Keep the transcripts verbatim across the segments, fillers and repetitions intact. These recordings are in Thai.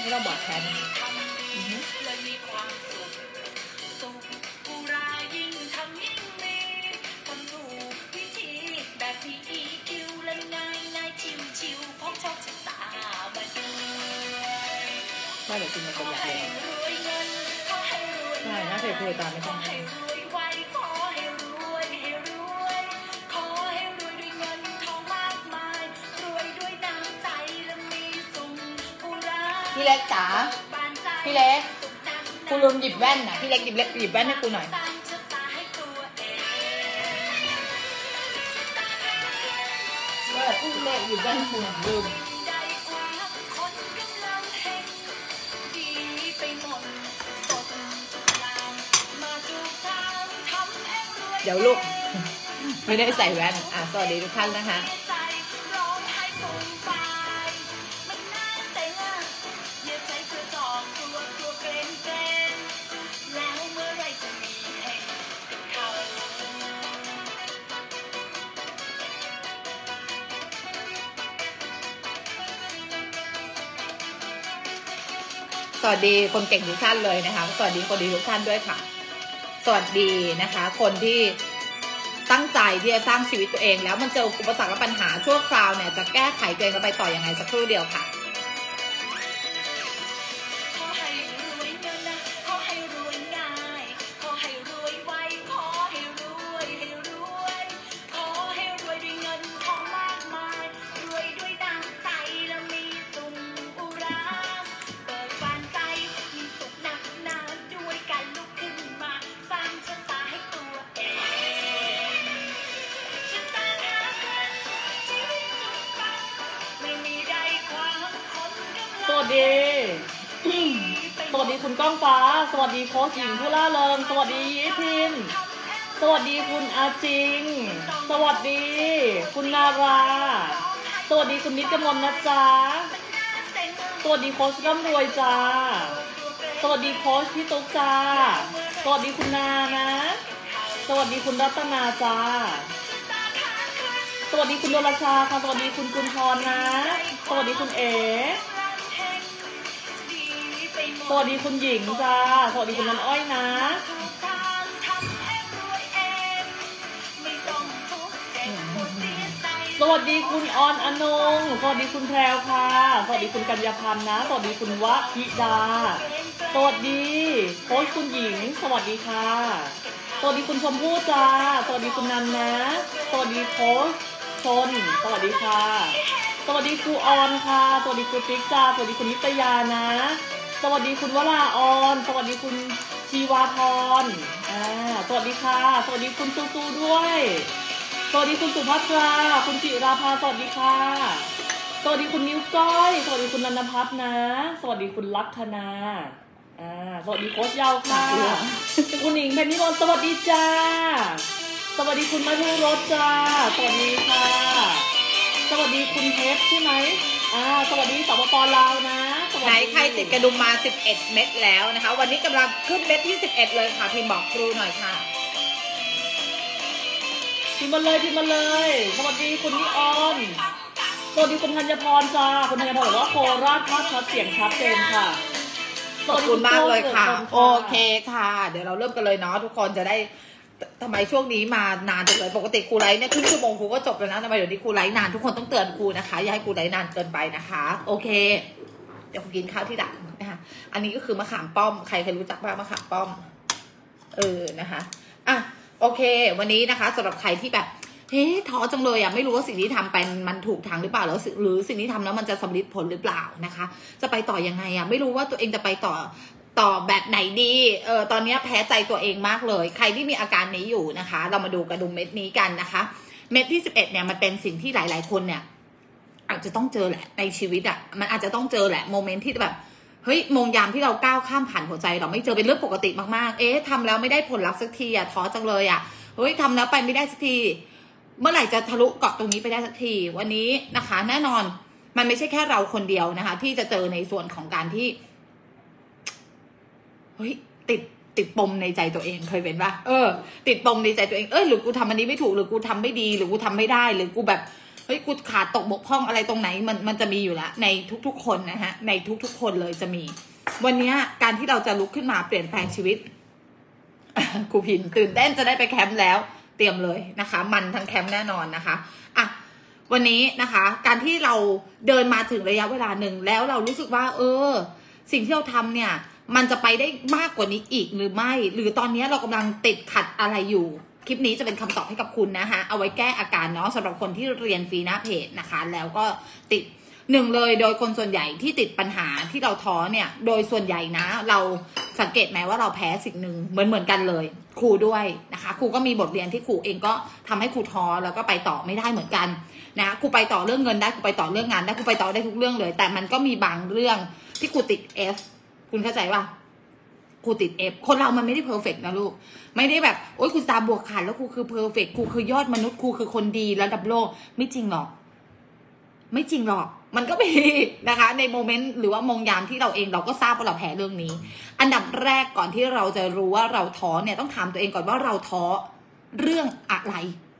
ไม่ต้องบอกแทนว่าเดี๋ยวกินมาตัวใหญ่ใช่น่าจะคุยตามไม่ต้องพี่เล็กจ๋าพี่เล็กกูลืมหยิบแว่นน่ะพี่เล็กหยิบเล็กหยิบแว่นให้กูหน่อยว่าพี่เล็กหยิบแว่นกูลืมเดี๋ยวลูกไม่ได้ใส่แว่นอ่ะสวัสดีทุกท่านนะคะสวัสดีคนเก่งทุกท่านเลยนะคะสวัสดีคนดีทุกท่านด้วยค่ะสวัสดีนะคะคนที่ตั้งใจที่จะสร้างชีวิตตัวเองแล้วมันเจออุปสรรคและปัญหาชั่วคราวเนี่ยจะแก้ไขตัวเองแล้วไปต่อยังไงสักครู่เดียวค่ะสวัสดีสวัสดีคุณก้องฟ้าสวัสดีโค้ชหญิงผู้ล่าเริงสวัสดียิพินสวัสดีคุณอาจิงสวัสดีคุณนาราสวัสดีคุณนิจกมลนะจ๊ะสวัสดีโค้ชร่ำรวยจ้าสวัสดีโค้ชพี่ตุ๊กจ้าสวัสดีคุณนานะสวัสดีคุณรัตนาจ้าสวัสดีคุณโดราชาค่ะสวัสดีคุณกุลพรนะสวัสดีคุณเอ๋สวัสดีคุณหญิงจ้าสวัสดีคุณน้ำอ้อยนะสวัสดีคุณออนอนงสวัสดีคุณแพรวค่ะสวัสดีคุณกัญญาพันธ์นะสวัสดีคุณวะพิดาสวัสดีโค้ชคุณหญิงสวัสดีค่ะสวัสดีคุณชมพู่จ้าสวัสดีคุณนันนะสวัสดีโค้ชชนสวัสดีค่ะสวัสดีครูออนค่ะสวัสดีครูติ๊กจ้าสวัสดีคุณนิตยานะสวัสดีคุณวราออนสวัสดีคุณชีวาพรอ่าสวัสดีค่ะสวัสดีคุณตูตูด้วยสวัสดีคุณสุภัทราคุณจิราภาสวัสดีค่ะสวัสดีคุณนิ้วก้อยสวัสดีคุณนันทพัฒน์นะสวัสดีคุณลักษณาอ่าสวัสดีโค้ชยาวค่ะคุณหญิงเพนนิมนต์สวัสดีจ้าสวัสดีคุณมาทุรสจ้าสวัสดีค่ะสวัสดีคุณเพชรใช่ไหมอ่าสวัสดีสปป.ลาวนะไหนใครติดกระดุมมาสิบเอ็ดเม็ดแล้วนะคะวันนี้กำลังขึ้นเม็ดที่สิบเอ็ดเลยค่ะพิมพ์บอกครูหน่อยค่ะพิมพ์มาเลยพิมพ์มาเลยสวัสดีคุณนิออนสวัสดีคุณธัญพรจ้าคุณธัญพรบอกว่าโคราชภาพชัดเสียงชัดเจนค่ะขอบคุณมากเลยค่ะโอเคค่ะเดี๋ยวเราเริ่มกันเลยเนาะทุกคนจะได้ทำไมช่วงนี้มานานจังเลยปกติครูไลฟ์เนี่ยครึ่งชั่วโมงครูก็จบแล้วนะทำไมเดี๋ยวนี้ครูไลฟ์นานทุกคนต้องเตือนครูนะคะอย่าให้ครูไลฟ์นานเกินไปนะคะโอเคเดี๋ยวครูกินข้าวที่ดักนะคะอันนี้ก็คือมะขามป้อมใครเคยรู้จักบ้างมะขามป้อมเออนะคะอ่ะโอเควันนี้นะคะสำหรับใครที่แบบเฮ้ท้อจังเลยอ่ะไม่รู้ว่าสิ่งที่ทำไปมันถูกทางหรือเปล่าแล้วหรือสิ่งที่ทำแล้วมันจะสำเร็จผลหรือเปล่านะคะจะไปต่อยังไงอ่ะไม่รู้ว่าตัวเองจะไปต่อต่อแบบไหนดีเออตอนนี้แพ้ใจตัวเองมากเลยใครที่มีอาการนี้อยู่นะคะเรามาดูกระดุมเม็ดนี้กันนะคะเม็ดที่สิบเอ็ดเนี่ยมันเป็นสิ่งที่หลายๆคนเนี่ยอาจจะต้องเจอแหละในชีวิตอ่ะมันอาจจะต้องเจอแหละโมเมนต์ที่แบบเฮ้ยโมงยามที่เราก้าวข้ามผ่านหัวใจเราไม่เจอเป็นเรื่องปกติมากๆเอ๊ะทำแล้วไม่ได้ผลลัพธ์สักทีอ่ะท้อจังเลยอ่ะเฮ้ยทำแล้วไปไม่ได้สักทีเมื่อไหร่จะทะลุเกาะตรงนี้ไปได้สักทีวันนี้นะคะแน่นอนมันไม่ใช่แค่เราคนเดียวนะคะที่จะเจอในส่วนของการที่เฮ้ยติดติดปมในใจตัวเองเคยเป็นป่ะเออติดปมในใจตัวเองเอ้ยหรือกูทำอันนี้ไม่ถูกหรือกูทำไม่ดีหรือกูทำไม่ได้หรือกูแบบเฮ้ยกูขาดตกบกพร่องอะไรตรงไหนมันมันจะมีอยู่แล้วในทุกๆคนนะฮะในทุกๆคนเลยจะมีวันนี้การที่เราจะลุกขึ้นมาเปลี่ยนแปลงชีวิตครูพินตื่นเต้นจะได้ไปแคมป์แล้วเตรียมเลยนะคะมันทั้งแคมป์แน่นอนนะคะอ่ะวันนี้นะคะการที่เราเดินมาถึงระยะเวลาหนึ่งแล้วเรารู้สึกว่าเออสิ่งที่เราทำเนี่ยมันจะไปได้มากกว่านี้อีกหรือไม่หรือตอนนี้เรากำลังติดขัดอะไรอยู่คลิปนี้จะเป็นคำตอบให้กับคุณนะคะเอาไว้แก้อาการเนาะสำหรับคนที่เรียนฟรีหน้าเพจนะคะแล้วก็ติดหนึ่งเลยโดยคนส่วนใหญ่ที่ติดปัญหาที่เราท้อเนี่ยโดยส่วนใหญ่นะเราสังเกตไหมว่าเราแพ้สิ่งหนึ่งเหมือนเหมือนกันเลยครูด้วยนะคะครูก็มีบทเรียนที่ครูเองก็ทำให้ครูท้อแล้วก็ไปต่อไม่ได้เหมือนกันนะครูไปต่อเรื่องเงินได้ครูไปต่อเรื่องงานได้ครูไปต่อได้ทุกเรื่องเลยแต่มันก็มีบางเรื่องที่ครูติด F คุณเข้าใจป่ะครูติด F คนเรามันไม่ได้เพอร์เฟกต์นะลูกไม่ได้แบบโอ๊ยครูตาบวกขาดแล้วครูคือเพอร์เฟกต์ครูคือยอดมนุษย์ครูคือคนดีระดับโลกไม่จริงหรอกไม่จริงหรอกมันก็มีนะคะในโมเมนต์หรือว่ามงยามที่เราเองเราก็ทราบว่าเราแพ้เรื่องนี้อันดับแรกก่อนที่เราจะรู้ว่าเราท้อเนี่ยต้องถามตัวเองก่อนว่าเราท้อเรื่องอะไร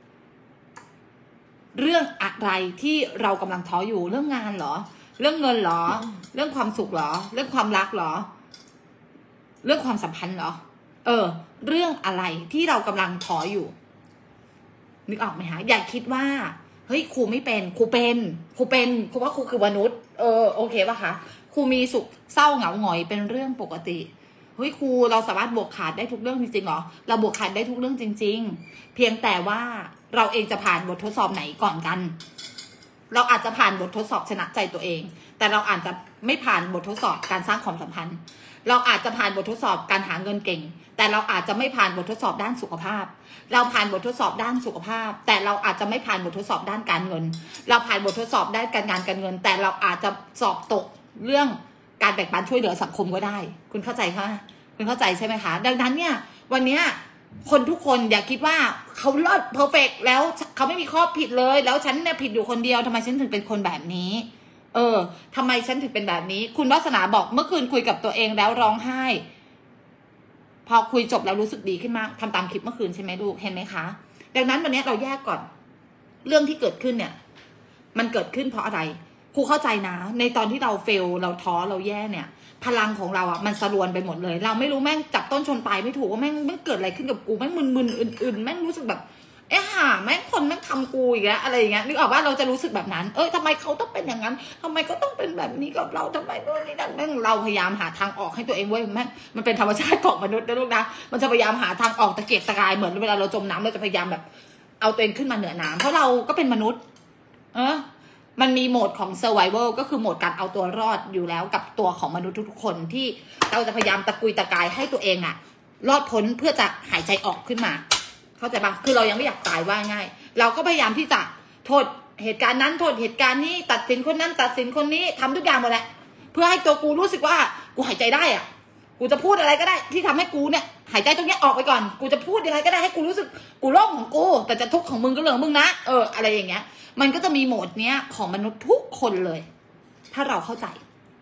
เรื่องอะไรที่เรากำลังท้ออยู่เรื่องงานเหรอเรื่องเงินเหรอเรื่องความสุขเหรอเรื่องความรักเหรอเรื่องความสัมพันธ์เหรอเออเรื่องอะไรที่เรากำลังท้ออยู่นึกออกไหมคะอย่าคิดว่าเฮ้ยครูไม่เป็นครูเป็นครูเป็นครูว่าครูคือมนุษย์เออโอเคป่ะคะครูมีสุขเศร้าเหงาหงอยเป็นเรื่องปกติเฮ้ยครูเราสามารถบวกขาดได้ทุกเรื่องจริงๆหรอเราบวกขาดได้ทุกเรื่องจริงๆเพียงแต่ว่าเราเองจะผ่านบททดสอบไหนก่อนกันเราอาจจะผ่านบททดสอบชนะใจตัวเองแต่เราอาจจะไม่ผ่านบททดสอบการสร้างความสัมพันธ์เราอาจจะผ่านบททดสอบการหาเงินเก่งแต่เราอาจจะไม่ผ่านบททดสอบด้านสุขภาพเราผ่านบททดสอบด้านสุขภาพแต่เราอาจจะไม่ผ่านบททดสอบด้านการเงินเราผ่านบททดสอบด้านการงานการเงินแต่เราอาจจะสอบตกเรื่องการแบ่งปันช่วยเหลือสังคมก็ได้คุณเข้าใจคะคุณเข้าใจใช่ไหมคะดังนั้นเนี่ยวันนี้คนทุกคนอย่าคิดว่าเขาเลิศเพอร์เฟกต์แล้วเขาไม่มีข้อผิดเลยแล้วฉันเนี่ยผิดอยู่คนเดียวทำไมฉันถึงเป็นคนแบบนี้เออทำไมฉันถึงเป็นแบบนี้คุณวาสนาบอกเมื่อคืนคุยกับตัวเองแล้วร้องไห้พอคุยจบแล้วรู้สึกดีขึ้นมากทำตามคลิปเมื่อคืนใช่ไหมลูกเห็นไหมคะดังนั้นวันนี้เราแยกก่อนเรื่องที่เกิดขึ้นเนี่ยมันเกิดขึ้นเพราะอะไรครูเข้าใจนะในตอนที่เราเฟลเราท้อเราแย่เนี่ยพลังของเราอ่ะมันสรวนไปหมดเลยเราไม่รู้แม่งจับต้นชนปลายไม่ถูกว่าแม่งมันเกิดอะไรขึ้นกับกูแม่งมึนๆอื่นๆแม่งรู้สึกแบบเอ๊ะห่าแม่งคนแม่งทำกูอีกแล้วอะไรอย่างเงี้ยนึกออกว่าเราจะรู้สึกแบบนั้นเอ้ยทำไมเขาต้องเป็นอย่างนั้นทำไมเขาต้องเป็นแบบนี้กับเราทำไมโน่นนี่นั่นแม่งเราพยายามหาทางออกให้ตัวเองเว้ยแม่งมันเป็นธรรมชาติของมนุษย์นะลูกนะมันจะพยายามหาทางออกตะเกียกตะกายเหมือนเวลาเราจมน้ำเราจะพยายามแบบเอาตัวเองขึ้นมาเหนือน้ำเพราะเราก็เป็นมนุษย์เออมันมีโหมดของ survival ก็คือโหมดการเอาตัวรอดอยู่แล้วกับตัวของมนุษย์ทุกๆคนที่เราจะพยายามตะกุยตะกายให้ตัวเองอะรอดพ้นเพื่อจะหายใจออกขึ้นมาเข้าใจปะคือเรายังไม่อยากตายว่าง่ายเราก็พยายามที่จะโทษเหตุการณ์นั้นโทษเหตุการณ์นี้ตัดสินคนนั้นตัดสินคนนี้ทำทุกอย่างหมดแหละเพื่อให้ตัวกูรู้สึกว่ากูหายใจได้อะกูจะพูดอะไรก็ได้ที่ทำให้กูเนี่ยหายใจตรงนี้ออกไปก่อนกูจะพูดยังไงก็ได้ให้กูรู้สึกกูโล่งของกูแต่จะทุกข์ของมึงก็เรื่องมึงนะเอออะไรอย่างเงี้ยมันก็จะมีโหมดเนี้ยของมนุษย์ทุกคนเลยถ้าเราเข้าใจ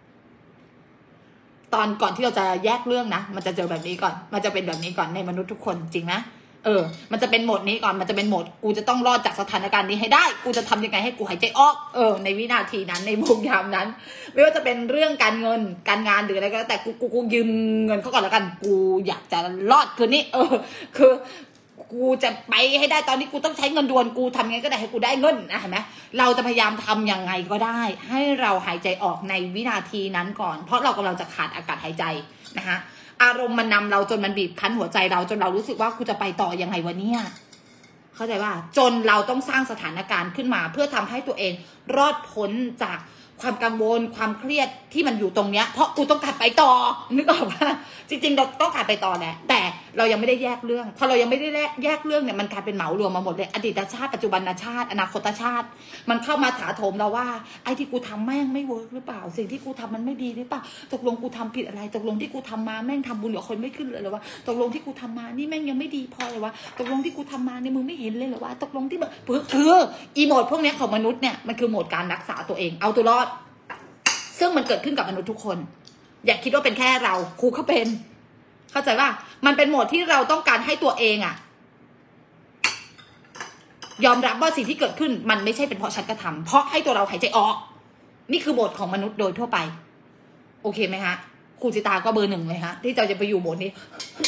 ตอนก่อนที่เราจะแยกเรื่องนะมันจะเจอแบบนี้ก่อนมันจะเป็นแบบนี้ก่อนในมนุษย์ทุกคนจริงนะเออมันจะเป็นโหมดนี้ก่อนมันจะเป็นโหมดกูจะต้องรอดจากสถานการณ์นี้ให้ได้กูจะทำยังไงให้กูหายใจออกเออในวินาทีนั้นในโมงยามนั้นไม่ว่าจะเป็นเรื่องการเงินการงานหรืออะไรก็แล้วแต่กูกูกูยืมเงินเขาก่อนแล้วกันกูอยากจะรอดคืนนี้เออคือกูจะไปให้ได้ตอนนี้กูต้องใช้เงินด่วนกูทำยังไงก็ได้ให้กูได้เงินนะเห็นไหมเราจะพยายามทำยังไงก็ได้ให้เราหายใจออกในวินาทีนั้นก่อนเพราะเรากำลังจะขาดอากาศหายใจนะคะอารมณ์มันนำเราจนมันบีบคั้นหัวใจเราจนเรารู้สึกว่ากูจะไปต่อยังไงวะเนี่ยเข้าใจว่าจนเราต้องสร้างสถานการณ์ขึ้นมาเพื่อทำให้ตัวเองรอดพ้นจากความกังวลความเครียดที่มันอยู่ตรงเนี้ยเพราะกูต้องการไปต่อนึกออกป่ะจริงๆเราต้องการไปต่อแหละแต่เรายังไม่ได้แยกเรื่องพอเรายังไม่ได้แยกเรื่องเนี่ยมันกลายเป็นเหมารวมมาหมดเลยอดีตชาติปัจจุบันชาติอนาคตชาติมันเข้ามาถาโถมเราว่าไอ้ที่กูทำแม่งไม่เวิร์กหรือเปล่าสิ่งที่กูทำมันไม่ดีหรือเปล่าตกลงกูทำผิดอะไรตกลงที่กูทำมาแม่งทำบุญกับคนไม่ขึ้นเลยหรอวะตกลงที่กูทำมานี่แม่งยังไม่ดีพอเลยวะตกลงที่กูทำมาเนี่ยมึงไม่เห็นเลยเหรอวะตกลงที่แบบคืออีโหมดพวกนี้ของมนุษย์เนี่ยมันคือโหมดการรักษาตัวเองเอาตัวรอดซึ่งมันเกิดขึ้นกับมนุษย์ทุกคนอย่าคิดว่าเป็นแค่เราครูเขาเป็นเข้าใจว่ามันเป็นโหมดที่เราต้องการให้ตัวเองอะยอมรับว่าสิ่งที่เกิดขึ้นมันไม่ใช่เป็นเพราะฉันกระทำเพราะให้ตัวเราหายใจออกนี่คือโหมดของมนุษย์โดยทั่วไปโอเคไหมฮะครูจิตาก็เบอร์หนึ่งเลยฮะที่เราจะไปอยู่โหมดนี้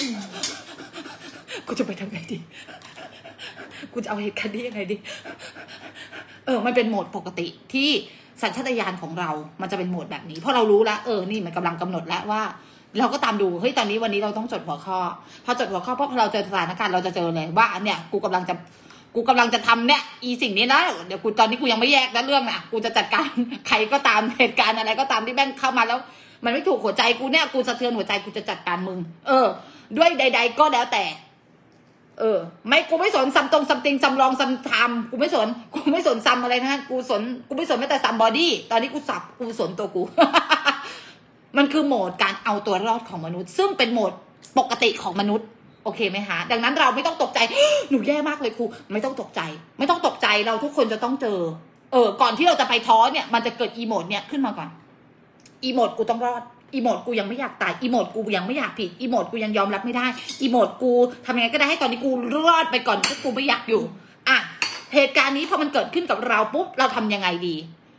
กูจะไปทำไงดีกูจะเอาเหตุการณ์นี้ยังไงดีเออมันเป็นโหมดปกติที่สัญชาตญาณของเรามันจะเป็นโหมดแบบนี้เพราะเรารู้แล้วเออนี่มันกำลังกำหนดแล้วว่าเราก็ตามดูเฮ้ยตอนนี้วันนี้เราต้องจดหัวข้อพอจดหัวข้อเพราะเราเจอสถานการณ์เราจะเจอเลยว่าเนี่ยกูกำลังจะกูกำลังจะทำเนี่ยอีสิ่งนี้นะเดี๋ยวกูตอนนี้กูยังไม่แยกนะเรื่องน่ะกูจะจัดการใครก็ตามเหตุการณ์อะไรก็ตามที่แม่งเข้ามาแล้วมันไม่ถูกหัวใจกูเนี่ยกูสะเทือนหัวใจกูจะจัดการมึงเออด้วยใดๆก็แล้วแต่เออไม่กูไม่สนซัมตรงซัมติงซัมลองซัมทำกูไม่สนกูไม่สนซัมอะไรนะกูสนกูไม่สนแม้แต่ซัมบอดี้ตอนนี้กูสับกูสนตัวกู มันคือโหมดการเอาตัวรอดของมนุษย์ซึ่งเป็นโหมดปกติของมนุษย์โอเคไหมฮะดังนั้นเราไม่ต้องตกใจ หนูแย่มากเลยครูไม่ต้องตกใจไม่ต้องตกใจเราทุกคนจะต้องเจอเออก่อนที่เราจะไปท้อเนี่ยมันจะเกิดอีโมดเนี่ยขึ้นมาก่อนอีโมดกูต้องรอดอีโมดกูยังไม่อยากตายอีโมดกูยังไม่อยากผิดอีโมดกูยังยอมรับไม่ได้อีโมดกูทำยังไงก็ได้ให้ตอนนี้กูรอดไปก่อนเพราะกูไม่อยากอยู่อ่ะเหตุการณ์นี้พอมันเกิดขึ้นกับเราปุ๊บเราทำยังไงดี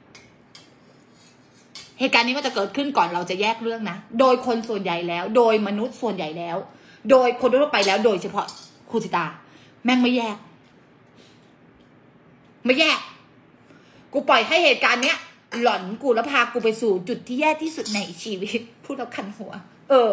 เหตุการณ์นี้มันจะเกิดขึ้นก่อนเราจะแยกเรื่องนะโดยคนส่วนใหญ่แล้วโดยมนุษย์ส่วนใหญ่แล้วโดยคนทั่วไปแล้วโดยเฉพาะครูสิตาแม่งไม่แยกไม่แยกกูปล่อยให้เหตุการณ์เนี้ยหล่อนกูแล้วพากูไปสู่จุดที่แย่ที่สุดในชีวิตพูดแล้วคันหัวเออ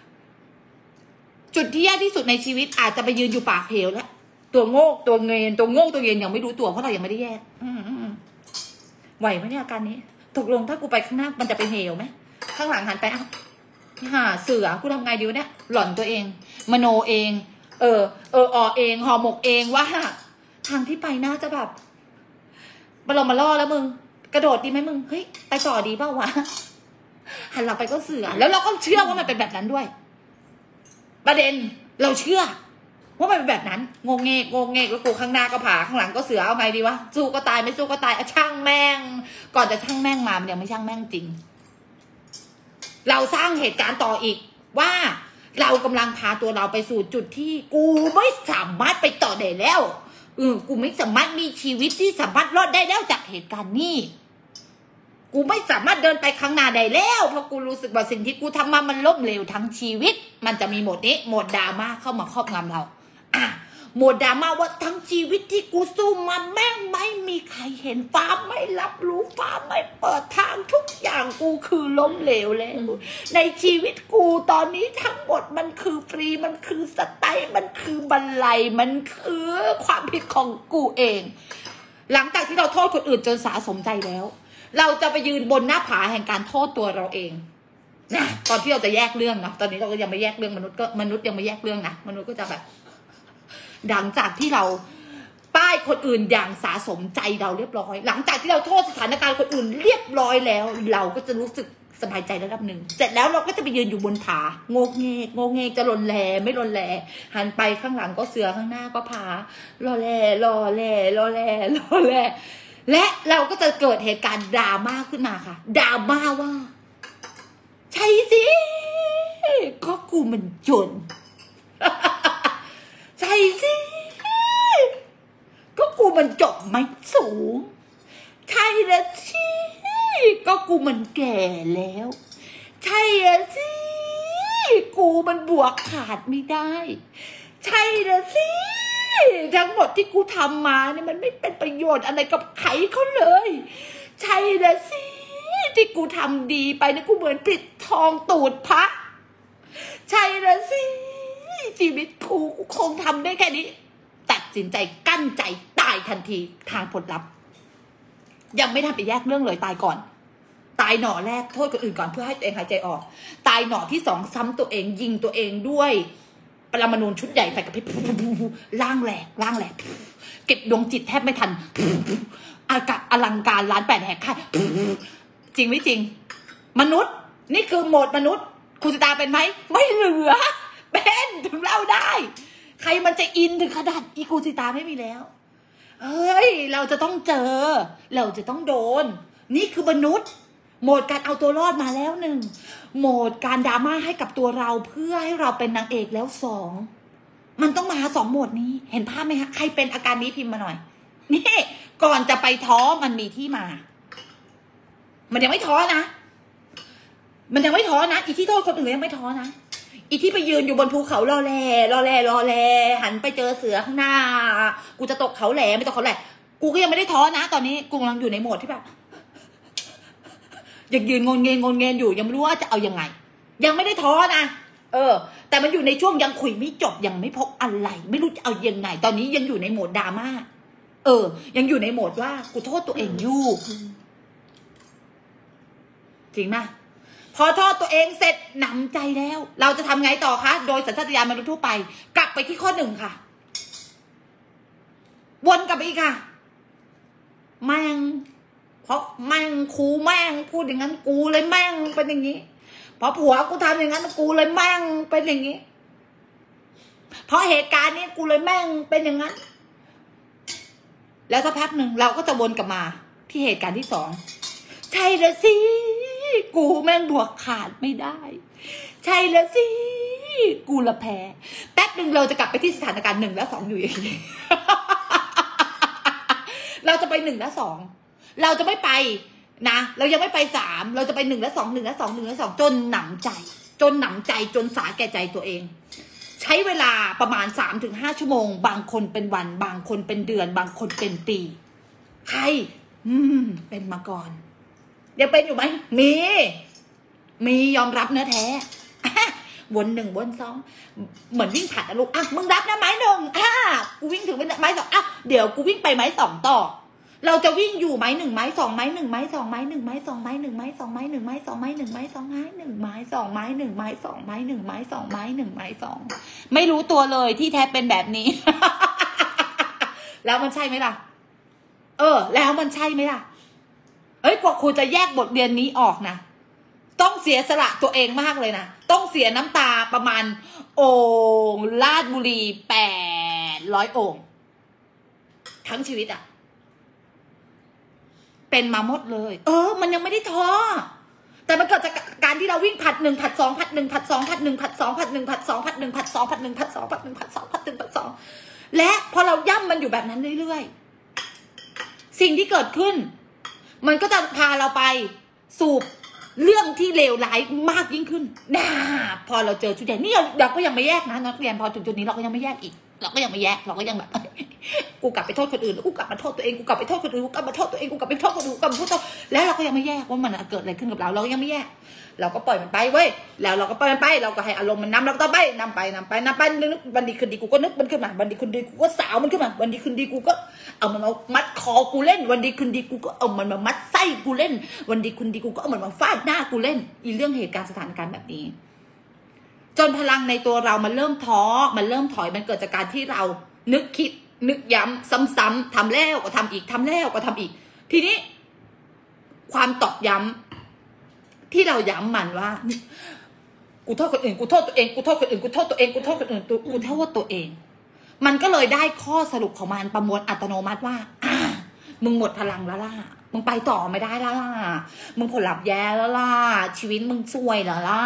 จุดที่แย่ที่สุดในชีวิตอาจจะไปยืนอยู่ปากเหวแล้วตัวโง่ตัวเงินตัวโง่ตัวเย็นยังไม่รู้ตัวเพราะเรายังไม่ได้แยกไหวไหมเนี่ยอาการนี้ตกลงถ้ากูไปข้างหน้ามันจะเป็นเหวไหมข้างหลังหันไปอ้าวหาเสือกูทำไงดีวะเนี่ยหล่อนตัวเองมโนเองเออเออออเองห่อหมกเองว่าทางที่ไปน่าจะแบบมาลงมาล่อแล้วมึงกระโดดดีไหมมึงเฮ้ยไปต่อดีเปล่าวะหันหลังไปก็เสือแล้วเราก็เชื่อว่ามันเป็นแบบนั้นด้วยประเด็นเราเชื่อว่ามันเป็นแบบนั้นงงเงกงงเงกแล้วกูข้างหน้าก็ผาข้างหลังก็เสือเอาไงดีวะสู้ก็ตายไม่สู้ก็ตายช่างแม่งก่อนจะช่างแม่งมามันยังไม่ช่างแม่งจริงเราสร้างเหตุการณ์ต่ออีกว่าเรากำลังพาตัวเราไปสู่จุดที่กูไม่สามารถไปต่อได้แล้วเออกูไม่สามารถมีชีวิตที่สามารถรอดได้แล้วจากเหตุการณ์นี้กูไม่สามารถเดินไปข้างหน้าได้แล้วเพราะกูรู้สึกว่าสิ่งที่กูทำมามันล้มเหลวทั้งชีวิตมันจะมีโหมดนี้โหมดดราม่าเข้ามาครอบงำเราอ่ะโหมดดราม่าว่าทั้งชีวิตที่กูสู้มาแม่งไม่มีใครเห็นฟ้าไม่รับรู้ฟ้าไม่เปิดทางทุกอย่างกูคือล้มเหลวแล้วในชีวิตกูตอนนี้ทั้งหมดมันคือฟรีมันคือสไตล์มันคือบันไลมันคือความผิดของกูเองหลังจากที่เราโทษคนอื่นจนสะสมใจแล้วเราจะไปยืนบนหน้าผาแห่งการโทษตัวเราเองนะตอนที่เราจะแยกเรื่องนะตอนนี้เราก็ยังไม่แยกเรื่องมนุษย์ก็มนุษย์ยังไม่แยกเรื่องนะมนุษย์ก็จะแบบหลังจากที่เราป้ายคนอื่นอย่างสะสมใจเราเรียบร้อยหลังจากที่เราโทษสถานการณ์คนอื่นเรียบร้อยแล้วเราก็จะรู้สึกสบายใจระดับหนึ่งเสร็จแล้วเราก็จะไปยืนอยู่บนผาโงกเงกโงกเงกจะหล่นแลไม่หล่นแลหันไปข้างหลังก็เสือข้างหน้าก็ผารอแลรอแลรอแลรอแลและเราก็จะเกิดเหตุการณ์ดราม่าขึ้นมาค่ะดราม่าว่าใช่สิก็กูมันจนใช่สิก็กูมันจบไม่สูงใช่แล้วสิก็กูมันแก่แล้วใช่แล้วสิกูมันบวกขาดไม่ได้ใช่แล้วสิทั้งหมดที่กูทำมาเนี่ยมันไม่เป็นประโยชน์อะไรกับใครเขาเลยใช่แล้วสิที่กูทำดีไปนะกูเหมือนปิดทองตูดพระใช่แล้วสิชีวิตกูกูคงทำได้แค่นี้ตัดสินใจกั้นใจตายทันทีทางผลลัพธ์ยังไม่ทันไปแยกเรื่องเลยตายก่อนตายหน่อแรกโทษคนอื่นก่อนเพื่อให้ตัวเองหายใจออกตายหน่อที่สองซ้ำตัวเองยิงตัวเองด้วยปรมาณูชุดใหญ่ไฟกระพริบล่างแหลกล่างแหลกเก็บดวงจิตแทบไม่ทันอากาศอลังการล้านแปดแหกค่ายจริงไม่จริงมนุษย์นี่คือโหมดมนุษย์ครูสิตาเป็นไหมไม่เหลือเป็นถึงเล่าได้ใครมันจะอินถึงขนาดอีครูสิตาไม่มีแล้วเฮ้ยเราจะต้องเจอเราจะต้องโดนนี่คือมนุษย์โหมดการเอาตัวรอดมาแล้วหนึ่งโหมดการดราม่าให้กับตัวเราเพื่อให้เราเป็นนางเอกแล้วสองมันต้องมาสองโหมดนี้เห็นภาพไหมคะใครเป็นอาการนี้พิมพ์มาหน่อยนี่ก่อนจะไปท้อมันมีที่มา มันยังไม่ท้อนะมันยังไม่ท้อนะอีที่โทษคนอื่นยังไม่ท้อนะอีที่ไปยืนอยู่บนภูเขารอแลรอแลรอแลหันไปเจอเสือข้างหน้ากูจะตกเขาแหลไม่ตกเขาแหลกูก็ยังไม่ได้ท้อนะตอนนี้กูกำลังอยู่ในโหมดที่แบบยังยืนงนเงนงนเงนอยู่ยังไม่รู้ว่าจะเอายังไงยังไม่ได้ท้อนะเออแต่มันอยู่ในช่วงยังคุยไม่จบยังไม่พบอะไรไม่รู้จะเอายังไงตอนนี้ยังอยู่ในโหมดดราม่าเออยังอยู่ในโหมดว่ากูโทษตัวเองอยู่จริงไหมพอโทษตัวเองเสร็จหนำใจแล้วเราจะทำไงต่อคะโดยสัญชาตญาณมนุษย์ทั่วไปกลับไปที่ข้อหนึ่งค่ะวนกลับไปอีกค่ะแม่งเพราะแม่งครูแม่งพูดอย่างนั้นกูเลยแม่งเป็นอย่างนี้เพราะผัวกูทำอย่างนั้นกูเลยแม่งเป็นอย่างนี้เพราะเหตุการณ์นี้กูเลยแม่งเป็นอย่างนั้นแล้วสักพักหนึ่งเราก็จะวนกลับมาที่เหตุการณ์ที่สองใช่ละสิกูแม่งบวกขาดไม่ได้ใช่ละสิกูละแพ้แป๊บหนึ่งเราจะกลับไปที่สถานการณ์หนึ่งและสองอยู่อย่างนี้ เราจะไปหนึ่งและสองเราจะไม่ไปนะเรายังไม่ไปสามเราจะไปหนึ่งและสองหนึ่งและสองหนึ่งและสองจนหนำใจจนหนำใจจนสาแก่ใจตัวเองใช้เวลาประมาณสามถึงห้าชั่วโมงบางคนเป็นวันบางคนเป็นเดือนบางคนเป็นปีใครอืมเป็นมาก่อนยังเป็นอยู่ไหมมีมียอมรับเนื้อแท้วนหนึ่งวนสองเหมือนวิ่งผัดนะลูกอ่ะมึงรับนะไม้หนึ่งอ่ะกูวิ่งถึงไม้สองอ่ะเดี๋ยวกูวิ่งไปไม้สองต่อเราจะวิ่งอยู่ไม้หนึ่งไม้สองไม้หนึ่งไม้สองไม้หนึ่งไม้สองไม้หนึ่งไม้สองไม้หนึ่งไม้สองไม้หนึ่งไม้สองไม้หนึ่งไม้สองไม้หนึ่งไม้สองไม้หนึ่งไม้สองไม้หนึ่งไม้สองไม่รู้ตัวเลยที่แท้เป็นแบบนี้ แล้วมันใช่ไหมล่ะเออแล้วมันใช่ไหมล่ะเอ้ยกว่าครูจะแยกบทเรียนนี้ออกนะต้องเสียสละตัวเองมากเลยนะต้องเสียน้ำตาประมาณโอ่งลาดบุรีแปดร้อยโอ่งทั้งชีวิตอะเป็นมาหมดเลยเออมันยังไม่ได้ท้อแต่มันเกิดจากการที่เราวิ่งผัดหนึ่งผัดสองผัดหนึ่งผัดสองผัดหนึ่งผัดสองผัดหนึ่งผัดสองผัดหนึ่งผัดสองผัดหนึ่งผัดสองผัดหนึ่งผัดสองผัดหนึ่งผัดสองและพอเราย่ำมันอยู่แบบนั้นเรื่อยๆสิ่งที่เกิดขึ้นมันก็จะพาเราไปสู่เรื่องที่เลวร้ายมากยิ่งขึ้นน่าพอเราเจอจุดใหญ่นี่เราก็ยังไม่แยกนะนักเรียนพอถึงจุดนี้เราก็ยังไม่แยกอีกเราก็ยังไม่แยกเราก็ยังแบบกูกลับไปโทษคนอื่นแล้วกูกลับมาโทษตัวเองกูกลับไปโทษคนอื่นกูกลับมาโทษตัวเองกูกลับไปโทษคนอื่นกูกลับมาโทษแล้วเราก็ยังไม่แยกว่ามันเกิดอะไรขึ้นกับเราเราก็ยังไม่แยกเราก็ปล่อยมันไปเว้ยแล้วเราก็ปล่อยมันไปเราก็ให้อารมณ์มันนำเราก็ต่อไปนำไปนำไปนำไปนึกวันดีคืนดีกูก็นึกมันขึ้นมาวันดีคืนดีกูก็สาวมันขึ้นมาวันดีคืนดีกูก็เอามันมามัดคอกูเล่นวันดีคืนดีกูก็เอามันมามัดไส้กูเล่นวันดีคืนดีกูก็เอามันมาฟาดหน้ากูเล่นอีเรื่องเหตุการณ์สถานการณ์แบบนี้จนพลังในตัวเรามันเริ่มท้อมันเริ่มถอยมันเกิดจากการที่เรานึกคิดนึกย้ำซ้ำๆทำแล้วก็ทำอีกทำแล้วก็ทำอีกทีนี้ความตอกย้ำที่เราย้ำมันว่ากูโทษคนอื่นกูโทษตัวเองกูโทษคนอื่นกูโทษตัวเองกูโทษคนอื่นกูโทษตัวเองมันก็เลยได้ข้อสรุปของมันประมวลอัตโนมัติว่าอ่ามึงหมดพลังแล้วล่ะมึงไปต่อไม่ได้แล้วล่ะมึงผลลัพธ์แย่แล้วล่ะชีวิตมึงซวยแล้วล่ะ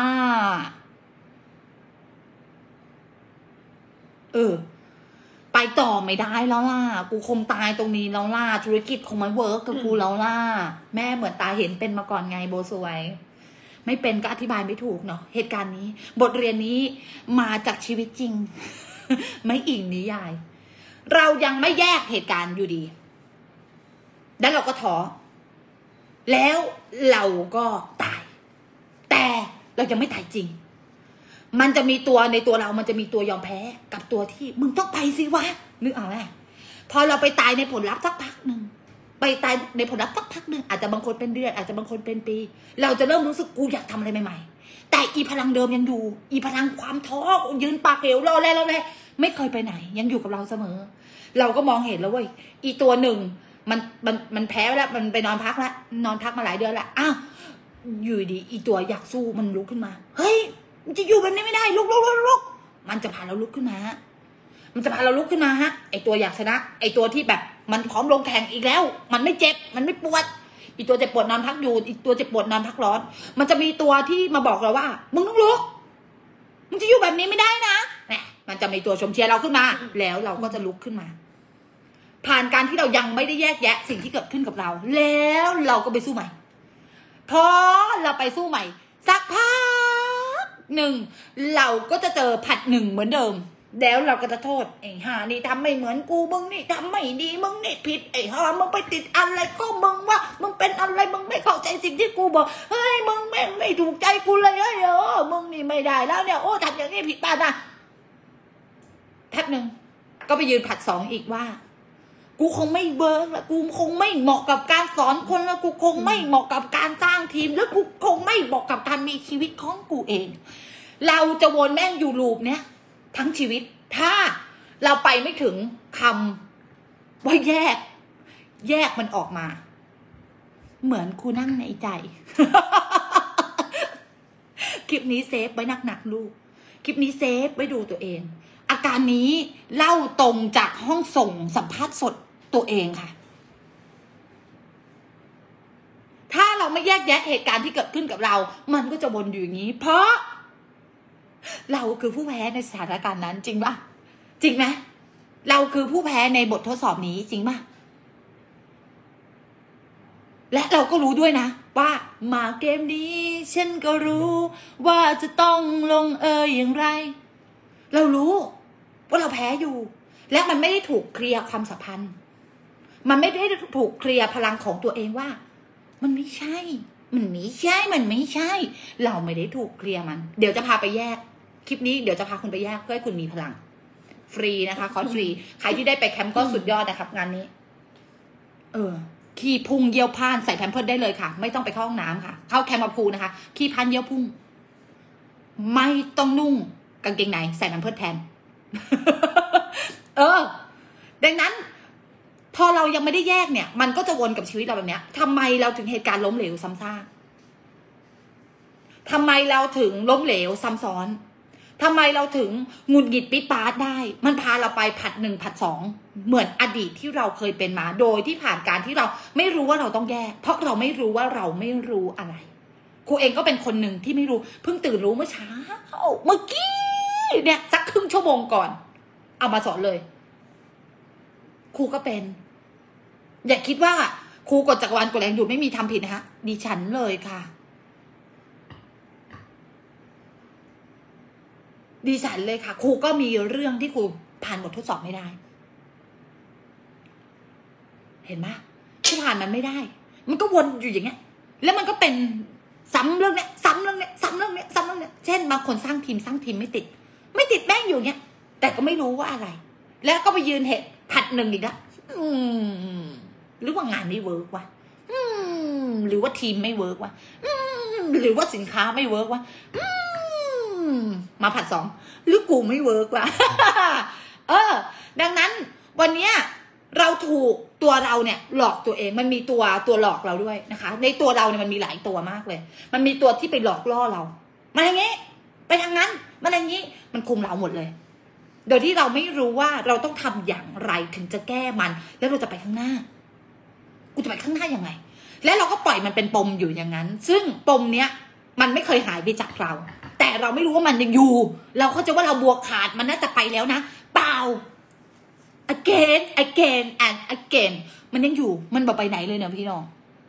เออไปต่อไม่ได้แล้วล่ะกูคงตายตรงนี้แล้วล่ะธุรกิจคงไม่เวิร์กกับกูแล้วล่ะแม่เหมือนตาเห็นเป็นมาก่อนไงโบสวยไม่เป็นก็อธิบายไม่ถูกเนาะเหตุการณ์นี้บทเรียนนี้มาจากชีวิตจริง ไม่อิงนิยายเรายังไม่แยกเหตุการณ์อยู่ดีแล้วเราก็ท้อแล้วเราก็ตายแต่เรายังไม่ตายจริงมันจะมีตัวในตัวเรามันจะมีตัวยอมแพ้กับตัวที่มึงต้องไปสิวะนึกออกไหมพอเราไปตายในผลลัพธ์สักพักหนึ่งไปตายในผลลัพธ์สักพักหนึ่งอาจจะบางคนเป็นเดือนอาจจะบางคนเป็นปีเราจะเริ่มรู้สึกกูอยากทำอะไรใหม่ๆแต่อีพลังเดิมยังอยู่อีพลังความท้อยืนปากเหวรอแล้วแล้วไม่เคยไปไหนยังอยู่กับเราเสมอเราก็มองเห็นแล้วเว้ยอีตัวหนึ่งมันมันมันแพ้แล้วมันไปนอนพักแล้วนอนพักมาหลายเดือนแล้วอ้าวอยู่ดีอีตัวอยากสู้มันลุกขึ้นมาเฮ้ยมันจะอยู่แบบนี้ไม่ได้ลุกลุกลุกลุกมันจะพาเราลุกขึ้นมามันจะพาเราลุกขึ้นมาฮะไอตัวอยากชนะไอตัวที่แบบมันพร้อมลงแข่งอีกแล้วมันไม่เจ็บมันไม่ปวดอีตัวเจ็บปวดนอนพักอยู่อีตัวเจ็บปวดนอนพักร้อนมันจะมีตัวที่มาบอกเราว่ามึงต้องลุกมึงจะอยู่แบบนี้ไม่ได้นะเนี่ยมันจะมีตัวชมเชียร์เราขึ้นมาแล้วเราก็จะลุกขึ้นมาผ่านการที่เรายังไม่ได้แยกแยะสิ่งที่เกิดขึ้นกับเราแล้วเราก็ไปสู้ใหม่พอเราไปสู้ใหม่สักพักหนึ่งเราก็จะเจอผัดหนึ่งเหมือนเดิมแล้วเราก็จะโทษไอ้ห่านี่ทำไม่เหมือนกูมึงนี่ทำไม่ดีมึงนี่ผิดไอ้ห่ามึงไปติดอะไรก็มึงว่ามึงเป็นอะไรมึงไม่เข้าใจสิ่งที่กูบอกเฮ้ยมึงแม่งไม่ถูกใจกูเลยเฮ้ยเออมึงนี่ไม่ได้แล้วเนี่ยโอ้ทำอย่างนี้ผิดป้านะแป๊บหนึ่งก็ไปยืนผัดสองอีกว่ากูคงไม่เวิร์กแล้วกูคงไม่เหมาะกับการสอนคนแล้วกูคงไม่เหมาะกับการสร้างทีมแล้วกูคงไม่เหมาะกับการมีชีวิตของกูเองเราจะวนแม่งอยู่ลูปเนี้ยทั้งชีวิตถ้าเราไปไม่ถึงคำว่าแยกแยกมันออกมาเหมือนครูนั่งในใจ คลิปนี้เซฟไว้หนักๆลูกคลิปนี้เซฟไว้ดูตัวเองอาการนี้เล่าตรงจากห้องส่งสัมภาษณ์สดตัวเองค่ะถ้าเราไม่แยกแยะเหตุการณ์ที่เกิดขึ้นกับเรามันก็จะวนอยู่อย่างนี้เพราะเราคือผู้แพ้ในสถานการณ์นั้นจริงป่ะจริงไหมเราคือผู้แพ้ในบททดสอบนี้จริงป่ะและเราก็รู้ด้วยนะว่ามาเกมนี้ฉันก็รู้ว่าจะต้องลงเอยอย่างไรเรารู้ว่าเราแพ้อยู่และมันไม่ได้ถูกเคลียร์ความสัมพันธ์มันไม่ได้ถูกเคลียร์พลังของตัวเองว่ามันไม่ใช่มันไม่ใช่มันไม่ใช่เราไม่ได้ถูกเคลียร์มันเดี๋ยวจะพาไปแยกคลิปนี้เดี๋ยวจะพาคุณไปแยกเพื่อให้คุณมีพลังฟรีนะคะคอร์สฟรีใครที่ได้ไปแคมป์ก็สุดยอดนะครับงานนี้เออขี้พุงเยี่ยวพ่านใส่แพมเพิร์สได้เลยค่ะไม่ต้องไปเข้าห้องน้ำค่ะเข้าแคมป์มาพูนะคะขี้พันเยี่ยวพุ่งไม่ต้องนุ่งกางเกงไหนใส่แพมเพิร์สแทน เออดังนั้นพอเรายังไม่ได้แยกเนี่ยมันก็จะวนกับชีวิตเราแบบเนี้ยทำไมเราถึงเหตุการณ์ล้มเหลวซ้ำซากทำไมเราถึงล้มเหลวซ้ำซ้อนทำไมเราถึงหงุดหงิดปิดปาร์ตได้มันพาเราไปผัดหนึ่งผัดสองเหมือนอดีตที่เราเคยเป็นมาโดยที่ผ่านการที่เราไม่รู้ว่าเราต้องแยกเพราะเราไม่รู้ว่าเราไม่รู้อะไรครูเองก็เป็นคนหนึ่งที่ไม่รู้เพิ่งตื่นรู้เมื่อเช้าเมื่อกี้เนี่ยสักครึ่งชั่วโมงก่อนเอามาสอนเลยครูก็เป็นอย่าคิดว่าครูกดจักรวาลกดแรงดูดไม่มีทำผิดนะคะดิฉันเลยค่ะดิฉันเลยค่ะครูก็มีเรื่องที่ครูผ่านบททดสอบไม่ได้เห็นไหมครูผ่านมันไม่ได้มันก็วนอยู่อย่างเงี้ยแล้วมันก็เป็นซ้ำเรื่องเนี้ยซ้ำเรื่องเนี้ยซ้ำเรื่องเนี้ยซ้ำเรื่องเนี้ยเช่นบางคนสร้างทีมสร้างทีมไม่ติดไม่ติดแม่งอยู่เงี้ยแต่ก็ไม่รู้ว่าอะไรแล้วก็ไปยืนเหตุผัดหนึ่งอีกแล้วอืมหรือว่างานไม่เวิร์กวะอืมหรือว่าทีมไม่เวิร์กวะอืมหรือว่าสินค้าไม่เวิร์กวะอืมมาผัดสองหรือกูไม่เวิร์กวะ เออดังนั้นวันเนี้ยเราถูกตัวเราเนี่ยหลอกตัวเองมันมีตัวตัวหลอกเราด้วยนะคะในตัวเราเนี่ยมันมีหลายตัวมากเลยมันมีตัวที่ไปหลอกล่อเรามาอย่างงี้ไปทางนั้นมาอย่างงี้มันคุมเราหมดเลยโดยที่เราไม่รู้ว่าเราต้องทำอย่างไรถึงจะแก้มันแล้วเราจะไปข้างหน้ากูจะไปข้างหน้ายังไงแล้วเราก็ปล่อยมันเป็นปมอยู่อย่างนั้นซึ่งปมเนี้ยมันไม่เคยหายไปจากเราแต่เราไม่รู้ว่ามันยังอยู่เราเข้าใจว่าเราบวกขาดมันน่าจะไปแล้วนะเปล่า again again and again มันยังอยู่มันบอกไปไหนเลยเนี่ยพี่น้อง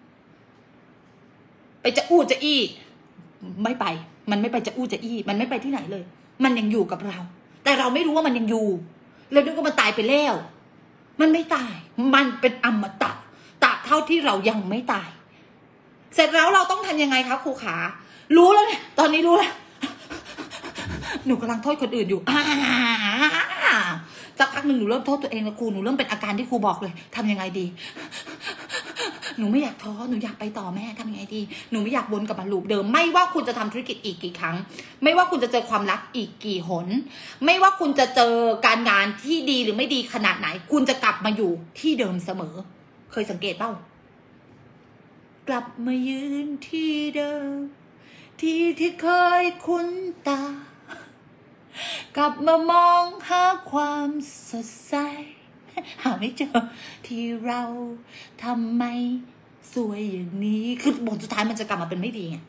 ไปจะอู้จะอี้ไม่ไปมันไม่ไปจะอู้จะอี้มันไม่ไปที่ไหนเลยมันยังอยู่กับเราแต่เราไม่รู้ว่ามันยังอยู่แล้วนึกว่ามันตายไปแล้วมันไม่ตายมันเป็นอมตะตราบเท่าที่เรายังไม่ตายเสร็จแล้วเราต้องทำยังไงคะครูขารู้แล้วเนี่ยตอนนี้รู้แล้วหนูกำลังโทษคนอื่นอยู่อ่าสักพักหนึ่งหนูเริ่มโทษตัวเองแล้วครูหนูเริ่มเป็นอาการที่ครูบอกเลยทำยังไงดีหนูไม่อยากท้อหนูอยากไปต่อแม่ทำยังไงดีหนูไม่อยากวนกับมันลูปเดิมไม่ว่าคุณจะทำธุรกิจอีกกี่ครั้งไม่ว่าคุณจะเจอความรักอีกกี่หนไม่ว่าคุณจะเจอการงานที่ดีหรือไม่ดีขนาดไหนคุณจะกลับมาอยู่ที่เดิมเสมอเคยสังเกตเปล่ากลับมายืนที่เดิมที่ที่เคยคุ้นตากลับมามองหาความสดใสหาไม่เจอที่เราทำไมสวยอย่างนี้คือบทสุดท้ายมันจะกลับมาเป็นไม่ดีไง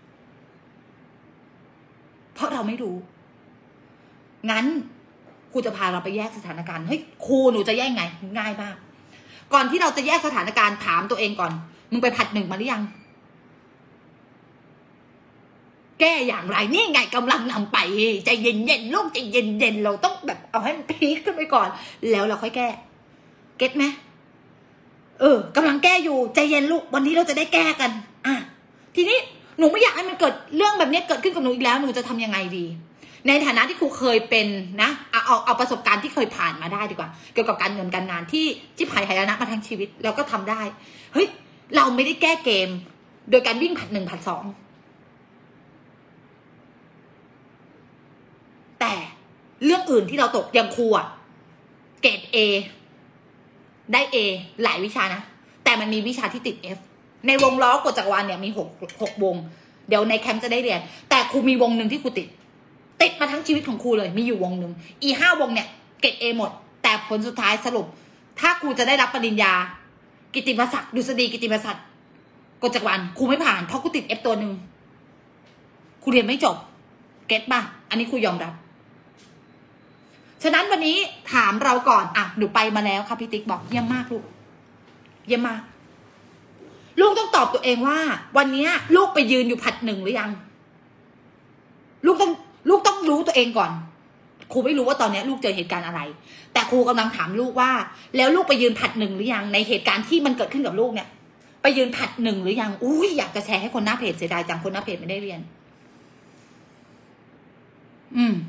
เพราะเราไม่รู้งั้นครูจะพาเราไปแยกสถานการณ์เฮ้ยครูหนูจะแยกไงง่ายมากก่อนที่เราจะแยกสถานการณ์ถามตัวเองก่อนมึงไปผัดหนึ่งมาหรือยังแก้อย่างไรนี่ไงกำลังนำไปใจเย็นๆลูกใจเย็นๆเราต้องแบบเอาให้มันพีคขึ้นไปก่อนแล้วเราค่อยแก้เก็ตไหมเออกำลังแก้อยู่ใจเย็นลูกวันนี้เราจะได้แก้กันอ่ะทีนี้หนูไม่อยากให้มันเกิดเรื่องแบบนี้เกิดขึ้นกับหนูอีกแล้วหนูจะทำยังไงดีในฐานะที่ครูเคยเป็นนะเอาเอาเอาประสบการณ์ที่เคยผ่านมาได้ดีกว่าเกี่ยวกับการเงินการงานที่ที่ผ่านหายนะมาทั้งชีวิตแล้วก็ทำได้เฮ้ยเราไม่ได้แก้เกมโดยการวิ่งผัดหนึ่งผัดสองแต่เรื่องอื่นที่เราตกอย่างครูอะเกรด A ได้ A หลายวิชานะแต่มันมีวิชาที่ติด F ในวงล้อกฎจักรวาลเนี่ยมีหกหกวงเดี๋ยวในแคมป์จะได้เรียนแต่ครูมีวงหนึ่งที่ครูติดติดมาทั้งชีวิตของครูเลยมีอยู่วงหนึ่งอีห้าวงเนี่ยเกรด A หมดแต่ผลสุดท้ายสรุปถ้าครูจะได้รับปริญญากิตติมศักดิ์ดุษฎีกิตติมศักดิ์กฎจักรวาลครูไม่ผ่านเพราะครูติด F ตัวหนึ่งครูเรียนไม่จบเก็ตป่ะอันนี้ครูยอมรับฉะนั้นวันนี้ถามเราก่อนอ่ะหนูไปมาแล้วค่ะพี่ติ๊กบอกเยี่ยมมากลูกเยี่ยมมากลูกต้องตอบตัวเองว่าวันนี้ลูกไปยืนอยู่ผัดหนึ่งหรือยังลูกต้องลูกต้องรู้ตัวเองก่อนครูไม่รู้ว่าตอนนี้ลูกเจอเหตุการณ์อะไรแต่ครูกำลังถามลูกว่าแล้วลูกไปยืนผัดหนึ่งหรือยังในเหตุการณ์ที่มันเกิดขึ้นกับลูกเนี่ยไปยืนผัดหนึ่งหรือยังอุ้ยอยากจะแชร์ให้คนหน้าเพจเสียดายจังคนหน้าเพจไม่ได้เรียนอืม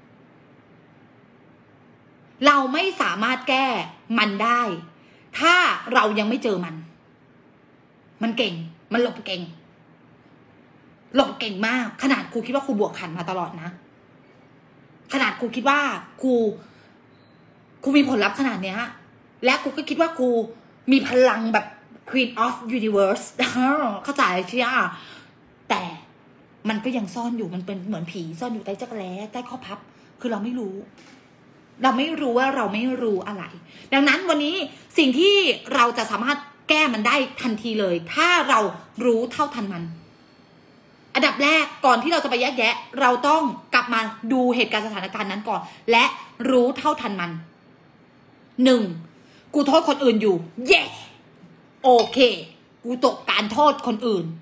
เราไม่สามารถแก้มันได้ถ้าเรายังไม่เจอมันมันเก่งมันหลบเก่งหลบเก่งมากขนาดครูคิดว่าครูบวกขันมาตลอดนะขนาดครูคิดว่าครูครูมีผลลัพธ์ขนาดเนี้ยและครูก็คิดว่าครูมีพลังแบบ Queen of Universe เข้าใจใช่ไหมแต่มันก็ยังซ่อนอยู่มันเป็นเหมือนผีซ่อนอยู่ใต้จักรแล้ใต้ข้อพับคือเราไม่รู้เราไม่รู้ว่าเราไม่รู้อะไรดังนั้นวันนี้สิ่งที่เราจะสามารถแก้มันได้ทันทีเลยถ้าเรารู้เท่าทันมันอันดับแรกก่อนที่เราจะไปแยกแยะเราต้องกลับมาดูเหตุการณ์สถานการณ์นั้นก่อนและรู้เท่าทันมันหนึ่งกูโทษคนอื่นอยู่ yes โอเคกูตกการโทษคนอื่น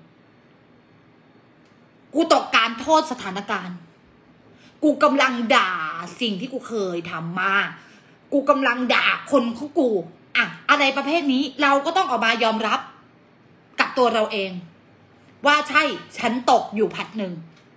กูตกการโทษสถานการณ์กูกำลังด่าสิ่งที่กูเคยทำมากูกำลังด่าคนของกูอะอะไรประเภทนี้เราก็ต้องออกมายอมรับกับตัวเราเองว่าใช่ฉันตกอยู่ผัดหนึ่ง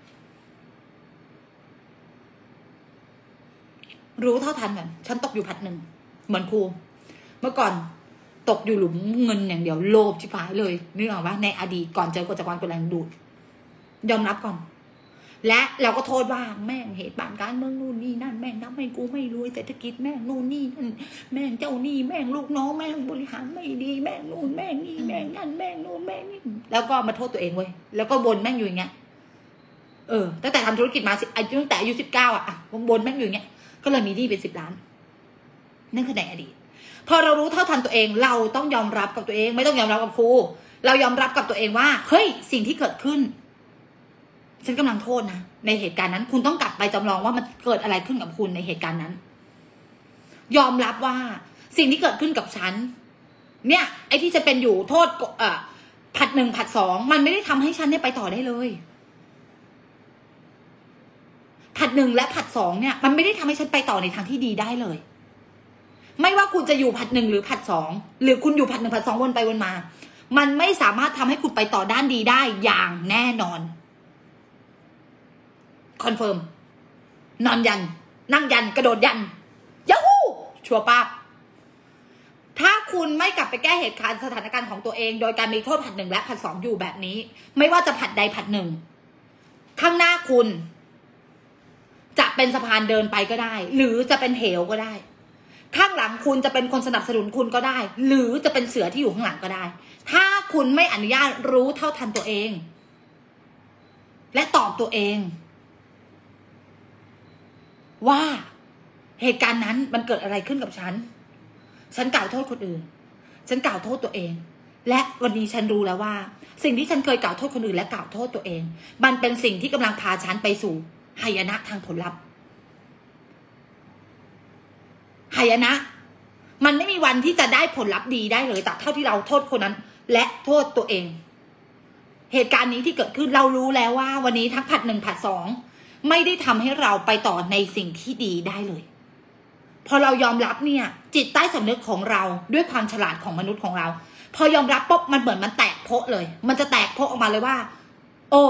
รู้เท่าทันกันฉันตกอยู่ผัดหนึ่งเหมือนครูเมื่อก่อนตกอยู่หลุมเงินอย่างเดียวโลภชิบหายเลยนึกออกปะในอดีตก่อนเจอกฎจักรวาลกฎแรงดูดยอมรับก่อนและเราก็โทษว่าแม่งเหตุการณ์การเมืองนู่นนี่นั่นแม่งทำให้กูไม่รวยเศรษฐกิจแม่งนู่นนี่นั่นแม่งเจ้านี่แม่งลูกน้องแม่งบริหารไม่ดีแม่งนู่นแม่งนี่แม่งนั่นแม่งนู่นแม่งนี่แล้วก็มาโทษตัวเองเว้ยแล้วก็บ่นแม่งอยู่อย่างเงี้ยเออตั้งแต่ทำธุรกิจมาอายุตั้งแต่อายุสิบเก้าอ่ะอ่ะบ่นแม่งอยู่อย่างเงี้ยก็เลยมีหนี้เป็นสิบล้านนั่นคือในอดีตพอเรารู้เท่าทันตัวเองเราต้องยอมรับกับตัวเองไม่ต้องยอมรับกับครูเรายอมรับกับตัวเองว่าเฮ้ยสิ่งที่เกิดขึ้นฉันกำลังโทษนะในเหตุการณ์นั้นคุณต้องกลับไปจำลองว่ามันเกิดอะไรขึ้นกับคุณในเหตุการณ์นั้นยอมรับว่าสิ่งที่เกิดขึ้นกับฉันเนี่ยไอ้ที่จะเป็นอยู่โทษเอ่อผัดหนึ่งผัดสองมันไม่ได้ทำให้ฉันเนี่ยไปต่อได้เลยผัดหนึ่งและผัดสองเนี่ยมันไม่ได้ทำให้ฉันไปต่อในทางที่ดีได้เลยไม่ว่าคุณจะอยู่ผัดหนึ่งหรือผัดสองหรือคุณอยู่ผัดหนึ่งผัดสองวนไปวนมามันไม่สามารถทำให้คุณไปต่อด้านดีได้อย่างแน่นอนคอนเฟิร์มนอนยันนั่งยันกระโดดยันยาฮูชัวร์ป้าถ้าคุณไม่กลับไปแก้เหตุการณ์สถานการณ์ของตัวเองโดยการมีโทษผัดหนึ่งและผัดสองอยู่แบบนี้ไม่ว่าจะผัดใดผัดหนึ่งข้างหน้าคุณจะเป็นสะพานเดินไปก็ได้หรือจะเป็นเหวก็ได้ข้างหลังคุณจะเป็นคนสนับสนุนคุณก็ได้หรือจะเป็นเสือที่อยู่ข้างหลังก็ได้ถ้าคุณไม่อนุญาตรู้เท่าทันตัวเองและตอบตัวเองว่าเหตุการณ์นั้นมันเกิดอะไรขึ้นกับฉันฉันกล่าวโทษคนอื่นฉันกล่าวโทษตัวเองและวันนี้ฉันรู้แล้วว่าสิ่งที่ฉันเคยกล่าวโทษคนอื่นและกล่าวโทษตัวเองมันเป็นสิ่งที่กำลังพาฉันไปสู่หายนะทางผลลัพธ์หายนะมันไม่มีวันที่จะได้ผลลัพธ์ดีได้เลยแต่เท่าที่เราโทษคนนั้นและโทษตัวเองเหตุการณ์นี้ที่เกิดขึ้นเรารู้แล้วว่าวันนี้ทั้งผัดหนึ่งผัดสองไม่ได้ทำให้เราไปต่อในสิ่งที่ดีได้เลยพอเรายอมรับเนี่ยจิตใต้สำนึกของเราด้วยความฉลาดของมนุษย์ของเราพอยอมรับปุ๊บมันเหมือนมันแตกโพะเลยมันจะแตกโพะออกมาเลยว่าโอ้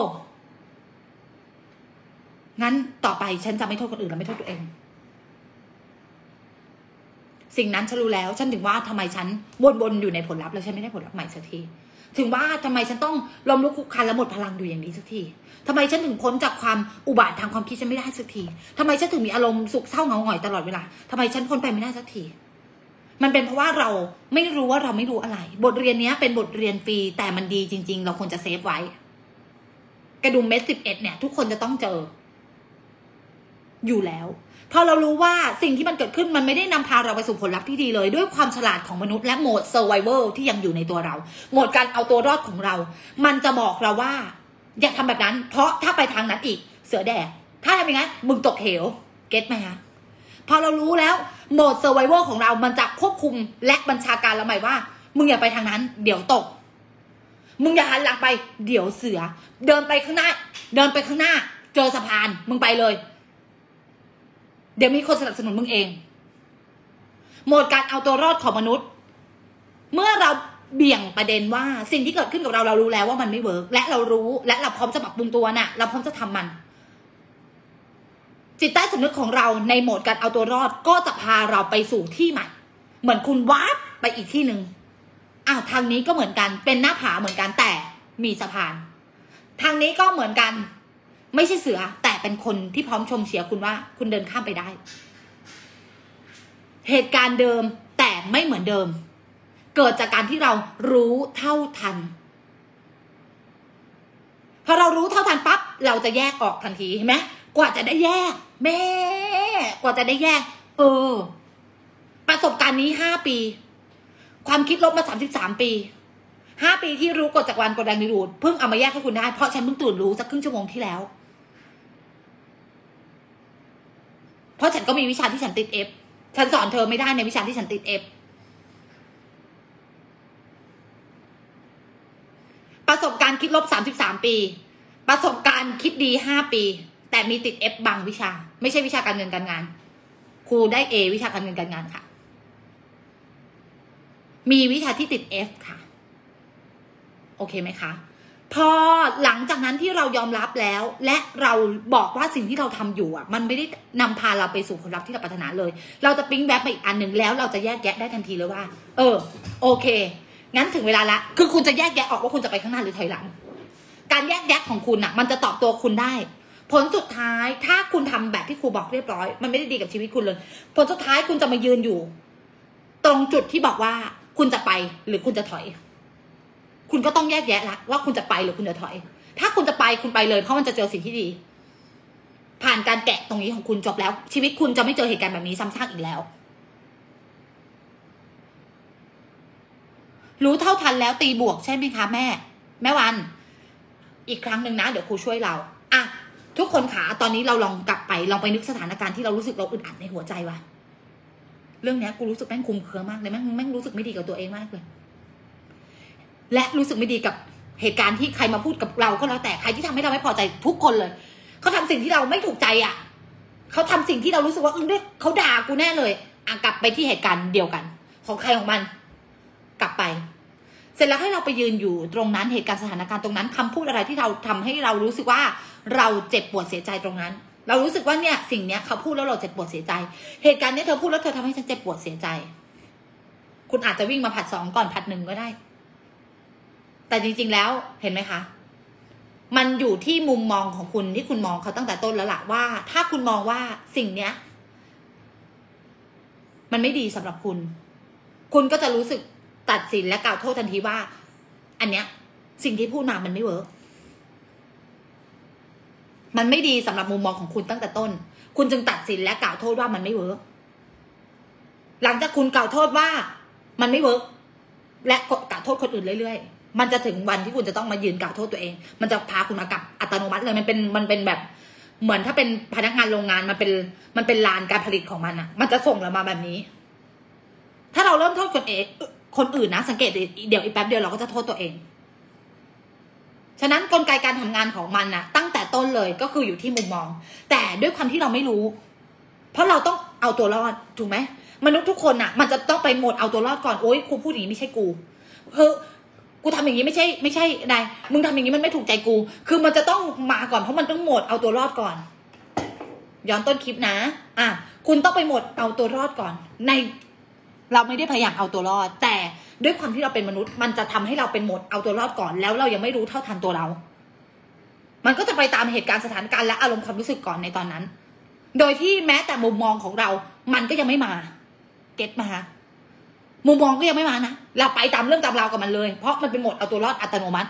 งั้นต่อไปฉันจะไม่โทษคนอื่นและไม่โทษตัวเองสิ่งนั้นฉันรู้แล้วฉันถึงว่าทำไมฉันวนๆอยู่ในผลลัพธ์แล้วฉันไม่ได้ผลลัพธ์ใหม่สักทีถึงว่าทำไมฉันต้องล้มลุกคลุกคลานและหมดพลังอยู่อย่างนี้สักทีทำไมฉันถึงพ้นจากความอุบาททางความคิดฉันไม่ได้สักทีทำไมฉันถึงมีอารมณ์สุขเศร้าเหงาหงอยตลอดเวลาทำไมฉันพ้นไปไม่ได้สักทีมันเป็นเพราะว่าเราไม่รู้ว่าเราไม่รู้อะไรบทเรียนนี้เป็นบทเรียนฟรีแต่มันดีจริงๆเราควรจะเซฟไว้กระดุมเม็ดสิบเอ็ดเนี่ยทุกคนจะต้องเจออยู่แล้วพอเรารู้ว่าสิ่งที่มันเกิดขึ้นมันไม่ได้นำพาเราไปสู่ผลลัพธ์ที่ดีเลยด้วยความฉลาดของมนุษย์และโหมด survival ที่ยังอยู่ในตัวเราโหมดการเอาตัวรอดของเรามันจะบอกเราว่าอย่าทำแบบนั้นเพราะถ้าไปทางนั้นอีกเสือแดกถ้าทำอย่างนั้นมึงตกเหวเก็ตไหมคะพอเรารู้แล้วโหมด survival ของเรามันจะควบคุมและบัญชาการเราใหม่ว่ามึงอย่าไปทางนั้นเดี๋ยวตกมึงอย่าหันหลังไปเดี๋ยวเสือเดินไปข้างหน้าเดินไปข้างหน้าเจอสะพานมึงไปเลยเดี๋ยวมีคนสนับสนุนมึงเองโหมดการเอาตัวรอดของมนุษย์เมื่อเราเบี่ยงประเด็นว่าสิ่งที่เกิดขึ้นกับเราเรารู้แล้วว่ามันไม่เวิร์กและเรารู้และเราพร้อมจะปรับปรุงตัวน่ะเราพร้อมจะทำมันจิตใต้สำนึกของเราในโหมดการเอาตัวรอดก็จะพาเราไปสู่ที่ใหม่เหมือนคุณวาร์ปไปอีกที่หนึ่งอ้าวทางนี้ก็เหมือนกันเป็นหน้าผาเหมือนกันแต่มีสะพานทางนี้ก็เหมือนกันไม่ใช่เสือแต่เป็นคนที่พร้อมชมเชียร์คุณว่าคุณเดินข้ามไปได้เหตุการณ์เดิมแต่ไม่เหมือนเดิมเกิดจากการที่เรารู้เท่าทันพอเรารู้เท่าทันปั๊บเราจะแยกออกทันทีเห็นไหมกว่าจะได้แยกแม่กว่าจะได้แยกเออประสบการณ์นี้ห้าปีความคิดลบมาสามสิบสามปีห้าปีที่รู้กฎจักรวาลกฎแรงดึงดูดเพิ่งเอามาแยกให้คุณได้เพราะฉันเพิ่งตื่นรู้สักครึ่งชั่วโมงที่แล้วเพราะฉันก็มีวิชาที่ฉันติด F ฉันสอนเธอไม่ได้ในวิชาที่ฉันติด F ประสบการณ์คิดลบสามสิบสามปีประสบการณ์คิดดีห้าปีแต่มีติด F บางวิชาไม่ใช่วิชาการเงินการงานครูได้ A วิชาการเงินการงานค่ะมีวิชาที่ติด F ค่ะโอเคไหมคะพอหลังจากนั้นที่เรายอมรับแล้วและเราบอกว่าสิ่งที่เราทำอยู่อ่ะมันไม่ได้นำพาเราไปสู่ผลลัพธ์ที่เราปรารถนาเลยเราจะปิ๊งแวบไปอีกอันหนึ่งแล้วเราจะแยกแยะได้ทันทีเลยว่าเออโอเคงั้นถึงเวลาละคือคุณจะแยกแยะออกว่าคุณจะไปข้างหน้าหรือถอยหลังการแยกแยะของคุณอ่ะมันจะตอบตัวคุณได้ผลสุดท้ายถ้าคุณทำแบบที่ครูบอกเรียบร้อยมันไม่ได้ดีกับชีวิตคุณเลยผลสุดท้ายคุณจะมายืนอยู่ตรงจุดที่บอกว่าคุณจะไปหรือคุณจะถอยคุณก็ต้องแยกแยะละว่าคุณจะไปหรือคุณจะถอยถ้าคุณจะไปคุณไปเลยเพราะมันจะเจอสิ่งที่ดีผ่านการแกะตรงนี้ของคุณจบแล้วชีวิตคุณจะไม่เจอเหตุการณ์แบบนี้ซ้ำซากอีกแล้วรู้เท่าทันแล้วตีบวกใช่ไหมคะแม่แม่วันอีกครั้งหนึ่งนะเดี๋ยวครูช่วยเราอ่ะทุกคนขาตอนนี้เราลองกลับไปลองไปนึกสถานการณ์ที่เรารู้สึกเราอึดอัดในหัวใจว่ะเรื่องนี้กูรู้สึกแม่งคุมเครือมากเลยแม่งแม่งรู้สึกไม่ดีกับตัวเองมากเลยและรู้สึกไม่ดีกับเหตุการณ์ที่ใครมาพูดกับเราก็แล้วแต่ใครที่ทำให้เราไม่พอใจทุกคนเลยเขาทำสิ่งที่เราไม่ถูกใจอ่ะเขาทำสิ่งที่เรารู้สึกว่าเออเขาด่ากูแน่เลยอ่ะกลับไปที่เหตุการณ์เดียวกันของใครของมันกลับไปเสร็จแล้วให้เราไปยืนอยู่ตรงนั้นเหตุการณ์สถานการณ์ตรงนั้นคำพูดอะไรที่เราทำให้เรารู้สึกว่าเราเจ็บปวดเสียใจตรงนั้นเรารู้สึกว่าเนี่ยสิ่งเนี้ยเขาพูดแล้วเราเจ็บปวดเสียใจเหตุการณ์นี้เธอพูดแล้วเธอทำให้ฉันเจ็บปวดเสียใจคุณอาจจะวิ่งมาผัดสองก่อนผัดหนึ่งก็ได้แต่จริงๆแล้วเห็นไหมคะมันอยู่ที่มุมมองของคุณที่คุณมองเขาตั้งแต่ต้นแล้วล่ะว่าถ้าคุณมองว่าสิ่งเนี้ยมันไม่ดีสำหรับคุณคุณก็จะรู้สึกตัดสินและกล่าวโทษทันทีว่าอันเนี้ยสิ่งที่พูดมามันไม่เวิร์กมันไม่ดีสำหรับมุมมองของคุณตั้งแต่ต้นคุณจึงตัดสินและกล่าวโทษว่ามันไม่เวิร์กหลังจากคุณกล่าวโทษว่ามันไม่เวิร์กและกล่าวโทษคนอื่นเรื่อยๆมันจะถึงวันที่คุณจะต้องมายืนกล่าวโทษตัวเองมันจะพาคุณมากลับอัตโนมัติเลยมันเป็นมันเป็นแบบเหมือนถ้าเป็นพนักงานโรงงานมันเป็นมันเป็นลานการผลิตของมันอ่ะมันจะส่งเรามาแบบนี้ถ้าเราเริ่มโทษคนเองคนอื่นนะสังเกตเดี๋ยวอีกแป๊บเดียวเราก็จะโทษตัวเองฉะนั้นกลไกการทำงานของมันนะตั้งแต่ต้นเลยก็คืออยู่ที่มุมมองแต่ด้วยความที่เราไม่รู้เพราะเราต้องเอาตัวรอดถูกไหมมนุษย์ทุกคนน่ะมันจะต้องไปโหมดเอาตัวรอดก่อนโอ๊ยครูพูดอย่างนี้ไม่ใช่กูคือกูทำอย่างนี้ไม่ใช่ไม่ใช่ใดมึงทำอย่างนี้มันไม่ถูกใจกูคือมันจะต้องมาก่อนเพราะมันต้องโหมดเอาตัวรอดก่อนย้อนต้นคลิปนะอ่ะคุณต้องไปโหมดเอาตัวรอดก่อนในเราไม่ได้พยายามเอาตัวรอดแต่ด้วยความที่เราเป็นมนุษย์มันจะทำให้เราเป็นโหมดเอาตัวรอดก่อนแล้วเรายังไม่รู้เท่าทันตัวเรามันก็จะไปตามเหตุการณ์สถานการณ์และอารมณ์ความรู้สึกก่อนในตอนนั้นโดยที่แม้แต่มุมมองของเรามันก็ยังไม่มาเก็ตมามุมมองก็ยังไม่มานะเราไปตามเรื่องตามราวกับมันเลยเพราะมันเป็นโหมดเอาตัวรอดอัตโนมัติ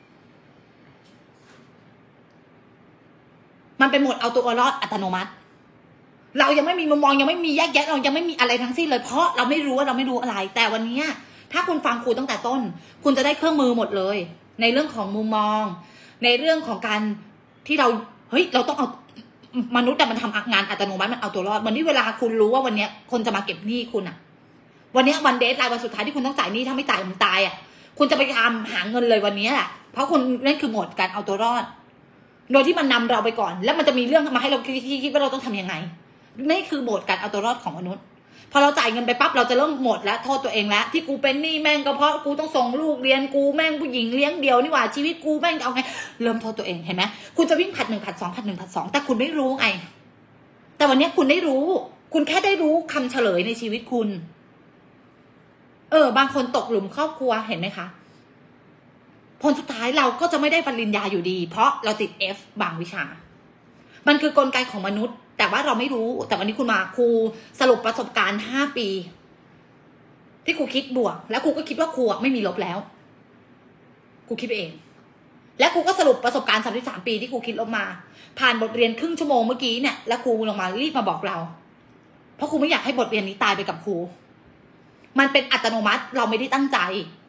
มันเป็นโหมดเอาตัวรอดอัตโนมัติเรายังไม่มีมุมมองยังไม่มีแยกแยะเรายังไม่มีอะไรทั้งสิ้นเลยเพราะเราไม่รู้ว่าเราไม่รู้อะไรแต่วันนี้ถ้าคุณฟังครูตั้งแต่ต้นคุณจะได้เครื่องมือหมดเลยในเรื่องของมุมมองในเรื่องของการที่เราเฮ้ยเราต้องเอามนุษย์แต่มันทำงานอัตโนมัติมันเอาตัวรอดวันนี้เวลาคุณรู้ว่าวันนี้คนจะมาเก็บหนี้คุณอะวันนี้วันเดทไลน์วันสุดท้ายที่คุณต้องจ่ายหนี้ถ้าไม่จ่ายมันตายอะคุณจะไปทำหาเงินเลยวันนี้แหละเพราะคุณนั่นคือโหมดการเอาตัวรอดโดยที่มันนำเราไปก่อนแล้วมันจะมีเรื่องมาให้เราคิดว่าเราต้องทำยังไงนี่คือโหมดการเอาตัวรอดของมนุษย์พอเราจ่ายเงินไปปั๊บเราจะเริ่มหมดแล้วโทษตัวเองแล้วที่กูเป็นหนี้แม่งก็เพราะกูต้องส่งลูกเรียนกูแม่งผู้หญิงเลี้ยงเดี่ยวนี่หว่าชีวิตกูแม่งเอาไงเริ่มโทษตัวเองเห็นไหมคุณจะวิ่งผัดหนึ่งผัดสองผัดหนึ่งผัดสองแต่คุณไม่รู้ไงแต่วันนี้คุณได้รู้คุณแค่ได้รู้คำเฉลยในชีวิตคุณเออบางคนตกหลุมครอบครัวเห็นไหมคะผลสุดท้ายเราก็จะไม่ได้ปริญญาอยู่ดีเพราะเราติด F บางวิชามันคือกลไกของมนุษย์แต่ว่าเราไม่รู้แต่วันนี้คุณมาครูสรุปประสบการณ์ห้าปีที่ครูคิดบวกแล้วครูก็คิดว่าครูไม่มีลบแล้วครูคิดเองและครูก็สรุปประสบการณ์สามสิบสามปีที่ครูคิดลบมาผ่านบทเรียนครึ่งชั่วโมงเมื่อกี้เนี่ยแล้วครูลงมารีบมาบอกเราเพราะครูไม่อยากให้บทเรียนนี้ตายไปกับครูมันเป็นอัตโนมัติเราไม่ได้ตั้งใจ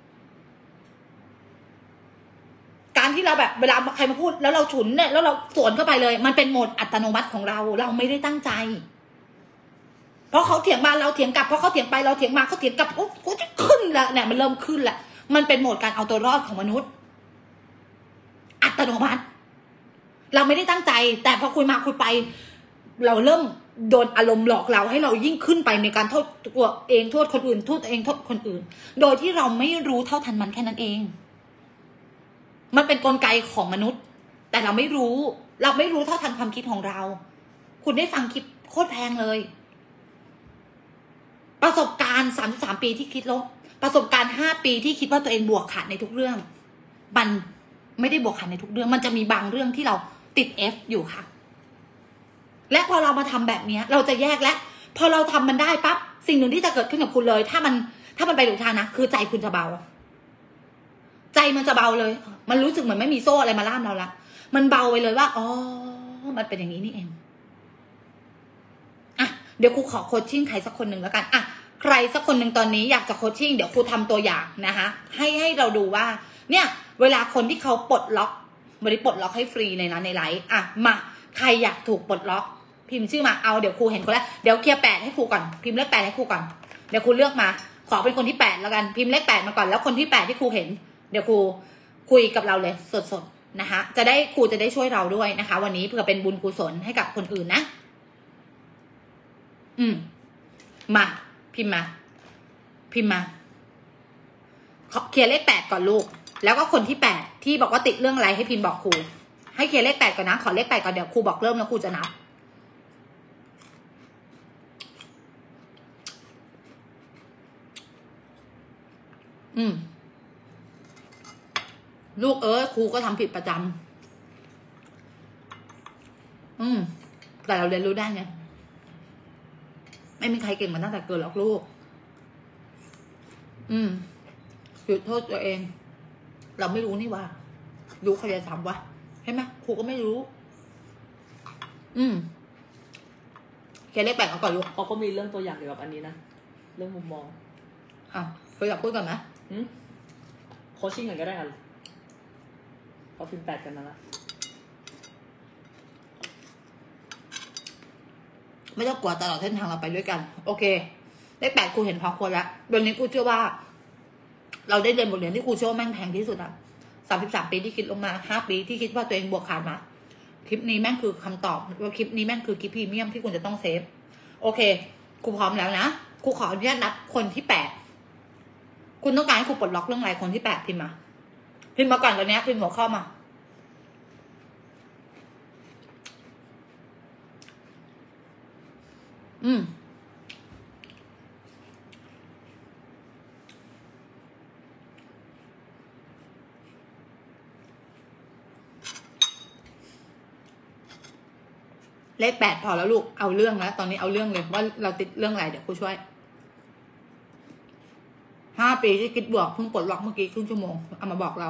การที่เราแบบเวลาใครมาพูดแล้วเราฉุนเนี่ยแล้วเราสวนเข้าไปเลยมันเป็นโหมดอัตโนมัติของเราเราไม่ได้ตั้งใจเพราะเขาเถียงมาเราเถียงกลับเพราะเขาเถียงไปเราเถียงมาเขาเถียงกลับโอ้โหจะขึ้นแล้วเนี่ยมันเริ่มขึ้นแล้วมันเป็นโหมดการเอาตัวรอดของมนุษย์อัตโนมัติเราไม่ได้ตั้งใจแต่พอคุยมาคุยไปเราเริ่มโดนอารมณ์หลอกเราให้เรายิ่งขึ้นไปในการโทษตัวเองโทษคนอื่นโทษตัวเองโทษคนอื่นโดยที่เราไม่รู้เท่าทันมันแค่นั้นเองมันเป็นกลไกของมนุษย์แต่เราไม่รู้เราไม่รู้เท่าทันความคิดของเราคุณได้ฟังคลิปโคตรแพงเลยประสบการณ์สามสิบสามปีที่คิดลบประสบการณ์ห้าปีที่คิดว่าตัวเองบวกขาดในทุกเรื่องมันไม่ได้บวกขาดในทุกเรื่องมันจะมีบางเรื่องที่เราติด F อยู่ค่ะและพอเรามาทำแบบนี้เราจะแยกและพอเราทำมันได้ปั๊บสิ่งหนึ่งที่จะเกิดขึ้นกับคุณเลยถ้ามันถ้ามันไปถูกทางนะคือใจคุณจะเบาใจมันจะเบาเลยมันรู้สึกเหมือนไม่มีโซ่อะไรมาล่ามเราละมันเบาไปเลยว่าอ๋อมันเป็นอย่างนี้นี่เองอ่ะเดี๋ยวครูขอโคชชิ่งใครสักคนหนึ่งแล้วกันอ่ะใครสักคนหนึ่งตอนนี้อยากจะโคชชิ่งเดี๋ยวครูทำตัวอย่างนะคะให้ให้เราดูว่าเนี่ยเวลาคนที่เขาปลดล็อกบริปลดล็อกให้ฟรีเลยนะในไลฟ์อ่ะมาใครอยากถูกปลดล็อกพิมพ์ชื่อมาเอาเดี๋ยวครูเห็นคนแล้วเดี๋ยวเคลียร์แปดให้ครูก่อนพิมพ์เลขแปดให้ครูก่อนเดี๋ยวครูเลือกมาขอเป็นคนที่แปดแล้วกันพิมพ์เลขแปดมาก่อนแล้วคนที่แปดที่ครูเห็นเดี๋ยวครูคุยกับเราเลยสดๆนะคะจะได้ครูจะได้ช่วยเราด้วยนะคะวันนี้เพื่อเป็นบุญกุศลให้กับคนอื่นนะอืมมาพิมพ์มาพิมพ์มาเคลียร์เลขแปดก่อนลูกแล้วก็คนที่แปดที่บอกว่าติดเรื่องอะไรให้พิมพ์บอกครูให้เคลียร์เลขแปดก่อนนะขอเลขแปดก่อนเดี๋ยวครูบอกเริ่มแล้วครูจะนับอืมลูกเออครูก็ทำผิดประจำอืมแต่เราเรียนรู้ได้ไงไม่มีใครเก่งมาตั้งแต่เกิดหรอกลูกอืมหยุดโทษตัวเองเราไม่รู้นี่ว่ารู้ใครจะทำวะใช่ไหมครูก็ไม่รู้อืมแค่เลขแปดเอาก่อนลูกเขาก็มีเรื่องตัวอย่างเกี่ยวกับอันนี้นะเรื่องมุมมองอ่ะเคยอยากพูดกันไหมอืมโคชชิ่งกันก็ได้กันเขาพิมพ์แปดกันนะละไม่ต้องกลัวตลอดเส้นทางเราไปด้วยกันโอเคเลขแปดครูเห็นพอควรแล้ววันนี้ครูเชื่อว่า เราได้เรียนบทเรียนที่ครูเชื่อว่าแม่งแพงที่สุดอะสามสิบสามปีที่คิดลงมาห้าปีที่คิดว่าตัวเองบวกขาดมาคลิปนี้แม่งคือคำตอบว่าคลิปนี้แม่งคือคลิปพรีเมียมที่คุณจะต้องเซฟโอเคครูพร้อมแล้วนะครูขออนุญาตนับคนที่แปดคุณต้องการให้ครูปลดล็อกเรื่องอะไรคนที่แปดพิมพ์มาพิมพ์มาก่อนตอนนี้พิมพ์หัวข้อมาอืมเลขแปดพอแล้วลูกเอาเรื่องแล้วตอนนี้เอาเรื่องเลยว่าเราติดเรื่องอะไรเดี๋ยวครูช่วยห้าปีที่คิดบวกเพิ่งปลดล็อกเมื่อกี้ครึ่งชั่วโมงเอามาบอกเรา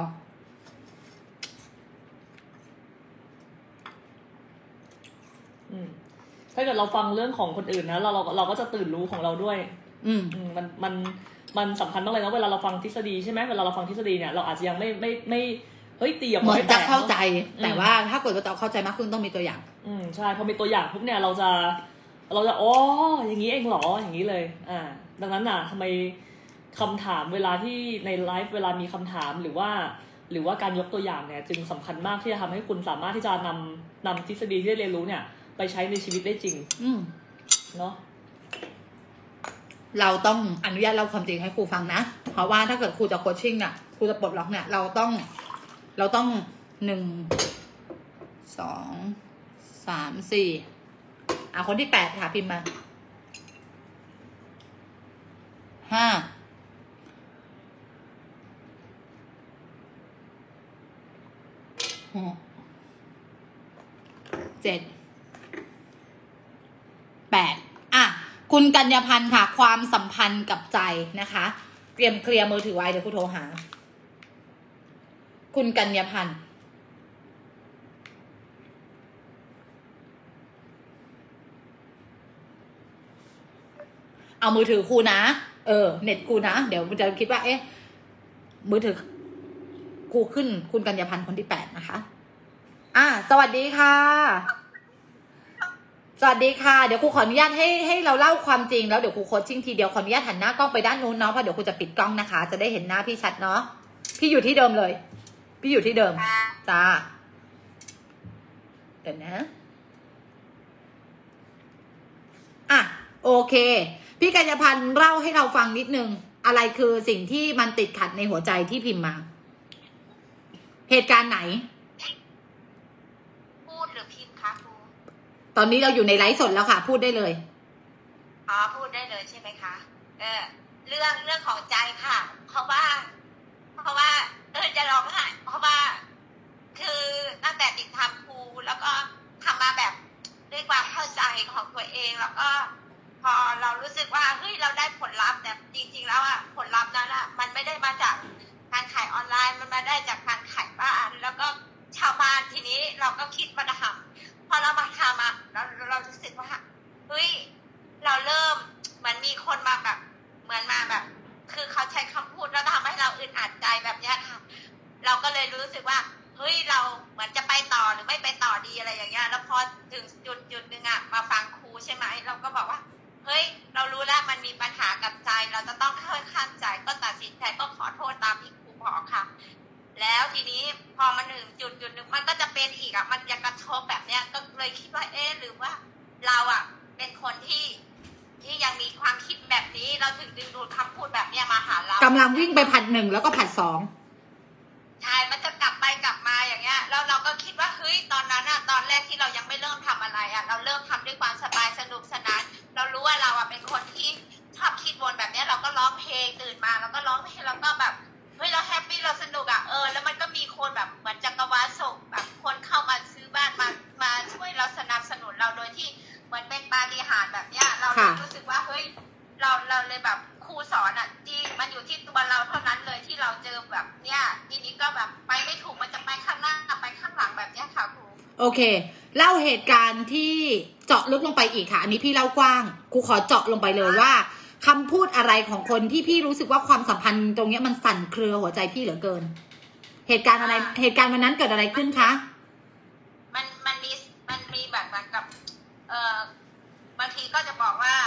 อืมถ้าเกิดเราฟังเรื่องของคนอื่นนะเราเราเราก็จะตื่นรู้ของเราด้วยอืมมันมันมันสำคัญมากเลยนะเวลาเราฟังทฤษฎีใช่ไหมเวลาเราฟังทฤษฎีเนี่ยเราอาจจะยังไม่ไม่ไม่เฮ้ยตีออกมาเหมือนจะเข้าใจแต่ว่าถ้าเกิดว่าจะเข้าใจมากขึ้นต้องมีตัวอย่างอืมใช่พอมีตัวอย่างปุ๊บเนี่ยเราจะเราจะอ๋ออย่างนี้เองเหรออย่างนี้เลยอ่าดังนั้นน่ะทำไมคำถามเวลาที่ในไลฟ์เวลามีคำถามหรือว่าหรือว่าการยกตัวอย่างเนี่ยจึงสำคัญมากที่จะทำให้คุณสามารถที่จะนำนำทฤษฎีที่ได้เรียนรู้เนี่ยไปใช้ในชีวิตได้จริงอืมเนาะเราต้องอนุญาตเล่าความจริงให้ครูฟังนะเพราะว่าถ้าเกิดครูจะโคชชิ่งเนี่ยครูจะปลดล็อกเนี่ยเราต้องเราต้องหนึ่งสองสามสี่อ่ะคนที่แปดค่ะพิมพ์มาห้าหกเจ็ดแปดอ่ะคุณกัญญาพันธ์ค่ะความสัมพันธ์กับใจนะคะเตรียมเคลียร์มือถือไว้เดี๋ยวครูโทรหาคุณกัญญาพันธ์เอามือถือครูนะเออเน็ตครูนะเดี๋ยวมันจะคิดว่าเอ๊ะมือถือครูขึ้นคุณกัญญาพันธ์คนที่แปดนะคะอ่ะสวัสดีค่ะสวัสดีค่ะเดี๋ยวครูขออนุญาตให้ให้เราเล่าความจริงแล้วเดี๋ยวครูโคชชิ่งทีเดียวขออนุญาตหันหน้ากล้องไปด้านนู้นเนาะเพราะเดี๋ยวครูจะปิดกล้องนะคะจะได้เห็นหน้าพี่ชัดเนาะพี่อยู่ที่เดิมเลยพี่อยู่ที่เดิมจ้าเดี๋ยวนะอ่ะโอเคพี่กัญญาพันธ์เล่าให้เราฟังนิดนึงอะไรคือสิ่งที่มันติดขัดในหัวใจที่พิมพ์มาเหตุการณ์ไหนพูดหรือพิมพ์คะครูตอนนี้เราอยู่ในไลฟ์สดแล้วค่ะพูดได้เลยอ๋อพูดได้เลยใช่ไหมคะเออเรื่องเรื่องของใจค่ะเพราะว่าเพราะว่าเออจะร้องไห้เพราะว่าคือตั้งแต่ติดทำครูแล้วก็ทำมาแบบด้วยความเข้าใจของตัวเองแล้วก็พอเรารู้สึกว่าเฮ้ยเราได้ผลลัพธ์แต่จริงๆแล้วอ่ะผลลัพธ์นั้นอ่ะมันไม่ได้มาจากการขายออนไลน์มันมาได้จากการขายบ้านแล้วก็ชาวบ้านทีนี้เราก็คิดมาทำพอเรามาทำอ่ะเราเรารู้สึกว่าเฮ้ยเราเริ่มเหมือนมีคนมาแบบเหมือนมาแบบคือเขาใช้คำพูดแล้วทำให้เราอึดอัดใจแบบนี้ค่ะเราก็เลยรู้สึกว่าเฮ้ยเราเหมือนจะไปต่อหรือไม่ไปต่อดีอะไรอย่างเงี้ยแล้วพอถึงจุดจุดหนึ่งอ่ะมาฟังครูใช่ไหมเราก็บอกว่าเฮ้ยเรารู้แล้วมันมีปัญหากับใจเราจะต้องค่อยข้ามใจก็ตัดสินใจก็ขอโทษตามที่ครูบอกค่ะแล้วทีนี้พอมาหนึ่งจุดจุดหนึ่งมันก็จะเป็นอีกอ่ะมันจะกระทบแบบเนี้ยก็เลยคิดว่าเอ๊ะหรือว่าเราอ่ะเป็นคนที่ที่ยังมีความคิดแบบนี้เราถึงดึงดูดคำพูดแบบเนี้ยมาหาเรากำลังวิ่งไปผัดหนึ่งแล้วก็ผัดสองใช่มันจะกลับไปกลับมาอย่างเงี้ยแล้วเราก็คิดว่าเฮ้ยตอนนั้นอ่ะตอนแรกที่เรายังไม่เริ่มทำอะไรอ่ะเราเริ่มทำด้วยความสบายสนุกสนานเรารู้ว่าเราอ่ะเป็นคนที่ชอบคิดวนแบบเนี้ยเราก็ร้องเพลงตื่นมาแล้วก็ร้องเพลงแล้วก็แบบเฮ้ยเราแฮปปี้เราสนุกอ่ะเออแล้วมันก็มีคนแบบเหมือนจักรวาลส่งแบบคนเข้ามาซื้อบ้านมามาช่วยเราสนับสนุนเราโดยที่เหมือนเป็นปาฏิหาริย์แบบเนี้ยเรารู้สึกว่าเฮ้ยเราเราเลยแบบครูสอนอ่ะที่มันอยู่ที่ตัวเราเท่านั้นเลยที่เราเจอแบบเนี้ยทีนี้ก็แบบไปไม่ถูกมันจะไปข้างหน้าไปข้างหลังแบบเนี้ยค่ะครูโอเคเล่าเหตุการณ์ที่เจาะลึกลงไปอีกค่ะอันนี้พี่เล่ากว้างครูขอเจาะลงไปเลยว่าคำพูดอะไรของคนที่พี่รู้สึกว่าความสัมพันธ์ตรงนี้มันสั่นเครือหัวใจพี่เหลือเกินเหตุการณ์อะไรเหตุการณ์วันนั้นเกิดอะไรขึ้นคะมันมันมีมันมีแบบเหมือนกับเออบางทีก็จะบอกว่ามัน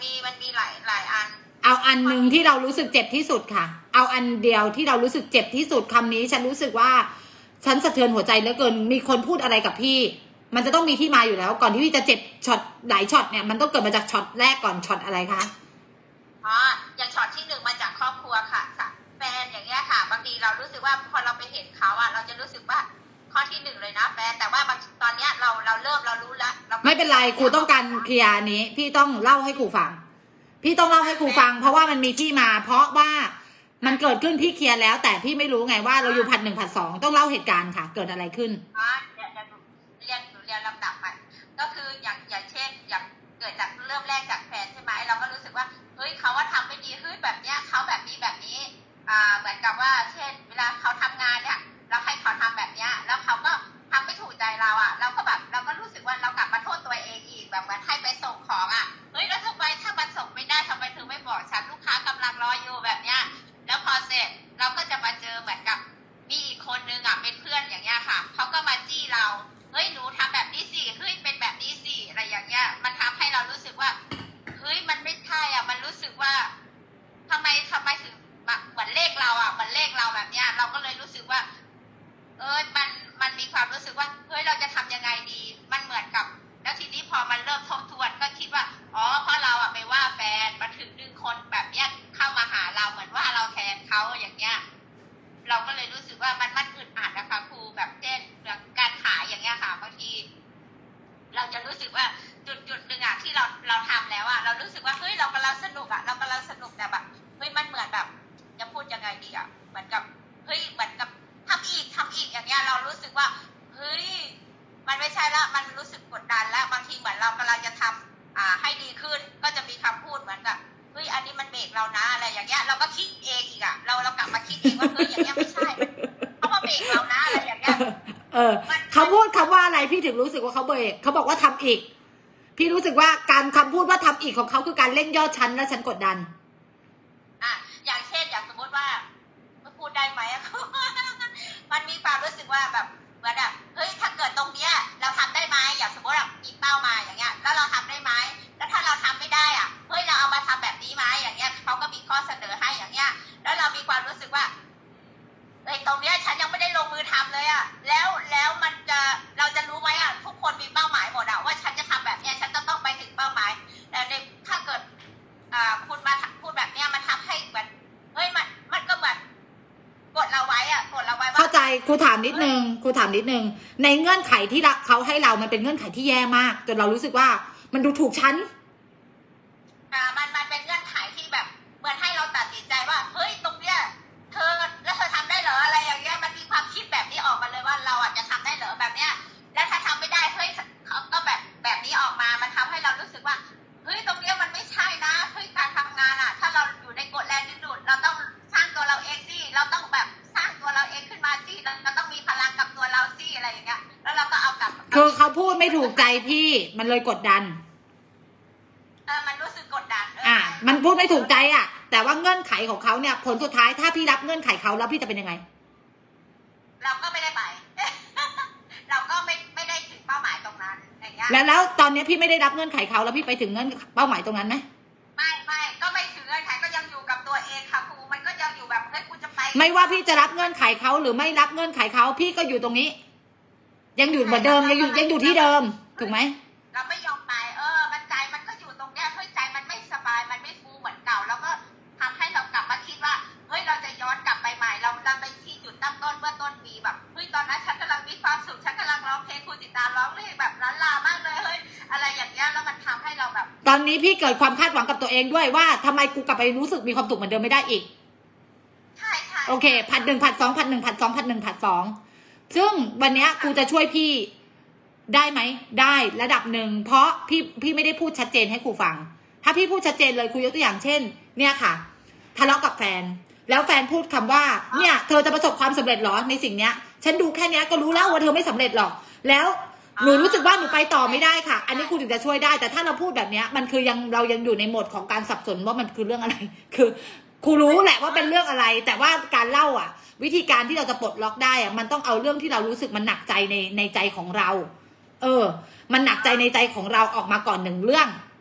มีมันมีหลายหลายอันเอาอันหนึ่งที่เรารู้สึกเจ็บที่สุดค่ะเอาอันเดียวที่เรารู้สึกเจ็บที่สุดคำนี้ฉันรู้สึกว่าฉันสะเทือนหัวใจเหลือเกินมีคนพูดอะไรกับพี่มันจะต้องมีที่มาอยู่แล้วก่อนที่พี่จะเจ็บช็อตหลายช็อตเนี่ยมันต้องเกิดมาจากช็อตแรกก่อนช็อตอะไรคะอ๋ออย่างช็อตที่หนึ่งมาจากครอบครัวค่ะแฟนอย่างเงี้ยค่ะบางทีเรารู้สึกว่าพอเราไปเห็นเขาอ่ะเราจะรู้สึกว่าข้อที่หนึ่งเลยนะแฟนแต่ว่าบางตอนเนี้ยเราเราเริ่มเรารู้แล้วไม่เป็นไรครูต้องการเคลียร์นี้พี่ต้องเล่าให้ครูฟังพี่ต้องเล่าให้ครูฟังเพราะว่ามันมีที่มาเพราะว่ามันเกิดขึ้นพี่เคลียร์แล้วแต่พี่ไม่รู้ไงว่าเราอยู่พันหนึ่งพันสองต้องเล่าเหตุการณ์ค่ะเกิดอะไรขึ้นอ๋อเดี๋ยวจะเรียนเรียนลำดับไปก็คืออย่างอย่างเช่นอย่างเกิดจากเริ่มแรกจากแฟนใช่ไหมเราก็รู้สึกว่าเฮ้ยเขาว่าทำไม่ดีเฮ้ยแบบเนี้ยเขาแบบนี้แบบนี้อ่าเหมือนกับว่าเช่นเวลาเขาทำงานเนี่ยเราให้เขาทำแบบเนี้ยแล้วเขาก็ทำไม่ถูกใจเราอ่ะเราก็แบบเราก็รู้สึกว่าเรากลับมาโทษตัวเองอีกแบบเหมือนให้ไปส่งของอ่ะเฮ้ยแล้วทำไมถ้ามันส่งไม่ได้ทำไมถึงไม่บอกฉันลูกค้ากำลังรออยู่แบบเนี้ยแล้วพอเสร็จเราก็จะมาเจอเหมือนกับมีอีกคนนึงอ่ะเป็นเพื่อนอย่างเงี้ยค่ะเขาก็มาจี้เราเฮ้ยหนูทำแบบนี้สิเฮ้ยเป็นแบบนี้สิอะไรอย่างเงี้ยมันทำให้เรารู้สึกว่าเฮ้ยมันไม่ใช่อ่ะมันรู้สึกว่าทำไมทำไมถึงเหมือนเลขเราอ่ะเหมือนเลขเราแบบเนี้ยเราก็เลยรู้สึกว่าเออมันมันมีความรู้สึกว่าเฮ้ยเราจะทำยังไงดีมันเหมือนกับแล้วทีนี้พอมันเริ่มทบทวนก็คิดว่าอ๋อเพราะเราอ่ะไปว่าแฟนมาถึงดึงคนแบบเนี้ยเข้ามาหาเราเหมือนว่าเราแทนเขาอย่างเงี้ยเราก็เลยรู้สึกว่ามันมันอึดอัดนะคะครูแบบเช่นเรื่องการขายอย่างเงี้ยค่ะบางทีเราจะรู้สึกว่าจุดจุดหนึ่งอ่ะที่เราเราทำแล้วอ่ะเรารู้สึกว่าเฮ้ยเรากำลังสนุกอ่ะเรากำลังสนุกแต่แบบเฮ้ยมันเหมือนแบบจะพูดยังไงดีอ่ะเหมือนกับเฮ้ยเหมือนกับทำอีกทำอีกอย่างเงี้ยเรารู้สึกว่าเฮ้ยมันไม่ใช่ละมันรู้สึกกดดันแล้วบางทีเหมือนเรากำลังจะทำอ่าให้ดีขึ้นก็จะมีคำพูดเหมือนกับเฮ้ยอันนี้มันเบรกเรานะอะไรอย่างเงี้ยเราก็คิดเองอีกอ่ะเราเรากลับมาคิดเองว่าเฮ้ยอย่างเงี้ยไม่ใช่เขามาเบรกเรานะอะไรอย่างเงี้ยเออเขาพูดคำว่าอะไรพี่ถึงรู้สึกว่าเขาเบรกเขาบอกว่าทำอีกพี่รู้สึกว่าการคำพูดว่าทำอีกของเขาคือการเล่นยอดชั้นและฉันกดดันอ่ะอย่างเช่นอย่างสมมติว่าพูดได้ไหมมันมีความรู้สึกว่าแบบเหมือนแบบเฮ้ยถ้าเกิดตรงเนี้ยเราทำได้ไหมอย่างสมมติแบบมีเป้ามาอย่างเงี้ยแล้วเราทำได้ไหมแล้วถ้าเราทำไม่ได้อ่ะเฮ้ยเราเอามาทำแบบนี้ไหมอย่างเงี้ยเขาก็มีข้อเสนอให้อย่างเงี้ยแล้วเรามีความรู้สึกว่าไอ้ตรงเนี้ยฉันยังไม่ได้ลงมือทำเลยอ่ะแล้วแล้วมันจะเราจะรู้ไหมอ่ะทุกคนมีเป้าหมายหมดอ่ะว่าฉันจะทำแบบเนี้ยฉันจะต้องไปถึงเป้าหมายแต่ในถ้าเกิดอ่าคุณมาพูดแบบเนี้ยมันทำให้เหมือนเฮ้ยมันมันก็เหมือนกดเราไว้อ่ะกดเราไว้เข้าใจครูถามนิดนึงครูถามนิดนึงในเงื่อนไขที่เขาให้เรามันเป็นเงื่อนไขที่แย่มากจนเรารู้สึกว่ามันดูถูกชั้นอ่ามันมันเป็นเงื่อนไขที่แบบเหมือนให้เราตัดสินใจว่าเฮ้ยตรงเนี้ยเธอแล้วเธอทำได้เหรออะไรอย่างเงี้ยมันมีความคิดแบบนี้ออกมาเลยว่าเราอ่ะจะทำได้เหรอแบบเนี้ยแล้วถ้าทำไม่ได้เฮ้ยเขาก็แบบแบบนี้ออกมามันทำให้เรารู้สึกว่าเฮ้ยตรงเนี้ยมันไม่ใช่นะเฮ้ยการทำงานอ่ะถ้าเราอยู่ในกฎแรงดึงดูดเราต้องสร้างตัวเราเองสิเราต้องแบบสร้างตัวเราเองขึ้นมาสิเราต้องมีพลังกับตัวเราสิอะไรอย่างเงี้ยแล้วเราก็เอากลับคือเขาพูดไม่ถูกใจพี่มันเลยกดดันเออมันรู้สึกกดดันอ่ะมันพูดไม่ถูกใจอ่ะแต่ว่าเงื่อนไขของเขาเนี่ยผลสุดท้ายถ้าพี่รับเงื่อนไขเขาแล้วพี่จะเป็นยังไงเราก็ไม่ได้ไปเราก็ไม่ไม่ได้ถึงเป้าหมายตรงนั้นอย่างเงี้ยแล้วแล้วตอนนี้พี่ไม่ได้รับเงื่อนไขเขาแล้วพี่ไปถึงเงื่อนเป้าหมายตรงนั้นไหมไม่ไม่ก็ไม่ถึงเงื่อนไขก็ยังอยู่กับตัวเองค่ะครูมันก็ยังอยู่แบบเฮ้ยกูจะไปไม่ว่าพี่จะรับเงื่อนไขเขาหรือไม่รับเงื่อนไขเขาพี่ก็อยู่ตรงนี้ยังอยู่เหมือนเดิมยังอยู่ยังอยู่ที่เดิมถูกไหมเราไม่ยอมไปเออมันใจมันก็อยู่ตรงเนี้ยเฮ้ยใจมันไม่สบายมันไม่ฟูเหมือนเก่าแล้วก็ทำให้เรากลับมาคิดว่าเฮ้ยเราจะย้อนกลับไปใหม่เราเราไปที่จุดตั้งต้นเมื่อต้นปีแบบเฮ้ยตอนนั้นฉันกำลังมีความสุขฉันกำลังร้องเพลงครูจิตาร้องเพลงแบบล้านลามากเลยเฮ้ยอะไรอย่างเงี้ยแล้วมันทำให้เราแบบตอนนี้พี่เกิดความคาดหวังกับตัวเองด้วยว่าทำไมกูกลับไปรู้สึกมีความสุขเหมือนเดิมไม่ได้อีกใช่ใช่โอเคผัดหนึ่งผัดสองผัดหนึ่งผัดสองผัดหนึ่งผัดสองซึ่งวันนี้ครูจะช่วยพี่ได้ไหมได้ระดับหนึ่งเพราะพี่พี่ไม่ได้พูดชัดเจนให้ครูฟังถ้าพี่พูดชัดเจนเลยครูยกตัวอย่างเช่นเนี่ยค่ะทะเลาะกับแฟนแล้วแฟนพูดคำว่าเนี่ยเธอจะประสบความสำเร็จหรอในสิ่งเนี้ยฉันดูแค่นี้ก็รู้แล้วว่าเธอไม่สำเร็จหรอกแล้วหนูรู้สึกว่าหนูไปต่อไม่ได้ค่ะอันนี้ครูถึงจะช่วยได้แต่ถ้าเราพูดแบบนี้มันคือยังเรายังอยู่ในโหมดของการสับสนว่ามันคือเรื่องอะไรคือครูรู้แหละว่าเป็นเรื่องอะไรแต่ว่าการเล่าอ่ะวิธีการที่เราจะปลดล็อกได้อ่ะมันต้องเอาเรื่องที่เรารู้สึกมันหนักใจในในใจของเราเออมันหนักใจในใจของเราออกมาก่อนหนึ่งเรื่อง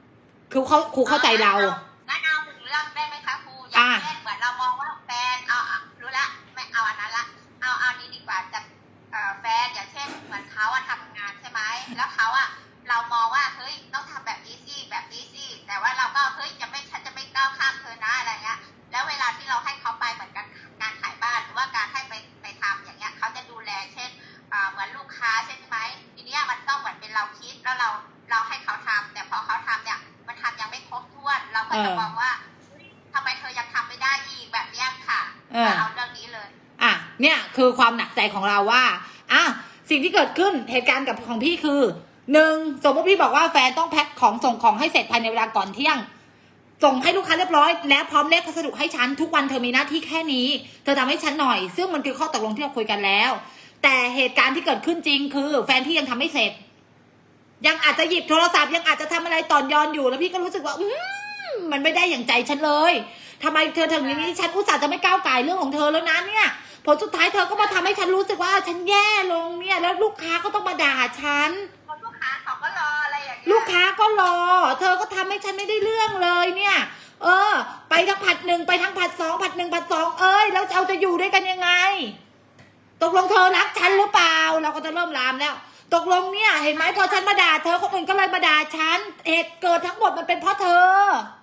คือเขาครูเข้าใจเรางั้นเอาหนึ่งเรื่องได้ไหมคะครูอย่างเช่นเหมือนเรามองว่าแฟนเอารู้ละไม่เอาอันนั้นละเอาเอานี้ดีกว่าจะแฟนอย่างเช่นเหมือนเขาอะทำงานใช่ไหมแล้วเขาอะเรามองว่าเฮ้ยต้องทำแบบนี้สิแบบนี้สิแต่ว่าเราก็เฮ้ยจะไม่ฉันจะไม่ก้าวข้ามเธอนะอะไรเงี้ยแล้วเวลาที่เราให้เขาไปเหมือนกันการขายบ้านหรือว่าการให้ไปไปทำอย่างเงี้ยเขาจะดูแลเช่นเหมือนลูกค้าใช่ไหมทีนี้มันต้องเหมือนเป็นเราคิดแล้วเราเราให้เขาทำแต่พอเขาทำเนี่ยมันทำยังไม่ครบถ้วนเราก็จะมองว่าทำไมเธอยังทำไม่ได้อีกแบบเนี้ยค่ะเอาเรื่องนี้เลยอ่ะเนี่ยคือความหนักใจของเราว่าอ่ะสิ่งที่เกิดขึ้นเหตุการณ์กับของพี่คือหนึ่งสมมติพี่บอกว่าแฟนต้องแพ็คของส่งของให้เสร็จภายในเวลาก่อนเที่ยงส่งให้ลูกค้าเรียบร้อยแล้วพร้อมเลขพัสดุให้ฉันทุกวันเธอมีหน้าที่แค่นี้เธอทำให้ฉันหน่อยซึ่งมันคือข้อตกลงที่เราคุยกันแล้วแต่เหตุการณ์ที่เกิดขึ้นจริงคือแฟนพี่ยังทำไม่เสร็จยังอาจจะหยิบโทรศัพท์ยังอาจจะทำอะไรตอนย้อนอยู่แล้วพี่ก็รู้สึกว่าอืมมันไม่ได้อย่างใจฉันเลยทำไมเธอถึงอย่างนี้ฉันอุตส่าห์จะไม่ก้าวไก่เรื่องของเธอแล้วนะเนี่ยผลสุดท้ายเธอก็มาทำให้ฉันรู้สึกว่าฉันแย่ลงเนี่ยแล้วลูกค้าก็ต้องมาด่าฉันลูกค้าเขาก็รออะไรอย่างเงี้ยลูกค้าก็รอเธอก็ทำให้ฉันไม่ได้เรื่องเลยเนี่ยเออไปทั้งผัดหนึ่งไปทั้งผัดสองผัดหนึ่งผัดสองเอ้ยแล้วเราจะอยู่ด้วยกันยังไงตกลงเธอรักฉันหรือเปล่าเราก็จะเริ่มลามแล้วตกลงเนี่ยเห็นไหมพอฉันมาด่าเธอคนอื่นก็เลยมาด่าฉันเหตุเกิดทั้งหมดมันเป็นเพราะเธอ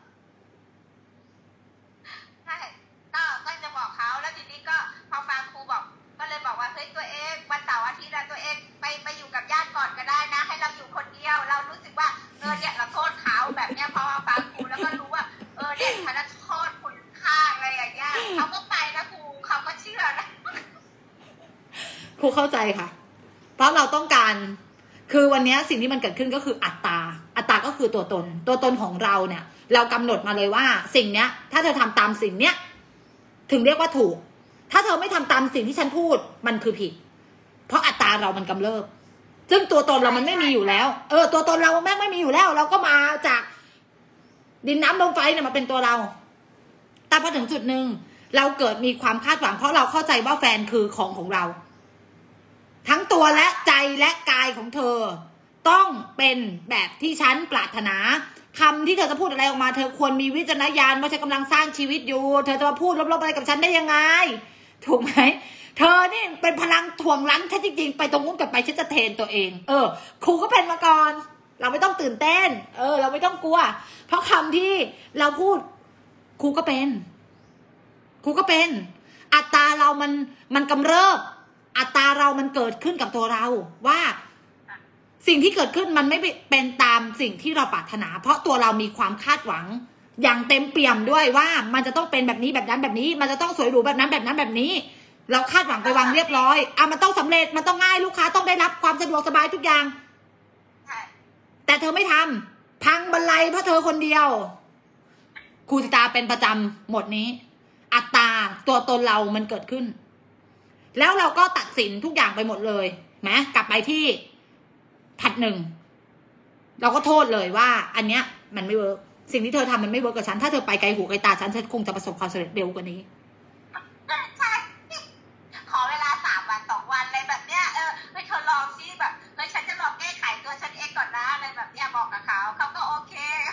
ใช่ก็ก็จะบอกเขาแล้วทีนี้ก็พอฟังครูบอกก็เลยบอกว่าเฮ้ยตัวเองวันเสาร์อาทิตย์ตัวเองไปไปอยู่กับญาติก่อนก็ได้นะให้เราอยู่คนเดียวเรารู้สึกว่าเออเนี่ยเราโทษเขาแบบเนี้ยพอฟังครูแล้วก็รู้ว่าเออเนี่ยฉันโทษคุณค่าอะไรอย่างเงี้ยเขาก็ไปนะครูเขาก็เชื่อนะครูเข้าใจค่ะเพราะเราต้องการคือวันนี้สิ่งที่มันเกิดขึ้นก็คืออัตตาอัตตาก็คือตัวตนตัวตนของเราเนี่ยเรากำหนดมาเลยว่าสิ่งเนี้ยถ้าเธอทำตามสิ่งเนี้ยถึงเรียกว่าถูกถ้าเธอไม่ทำตามสิ่งที่ฉันพูดมันคือผิดเพราะอัตตาเรามันกำเริบซึ่งตัวตนเรามันไม่มีอยู่แล้วเออตัวตนเราแม่งไม่มีอยู่แล้วเราก็มาจากดินน้ำลมไฟเนี่ยมาเป็นตัวเราแต่พอถึงจุดหนึ่งเราเกิดมีความคาดหวังเพราะเราเข้าใจว่าแฟนคือของของเราทั้งตัวและใจและกายของเธอต้องเป็นแบบที่ฉันปรารถนาคำที่เธอจะพูดอะไรออกมาเธอควรมีวิจารณญาณว่าฉันกำลังสร้างชีวิตอยู่เธอจะมาพูดลบๆอะไรกับฉันได้ยังไงถูกไหมเธอนี่เป็นพลังถ่วงรั้งฉันจริงๆไปตรงนู้นกับไปฉันจะเทรนตัวเองเออครูก็เป็นมาก่อนเราไม่ต้องตื่นเต้นเออเราไม่ต้องกลัวเพราะคำที่เราพูดครูก็เป็นครูก็เป็นอัตราเรามันมันกำเริบอัตราเรามันเกิดขึ้นกับตัวเราว่าสิ่งที่เกิดขึ้นมันไม่เป็นตามสิ่งที่เราปรารถนาเพราะตัวเรามีความคาดหวังอย่างเต็มเปี่ยมด้วยว่ามันจะต้องเป็นแบบนี้แบบนั้นแบบนี้มันจะต้องสวยหรูแบบนั้นแบบนั้นแบบนี้เราคาดหวังไปวางเรียบร้อยอ่ะมันต้องสำเร็จมันต้องง่ายลูกค้าต้องได้รับความสะดวกสบายทุกอย่างแต่เธอไม่ทำพังบรรลัยเพราะเธอคนเดียวครูสิตาเป็นประจำหมดนี้อัตราตัวตนเรามันเกิดขึ้นแล้วเราก็ตัดสินทุกอย่างไปหมดเลยไหมกลับไปที่ผัดหนึ่งเราก็โทษเลยว่าอันเนี้ยมันไม่เวิร์กสิ่งที่เธอทำมันไม่เวิร์กกับฉันถ้าเธอไปไกลหูไกลตาฉันฉันคงจะประสบความสำเร็จเร็วกว่านี้ใช่ขอเวลาสามวันสองวันอะไรแบบเนี้ยเออให้เธอลองซิแบบเฮ้ยฉันจะลองแก้ไขตัวฉันเองก่อนนะอะไรแบบเนี้ยบอกกับเขาเขาก็โอเค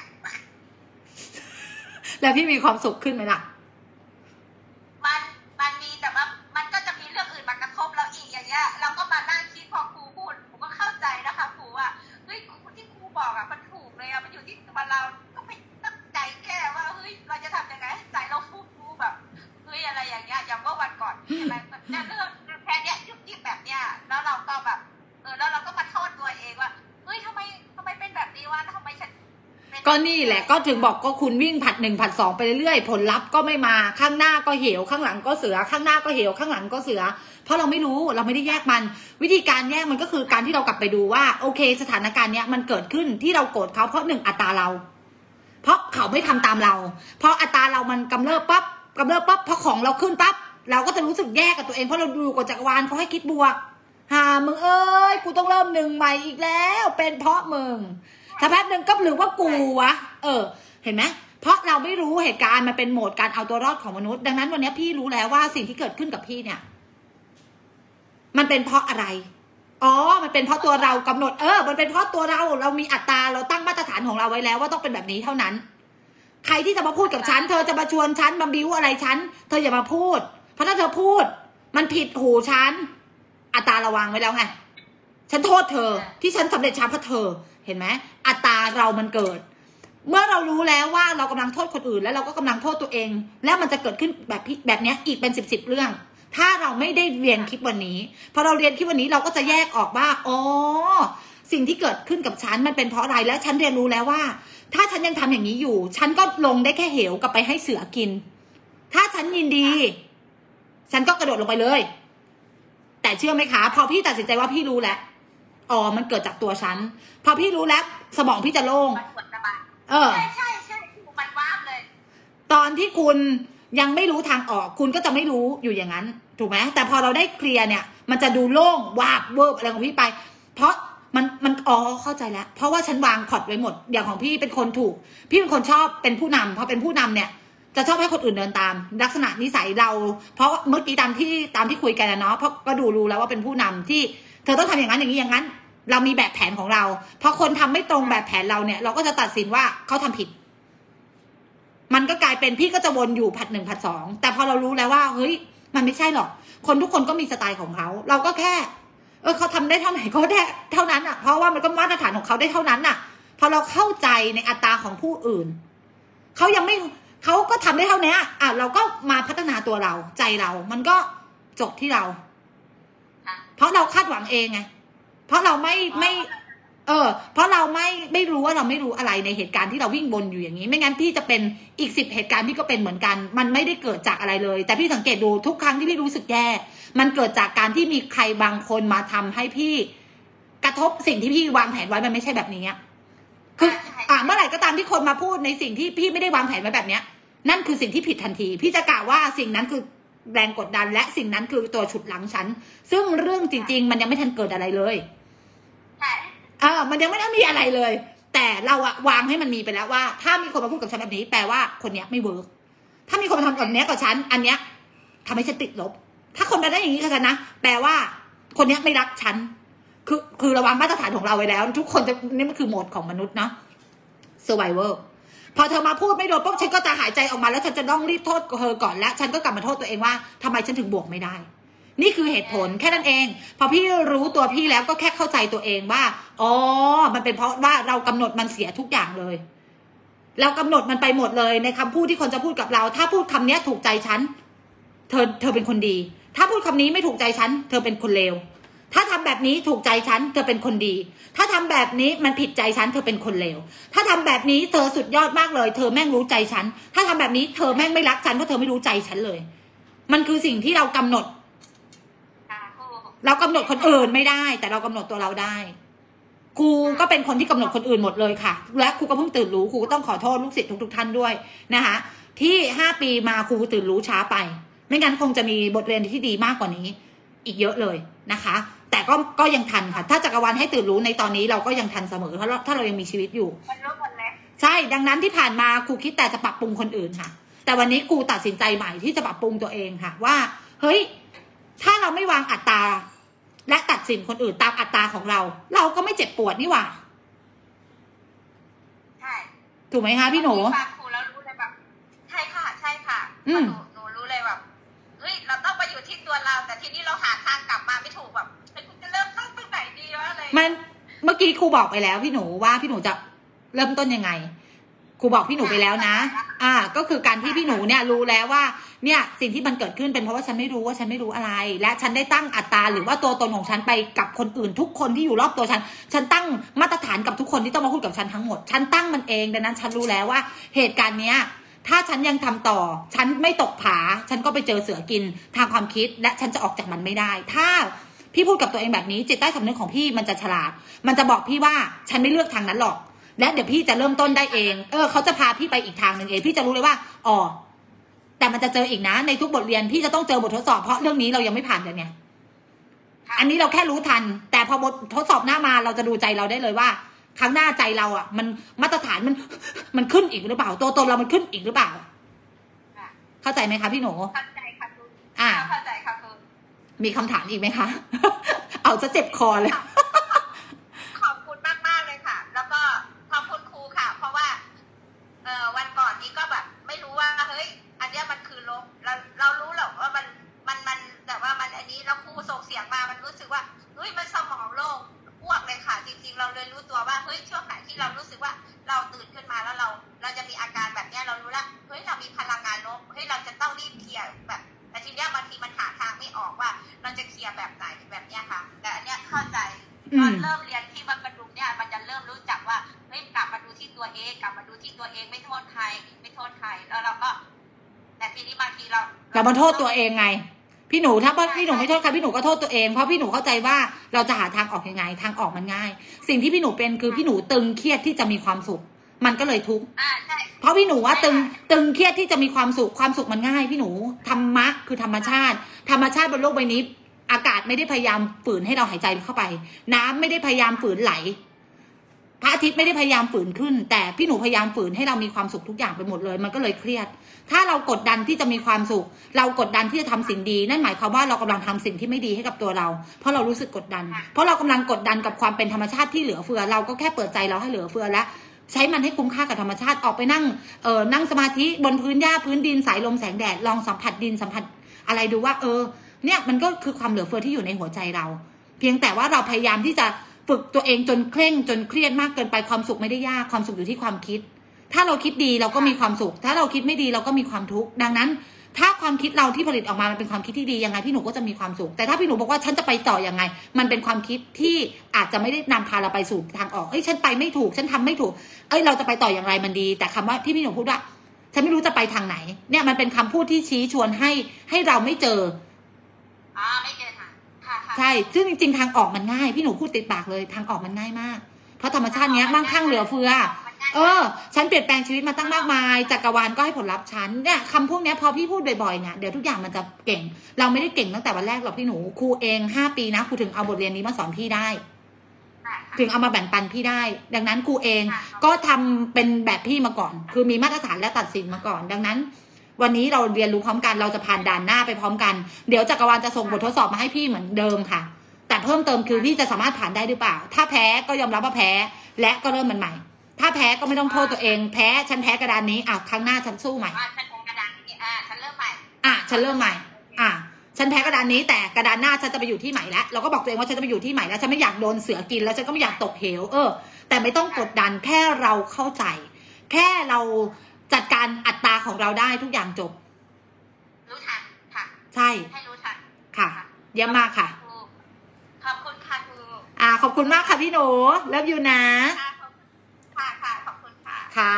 แล้วพี่มีความสุขขึ้นไหมล่ะมันมันมีแต่ว่ามันก็จะมีเรื่องอื่นมากระทบเราอีกอย่างเงี้ยเราก็มานั่งคิดพอครูพูดผมก็เข้าใจนะคะครูว่าเฮ้ยที่ครูบอกอ่ะมันถูกเลยอ่ะมันอยู่ที่ตัวเราก็ไปตั้งใจแก้ว่าเฮ้ยเราจะทำยังไงให้ใจเราฟูฟูแบบเฮ้ยอะไรอย่างเงี้ยอย่างเมื่อวันก่อนอะไรแบบเนี้ยเรื่องแค่เนี้ยยุบยิบแบบเนี้ยแล้วเราก็แบบเออแล้วเราก็มาโทษตัวเองว่าเฮ้ยทำไมทำไมเป็นแบบนี้วะทำไมฉันก็นี่แหละก็ถึงบอกก็คุณวิ่งผัดหนึ่งผัดสองไปเรื่อยๆผลลัพธ์ก็ไม่มาข้างหน้าก็เหวข้างหลังก็เสือข้างหน้าก็เหวข้างหลังก็เสือเพราะเราไม่รู้เราไม่ได้แยกมันวิธีการแยกมันก็คือการที่เรากลับไปดูว่าโอเคสถานการณ์เนี้ยมันเกิดขึ้นที่เราโกรธเขาเพราะหนึ่งอัตราเราเพราะเขาไม่ทำตามเราเพราะอัตราเรามันกำเริบปั๊บกำเริบปั๊บเพราะของเราขึ้นปั๊บเราก็จะรู้สึกแย่กับตัวเองเพราะเราดูกับจักรวาลเขาให้คิดบวกหามึงเอ้ยกูต้องเริ่มหนึ่งใหม่อีกแล้วเป็นเพราะมึงถ้าแป๊บหนึ่งก็หรือว่ากูวะเออเห็นไหมเพราะเราไม่รู้เหตุการณ์มันเป็นโหมดการเอาตัวรอดของมนุษย์ดังนั้นวันนี้พี่รู้แล้วว่าสิ่งที่เกิดขึ้นกับพี่เนี่ยมันเป็นเพราะอะไรอ๋อมันเป็นเพราะตัวเรากำหนดเออมันเป็นเพราะตัวเราเรามีอัตราเราตั้งมาตรฐานของเราไว้แล้วว่าต้องเป็นแบบนี้เท่านั้นใครที่จะมาพูดกับฉันเธอจะมาชวนฉันมาบิ้วอะไรฉันเธออย่ามาพูดเพราะถ้าเธอพูดมันผิดหูฉันอัตราระวังไว้แล้วไงฉันโทษเธอที่ฉันสำเร็จช้าเพราะเธอเห็นไหมอัตราเรามันเกิดเมื่อเรารู้แล้วว่าเรากำลังโทษคนอื่นแล้วเราก็กำลังโทษตัวเองแล้วมันจะเกิดขึ้นแบบแบบนี้อีกเป็นสิบสิบเรื่องถ้าเราไม่ได้เรียนคลิปวันนี้พอเราเรียนคลิปวันนี้เราก็จะแยกออกว่าอ๋อสิ่งที่เกิดขึ้นกับฉันมันเป็นเพราะอะไรแล้วฉันเรียนรู้แล้วว่าถ้าฉันยังทำอย่างนี้อยู่ฉันก็ลงได้แค่เหวกลับไปให้เสือกินถ้าฉันยินดีฉันก็กระโดดลงไปเลยแต่เชื่อไหมคะพอพี่ตัดสินใจว่าพี่รู้แล้วอ๋อมันเกิดจากตัวฉันพอพี่รู้แล้วสมองพี่จะโล่งเออใช่ใช่ใช่มันว้าบเลยตอนที่คุณยังไม่รู้ทางออกคุณก็จะไม่รู้อยู่อย่างนั้นถูกไหมแต่พอเราได้เคลียร์เนี่ยมันจะดูโล่งวาบเวิบอะไรของพี่ไปเพราะมันมันอ๋อเข้าใจแล้วเพราะว่าฉันวางพอร์ตไว้หมดอย่างของพี่เป็นคนถูกพี่เป็นคนชอบเป็นผู้นำพอเป็นผู้นำเนี่ยจะชอบให้คนอื่นเดินตามลักษณะนิสัยเราเพราะเมื่อกี้ตามที่ตามที่คุยกันนะเนาะเพราะก็ดูรู้แล้วว่าเป็นผู้นำที่เธอต้องทำอย่างนั้นอย่างนี้อย่างนั้นเรามีแบบแผนของเราพอคนทำไม่ตรงแบบแผนเราเนี่ยเราก็จะตัดสินว่าเขาทำผิดมันก็กลายเป็นพี่ก็จะวนอยู่ผัดหนึ่งผัดสองแต่พอเรารู้แล้วว่าเฮ้ยมันไม่ใช่หรอกคนทุกคนก็มีสไตล์ของเขาเราก็แค่เออเขาทำได้เท่าไหร่ก็ได้เท่านั้นอ่ะเพราะว่ามันก็มาตรฐานของเขาได้เท่านั้นอ่ะพอเราเข้าใจในอัตราของผู้อื่นเขายังไม่เขาก็ทำได้เท่านี้อ่ะเราก็มาพัฒนาตัวเราใจเรามันก็จบที่เราเพราะเราคาดหวังเองไงเพราะเราไม่ไม่เออเพราะเราไม่ไม่รู้ว่าเราไม่รู้อะไรในเหตุการณ์ที่เราวิ่งบนอยู่อย่างนี้ไม่งั้นพี่จะเป็นอีกสิบเหตุการณ์พี่ก็เป็นเหมือนกันมันไม่ได้เกิดจากอะไรเลยแต่พี่สังเกตดูทุกครั้งที่พี่รู้สึกแย่มันเกิดจากการที่มีใครบางคนมาทำให้พี่กระทบสิ่งที่พี่วางแผนไว้มันไม่ใช่แบบนี้คืออ่าเมื่อไหร่ก็ตามที่คนมาพูดในสิ่งที่พี่ไม่ได้วางแผนไว้แบบเนี้ยนั่นคือสิ่งที่ผิดทันทีพี่จะกล่าวว่าสิ่งนั้นคือแรงกดดันและสิ่งนั้นคือตัวฉุดหลังฉันซึ่งเรื่องจริงๆมันยังไม่ทันเกิดอะไรเลยเออมันยังไม่ได้มีอะไรเลยแต่เราอะวางให้มันมีไปแล้วว่าถ้ามีคนมาพูดกับฉันแบบนี้แปลว่าคนเนี้ยไม่เวิร์กถ้ามีคนมาทำแบบนี้กับฉันอันเนี้ยทำให้ฉันติดลบถ้าคนมาได้อย่างนี้กับฉันนะแปลว่าคนเนี้ยไม่รักฉันคือคือระวังมาตรฐานของเราไว้แล้วทุกคนจะนี่มันคือโหมดของมนุษย์เนาะ survivor พอเธอมาพูดไม่โดนปุ๊บฉันก็จะหายใจออกมาแล้วฉันจะต้องรีบโทษเธอก่อนและฉันก็กลับมาโทษตัวเองว่าทำไมฉันถึงบวกไม่ได้นี่คือเหตุผลแค่นั้นเองพอพี่รู้ตัวพี่แล้วก็แค่เข้าใจตัวเองว่าอ๋อมันเป็นเพราะว่าเรากำหนดมันเสียทุกอย่างเลยเรากำหนดมันไปหมดเลยในคำพูดที่คนจะพูดกับเราถ้าพูดคำนี้ถูกใจฉันเธอเธอเป็นคนดีถ้าพูดคำนี้ไม่ถูกใจฉันเธอเป็นคนเลวถ้าทำแบบนี้ถูกใจฉันเธอเป็นคนดีถ้าทำแบบนี้มันผิดใจฉันเธอเป็นคนเลวถ้าทำแบบนี้เธอสุดยอดมากเลยเธอแม่งรู้ใจฉันถ้าทำแบบนี้เธอแม่งไม่รักฉันเพราะเธอไม่รู้ใจฉันเลยมันคือสิ่งที่เรากำหนดเรากำหนดคนอื่นไม่ได้แต่เรากำหนดตัวเราได้ครูก็เป็นคนที่กำหนดคนอื่นหมดเลยค่ะและครูก็เพิ่งตื่นรู้ครูก็ต้องขอโทษลูกศิษย์ทุกๆท่านด้วยนะคะที่ห้าปีมาครูตื่นรู้ช้าไปไม่งั้นคงจะมีบทเรียนที่ดีมากกว่านี้อีกเยอะเลยนะคะแต่ก็ก็ยังทันค่ะถ้าจักรวาลให้ตื่นรู้ในตอนนี้เราก็ยังทันเสมอเพราะถ้าเรายังมีชีวิตอยู่ใช่ดังนั้นที่ผ่านมาครูคิดแต่จะปรับปรุงคนอื่นค่ะแต่วันนี้ครูตัดสินใจใหม่ที่จะปรับปรุงตัวเองค่ะว่าเฮ้ยถ้าเราไม่วางอัตราและตัดสินคนอื่นตามอัตราของเราเราก็ไม่เจ็บปวดนี่หว่าใช่ถูกไหมคะพี่หนูฟังครูแล้วรู้เลยแบบใช่ค่ะใช่ค่ะหนูหนูรู้เลยแบบเฮ้ยเราต้องไปอยู่ที่ตัวเราแต่ทีนี้เราหาทางกลับมาไม่ถูกแบบคุณจะเริ่มต้นตรงไหนดีวะอะไรมันเมื่อกี้ครูบอกไปแล้วพี่หนูว่าพี่หนูจะเริ่มต้นยังไงครูบอกพี่หนูไปแล้วนะอ่าก็คือการที่พี่หนูเนี่ยรู้แล้วว่าเนี่ยสิ่งที่มันเกิดขึ้นเป็นเพราะว่าฉันไม่รู้ว่าฉันไม่รู้อะไรและฉันได้ตั้งอัตราหรือว่าตัวตนของฉันไปกับคนอื่นทุกคนที่อยู่รอบตัวฉันฉันตั้งมาตรฐานกับทุกคนที่ต้องมาพูดกับฉันทั้งหมดฉันตั้งมันเองดังนั้นฉันรู้แล้วว่าเหตุการณ์เนี้ยถ้าฉันยังทำต่อฉันไม่ตกผาฉันก็ไปเจอเสือกินทางความคิดและฉันจะออกจากมันไม่ได้ถ้าพี่พูดกับตัวเองแบบนี้จิตใต้สำนึกของพี่มันจะฉลาดมันจะบอกพี่ว่าฉันไม่เลือกทางนั้นหรอกและเดี๋ยวพี่จะเริ่มต้นได้เองเออเขาจะพาพี่ไปอีกทางหนึ่งเองพี่จะรู้เลยว่าอ๋อแต่มันจะเจออีกนะในทุกบทเรียนพี่จะต้องเจอบททดสอบเพราะเรื่องนี้เรายังไม่ผ่านกันไงอันนี้เราแค่รู้ทันแต่พอบททดสอบหน้ามาเราจะดูใจเราได้เลยว่าครั้งหน้าใจเราอ่ะมันมาตรฐานมันมันขึ้นอีกหรือเปล่าตัวตนเรามันขึ้นอีกหรือเปล่าเข้าใจไหมคะพี่หนูเข้าใจค่ะคุณอ่าเข้าใจค่ะคุณมีคำถามอีกไหมคะเอาจะเจ็บคอเลยขอบคุณมากมากเลยค่ะแล้วก็ขอบคุณครูค่ะเพราะว่าเออวันก่อนนี้ก็แบบไม่รู้ว่าเฮ้ยอันนี้มันคือลบเราเรารู้หรอกว่ามันมันมันแต่ว่ามันอันนี้แล้วครูส่งเสียงมามันรู้สึกว่าเฮ้ยมันสมองโล่งอ้วกเลยค่ะจริงๆเราเลยรู้ตัวว่าเฮ้ยช่วงไหนที่เรารู้สึกว่าเราตื่นขึ้นมาแล้วเราเราจะมีอาการแบบนี้เรารู้ละเฮ้ยเรามีพลังงานลบเฮ้ยเราจะต้องรีบเคลียร์แบบแต่ทีเนี้ยบางทีมันหาทางไม่ออกว่าเราจะเคลียร์แบบไหนแบบเนี้ยค่ะแต่อันเนี้ยเข้าใจตอนเริ่มเรียนที่วัดประดุมเนี่ยมันจะเริ่มรู้จักว่าเฮ้ยกลับมาดูที่ตัวเองกลับมาดูที่ตัวเองไม่โทษใครไม่โทษใครแล้วเราก็แต่ทีนี้บางทีเราเรามาโทษตัวเองไงพี่หนูถ้าพี่หนูไม่โทษใครพี่หนูก็โทษตัวเองเพราะพี่หนูเข้าใจว่าเราจะหาทางออกยังไงทางออกมันง่ายสิ่งที่พี่หนูเป็นคือพี่หนูตึงเครียดที่จะมีความสุขมันก็เลยทุกข์เพราะพี่หนูว่าตึงตึงเครียดที่จะมีความสุขความสุขมันง่ายพี่หนูธรรมะคือธรรมชาติธรรมชาติบนโลกใบนี้อากาศไม่ได้พยายามฝืนให้เราหายใจเข้าไปน้ำไม่ได้พยายามฝืนไหลพระอาทิตย์ไม่ได้พยายามฝืนขึ้นแต่พี่หนูพยายามฝืนให้เรามีความสุขทุกอย่างไปหมดเลยมันก็เลยเครียดถ้าเรากดดันที่จะมีความสุขเรากดดันที่จะทำสิ่งดีนั่นหมายความว่าเรากำลังทำสิ่งที่ไม่ดีให้กับตัวเราเพราะเรารู้สึกกดดันเพราะเรากำลังกดดันกับความเป็นธรรมชาติที่เหลือเฟือเราก็แค่เปิดใจเราให้เหลือเฟือและใช้มันให้คุ้มค่ากับธรรมชาติออกไปนั่งเออนั่งสมาธิบนพื้นหญ้าพื้นดินสายลมแสงแดดลองสัมผัสดินสัมผัสอะไรดูว่าเออเนี่ยมันก็คือความเหลือเฟือที่อยู่ในหัวใจเราเพียงแต่ว่าเราพยายามที่จะฝึกตัวเองจนเคร่งจนเครียดมากเกินไปความสุขไม่ได้ยากความสุขอยู่ที่ความคิดถ้าเราคิดดีเราก็มีความสุขถ้าเราคิดไม่ดีเราก็มีความทุกข์ดังนั้นถ้าความคิดเราที่ผลิตออกมามันเป็นความคิดที่ดียังไงพี่หนูก็จะมีความสุขแต่ถ้าพี่หนูบอกว่าฉันจะไปต่อยังไงมันเป็นความคิดที่อาจจะไม่ได้นำพาเราไปสู่ทางออกเอ้ยฉันไปไม่ถูกฉันทำไม่ถูกเอ้ยเราจะไปต่ออย่างไรมันดีแต่คำว่าที่พี่หนูพูดว่าฉันไม่รู้จะไปทางไหนเนี่ยมันเป็นคำพูดที่ชี้ชวนให้ให้เราไม่เจออ๋อไม่เจอทางใช่ซึ่งจริงๆทางออกมันง่ายพี่หนูพูดติดปากเลยทางออกมันง่ายมากเพราะธรรมชาติเนี้ยมั่งคั่งเหลือเฟือเออฉันเปลี่ยนแปลงชีวิตมาตั้งมากมายจักรวาลก็ให้ผลลัพธ์ฉันเนี่ยคำพวกนี้พอพี่พูดบ่อยๆเนี่ยเดี๋ยวทุกอย่างมันจะเก่งเราไม่ได้เก่งตั้งแต่วันแรกหรอกพี่หนูครูเองห้าปีนะครูถึงเอาบทเรียนนี้มาสอนพี่ได้ถึงเอามาแบ่งปันพี่ได้ดังนั้นครูเองก็ทำเป็นแบบพี่มาก่อนคือมีมาตรฐานและตัดสินมาก่อนดังนั้นวันนี้เราเรียนรู้พร้อมกันเราจะผ่านด่านหน้าไปพร้อมกันเดี๋ยวจักรวาลจะส่งบททดสอบมาให้พี่เหมือนเดิมค่ะแต่เพิ่มเติมคือพี่จะสามารถผ่านได้หรือเปล่าถ้าแพ้ก็ยอมรับว่าแพ้และก็เริ่มมันใหม่ถ้าแพ้ก็ไม่ต้องโทษตัวเองแพ้ฉันแพ้กระดานนี้อ่ะครั้งหน้าฉันสู้ใหม่ฉันแพ้กระดานนี้อ่ะฉันเริ่มใหม่อ่ะฉันเริ่มใหม่อ่ะฉันแพ้กระดานนี้แต่กระดานหน้าฉันจะไปอยู่ที่ใหม่แล้วเราก็บอกตัวเองว่าฉันจะไปอยู่ที่ใหม่แล้วฉันไม่อยากโดนเสือกินแล้วฉันก็ไม่อยากตกเหวเออแต่ไม่ต้องกดดันแค่เราเข้าใจแค่เราจัดการอัตราของเราได้ทุกอย่างจบรู้ทันค่ะใช่ให้รู้ทันค่ะเยี่ยมมากค่ะขอบคุณค่ะครูอ่าขอบคุณมากค่ะพี่หนูเลิฟยูนะค่ะค่ะขอบคุณค่ะค่ะ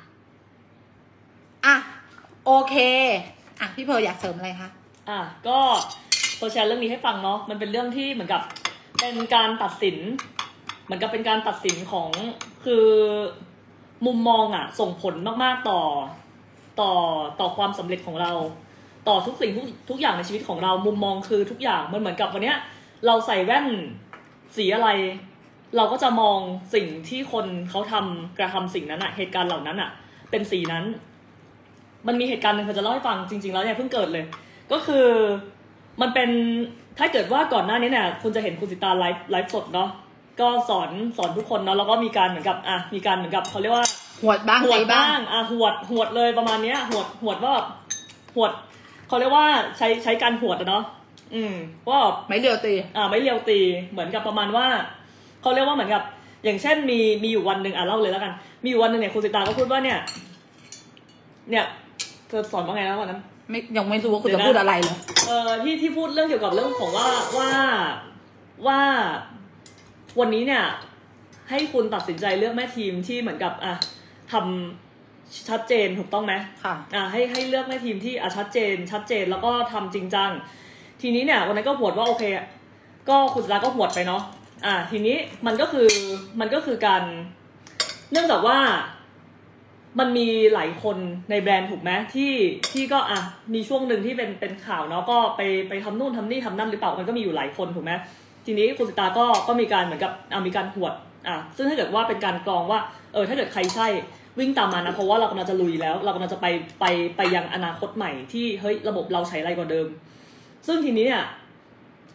อ่ะโอเคอ่ะพี่เพร์ลอยากเสริมอะไรคะอ่ะก็ตัวแชร์เรื่องนี้ให้ฟังเนาะมันเป็นเรื่องที่เหมือนกับเป็นการตัดสินเหมือนกับเป็นการตัดสินของคือมุมมองอ่ะส่งผลมากๆต่อต่อต่อความสำเร็จของเราต่อทุกสิ่งทุกทุกอย่างในชีวิตของเรามุมมองคือทุกอย่างมันเหมือนกับวันเนี้ยเราใส่แว่นสีอะไรเราก็จะมองสิ่งที่คนเขาทำกระทำสิ่งนั้นอะเหตุการณ์เหล่านั้นอะเป็นสีนั้นมันมีเหตุการณ์หนึ่งเขาจะเล่าให้ฟังจริงๆแล้วเนี่ยเพิ่งเกิดเลยก็คือมันเป็นถ้าเกิดว่าก่อนหน้านี้เนี่ยคุณจะเห็นคุณสิตาไลฟ์ไลฟ์สดเนาะก็สอนสอนทุกคนเนาะแล้วก็มีการเหมือนกับอ่ะมีการเหมือนกับเขาเรียกว่าหวดบ้างหวดบ้างอ่ะหวดหวดเลยประมาณเนี้ยหวดหวดว่าแบบหวดเขาเรียกว่าใช้ใช้การหวดอะเนาะอืมว่าไม่เลียวตีอ่าไม่เลียวตีเหมือนกับประมาณว่าเขาเรียกว่าเหมือนกับอย่างเช่นมีมีอยู่วันหนึ่งอ่ะเล่าเลยแล้วกันมีอยู่วันหนึ่งเนี่ยครูสิตาก็พูดว่าเนี่ยเนี่ยเธอสอนว่าไงนะวันนั้นไม่ยังไม่รู้ว่าคุณจะพูดอะไรเลยเออที่ที่พูดเรื่องเกี่ยวกับเรื่องของว่าว่าว่าวันนี้เนี่ยให้คุณตัดสินใจเลือกแม่ทีมที่เหมือนกับอ่ะทำชัดเจนถูกต้องไหมค่ะอ่ะให้ให้เลือกแม่ทีมที่อ่ะชัดเจนชัดเจนแล้วก็ทำจริงจังทีนี้เนี่ยวันนั้นก็หวดว่าโอเคก็คุณสิตาก็หวดไปเนาะอ่าทีนี้มันก็คือมันก็คือการเนื่องจากว่ามันมีหลายคนในแบรนด์ถูกไหมที่ที่ก็อ่ะมีช่วงหนึ่งที่เป็นเป็นข่าวเนาะก็ไปไปทำนู่นทำนี่ทำนั่นหรือเปล่ามันก็มีอยู่หลายคนถูกไหมทีนี้คุณสิตาก็ก็มีการเหมือนกับอ่ามีการหวดอ่ะซึ่งถ้าเกิดว่าเป็นการกรองว่าเออถ้าเกิดใครใช่วิ่งตามมานะเพราะว่าเรากำลังจะลุยแล้วเรากำลังจะไปไปไปยังอนาคตใหม่ที่เฮ้ยระบบเราใช้ไรกว่าเดิมซึ่งทีนี้เนี่ย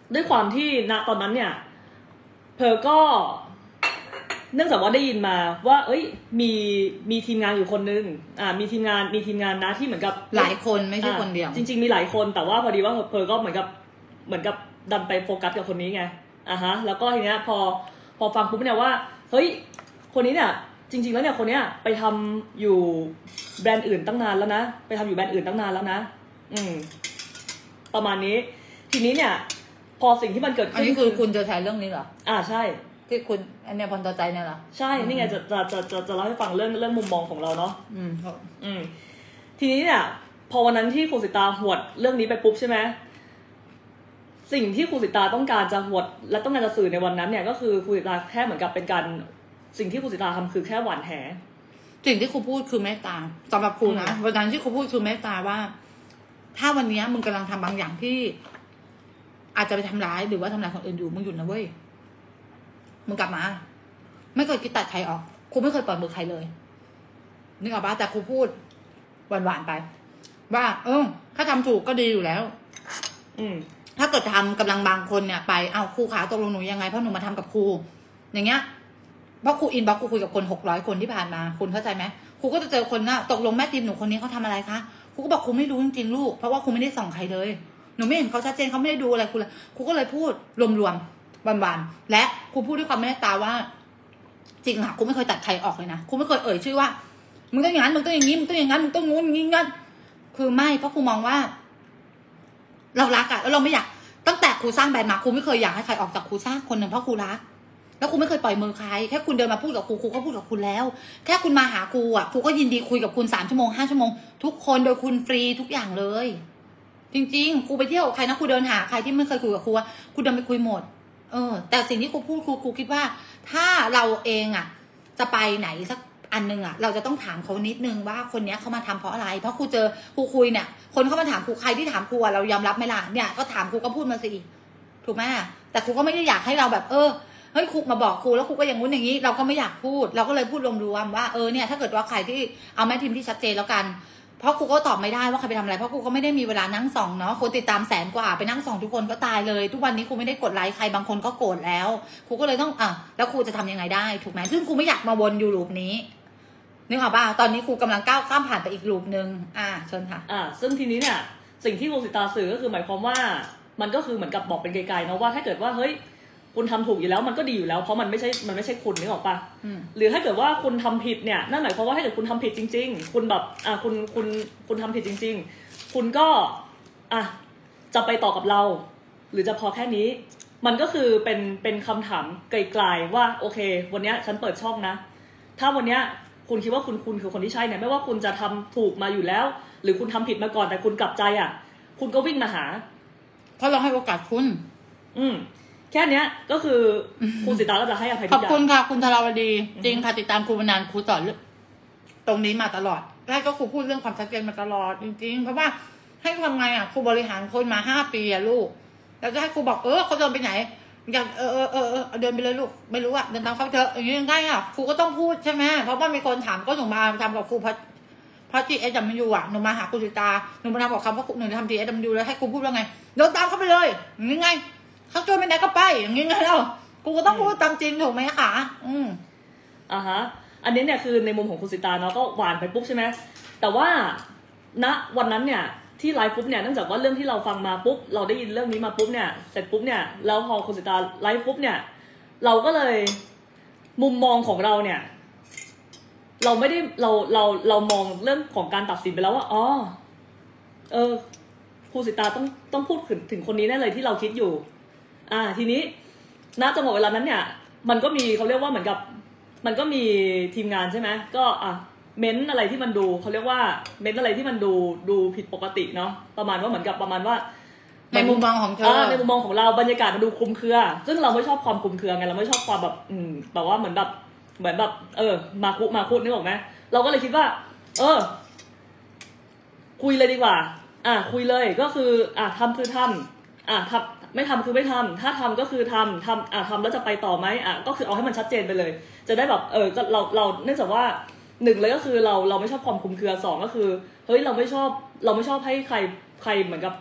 ด้วยความที่ณตอนนั้นเนี่ยเพอก็เนื่องจากว่าได้ยินมาว่าเอ้ยมีมีทีมงานอยู่คนนึงอ่ามีทีมงานมีทีมงานนะที่เหมือนกับหลายคนไม่ใช่คนเดียวจริงๆมีหลายคนแต่ว่าพอดีว่าเพอก็เหมือนกับเหมือนกับดันไปโฟกัสกับคนนี้ไงอ่ะฮะแล้วก็ทีเนี้ยพอพอฟังปุ๊บเนี่ยว่าเฮ้ยคนนี้เนี่ยจริงๆแล้วเนี่ยคนเนี้ยไปทำอยู่แบรนด์อื่นตั้งนานแล้วนะไปทำอยู่แบรนด์อื่นตั้งนานแล้วนะอืมประมาณนี้ทีนี้เนี่ยพอสิ่งที่มันเกิดขึ้นอันนี้คือคุณจะแชร์เรื่องนี้เหรออ่าใช่ที่คุณอันเนี้ยพอต่อใจเนี่ยเหรอใช่นี่ไงจะจะจะจะจะเล่าให้ฟังเรื่องเรื่องมุมมองของเราเนาะอืมอืมทีนี้เนี่ยพอวันนั้นที่ครูสิตาหวดเรื่องนี้ไปปุ๊บใช่ไหมสิ่งที่ครูสิตาต้องการจะหวดและต้องการจะสื่อในวันนั้นเนี่ยก็คือครูสิตาแค่เหมือนกับเป็นการสิ่งที่ครูสิตาทำคือแค่หวานแหสิ่งที่ครูพูดคือเมตตาสำหรับครูนะวันนั้นที่ครูพูดคือเมตตาว่าถ้าวันนี้มึงกำลังทำบางอย่างที่อาจจะไปทำร้ายหรือว่าทำร้ายคนอื่นอยู่มึงหยุดนะเว้ยมึงกลับมาไม่เคยคิดตัดใครออกครูไม่เคยปล่อยมือใครเลยนึกออกปะแต่ครูพูดหวานๆไปว่าเออถ้าทำถูกก็ดีอยู่แล้วอืมถ้าเกิดทำกำลังบางคนเนี่ยไปเอาครูขาตกลงหนูยังไงเพราะหนูมาทำกับครูอย่างเงี้ยเพราะครูอินบ็อกซ์ครูคุยกับคนหกร้อยคนที่ผ่านมาคุณเข้าใจไหมครูก็จะเจอคนน่ะตกลงแม่ทีมหนูคนนี้เขาทำอะไรคะครูก็บอกครูไม่รู้จริงๆลูกเพราะว่าครูไม่ได้ส่องใครเลยหนูไม่เห็นเขาชัดเจนเขาไม่ได้ดูอะไรครูเลยครูก็เลยพูดรวมๆหวานๆและครูพูดด้วยความเมตตาว่าจริงค่ะครูไม่เคยตัดใครออกเลยนะครูไม่เคยเอ่ยชื่อว่ามึงต้องอย่างนั้นมึงต้องอย่างนี้มึงต้องอย่างนั้นมึงต้องงู้นอย่างนี้งั้นคือไม่เพราะครูมองว่าเรารักอะแล้วเราไม่อยากตั้งแต่ครูสร้างแบรนด์มาครูไม่เคยอยากให้ใครออกจากครูสร้างคนหนึ่งเพราะครูรักแล้วครูไม่เคยปล่อยมือใครแค่คุณเดินมาพูดกับครูครูก็พูดกับคุณแล้วแค่คุณมาหาครูอ่ะครูก็ยินดีคุยกับคุณสามชั่วโมงห้าชั่วโมงทุกคนโดยคุณฟรีทุกอย่างเลยจริงๆครูไปเที่ยวใครนะครูเดินหาใครที่ไม่เคยคุยกับครูครูเดินไปคุยหมดเออแต่สิ่งที่ครูพูดครูครูคิดว่าถ้าเราเองอ่ะจะไปไหนสักอันนึงอ่ะเราจะต้องถามเขานิดนึงว่าคนนี้เขามาทำเพราะอะไรเพราะครูเจอครูคุยเนี่ยคนเขามาถามครูใครที่ถามครูเรายอมรับไหมล่ะเนี่ยก็ถามครูก็พูดมาสิถูกไหมแต่ครูก็ไม่ได้อยากให้เราแบบเออเฮ้ยครูมาบอกครูแล้วครูก็อย่างงู้นอย่างนี้เราก็ไม่อยากพูดเราก็เลยพูดรวมๆว่าเออเนี่ยถ้าเกิดว่าใครที่เอาแม่ทีมที่ชัดเจนแล้วกันเพราะครูก็ตอบไม่ได้ว่าใครไปทำอะไรเพราะครูก็ไม่ได้มีเวลานั่งส่องเนาะคนติดตามแสนกว่าไปนั่งส่องทุกคนก็ตายเลยทุกวันนี้ครูไม่ได้กดไลค์ใครบางคนก็โกรธแล้วครูก็เลยต้องอ่ะแล้วครูจะทำยังไงได้ถูกไหมซึ่งครูไม่อยากมาวนอยู่ลูปนี้นึกออกป่ะตอนนี้ครูกำลังก้าวข้ามผ่านไปอีกลูปนึงอ่าเชิญค่ะอ่าซึ่งทีนี้เนี่ยสิ่งที่ครูสิตาสื่อก็คือหมายความว่ามันก็คือเหมือนกับบอกเป็นไกลๆเนาะว่าถ้าเกิดว่าเฮ้ยคุณทำถูกอยู่แล้วมันก็ดีอยู่แล้วเพราะมันไม่ใช่มันไม่ใช่คุณนึกออกป่ะหรือถ้าเกิดว่าคุณทำผิดเนี่ยนั่นหมายความว่าถ้าเกิดคุณทำผิดจริงๆคุณแบบอ่ะคุณคุณคุณทำผิดจริงๆคุณก็อ่ะจะไปต่อกับเราหรือจะพอแค่นี้มันก็คือเป็นเป็นคำถามไกลๆว่าโอเควันนี้ฉันเปิดช่องนะถ้าวันนี้คุณคิดว่าคุณคุณคือคนที่ใช่เนี่ยไม่ว่าคุณจะทำถูกมาอยู่แล้วหรือคุณทำผิดมาก่อนแต่คุณกลับใจอ่ะคุณก็วิ่งมาหาเพราะเราให้โอกาสคุณอืมแค่นี้ก็คือคุณสิตาก็จะให้อภัยทุกอย่างขอบคุณค่ะคุณธาราวดีจริงค่ะติดตามครูมานานครูสอนตรงนี้มาตลอดแรกก็ครูพูดเรื่องความชัดเจนมาตลอดจริงๆเพราะว่าให้ทำไงอ่ะครูบริหารคนมาห้าปีอ่ะลูกแล้วจะให้ครูบอกเออเขาเดินไปไหนอยากเออเออเออเออเดินไปเลยลูกไม่รู้อ่ะเดินตามเขาเถอะอย่างนี้ยังไงอ่ะครูก็ต้องพูดใช่ไหมเพราะว่ามีคนถามก็หนูมาทำกับครูพัชเพราะจีเอสดัมยูอ่ะหนูมาหาครูสิตาหนูมาทำกับคำว่าหนูทำจีเอสดัมยูแล้วให้ครูพูดว่าไงเดินตามเขาไปเลยอย่างนี้ไงเขาชวนไปไหนก็ไปอย่างนี้ไงเรากูก็ต้องพูดตามจริงถูกไหมคะอืมอ่าฮะอันนี้เนี่ยคือในมุมของคุณสิตาเนาะก็หวานไปปุ๊บใช่ไหมแต่ว่าณวันนั้นเนี่ยที่ไลฟ์ปุ๊บเนี่ยเนื่องจากว่าเรื่องที่เราฟังมาปุ๊บเราได้ยินเรื่องนี้มาปุ๊บเนี่ยเสร็จปุ๊บเนี่ยแล้วพอคุณสิตาไลฟ์ปุ๊บเนี่ยเราก็เลยมุมมองของเราเนี่ยเราไม่ได้เราเราเรามองเรื่องของการตัดสินไปแล้วว่าอ๋อเออคุณสิตาต้องต้องพูดถึงถึงคนนี้แน่เลยที่เราคิดอยู่อ่าทีนี้ณจังหวะเวลานั้นเนี่ยมันก็มีเขาเรียกว่าเหมือนกับมันก็มีทีมงานใช่ไหมก็อ่ะเม้นอะไรที่มันดูเขาเรียกว่าเม้นอะไรที่มันดูดูผิดปกติเนาะประมาณว่าเหมือนกับประมาณว่าในมุมมองของเธอในมุมมองของเราบรรยากาศมันดูคลุมเครือซึ่งเราไม่ชอบความคลุมเครือไงเราไม่ชอบความแบบอืมแบบว่าเหมือนแบบเหมือนแบบเออมาคุมาคุนึกออกไหมเราก็เลยคิดว่าเออคุยเลยดีกว่าอ่ะคุยเลยก็คืออ่ะทำคือทำอ่ะทำไม่ทำคือไม่ทำถ้าทำก็คือทำทำอ่ะทำแล้วจะไปต่อไหมอ่ะก็คือเอาให้มันชัดเจนไปเลยจะได้แบบเออก็เราเราเนื่องจากว่าหนึ่งเลยก็คือเราเราไม่ชอบความคลุมเครือสองก็คือเฮ้ยเราไม่ชอบเราไม่ชอบให้ใครใครเหมือนกับ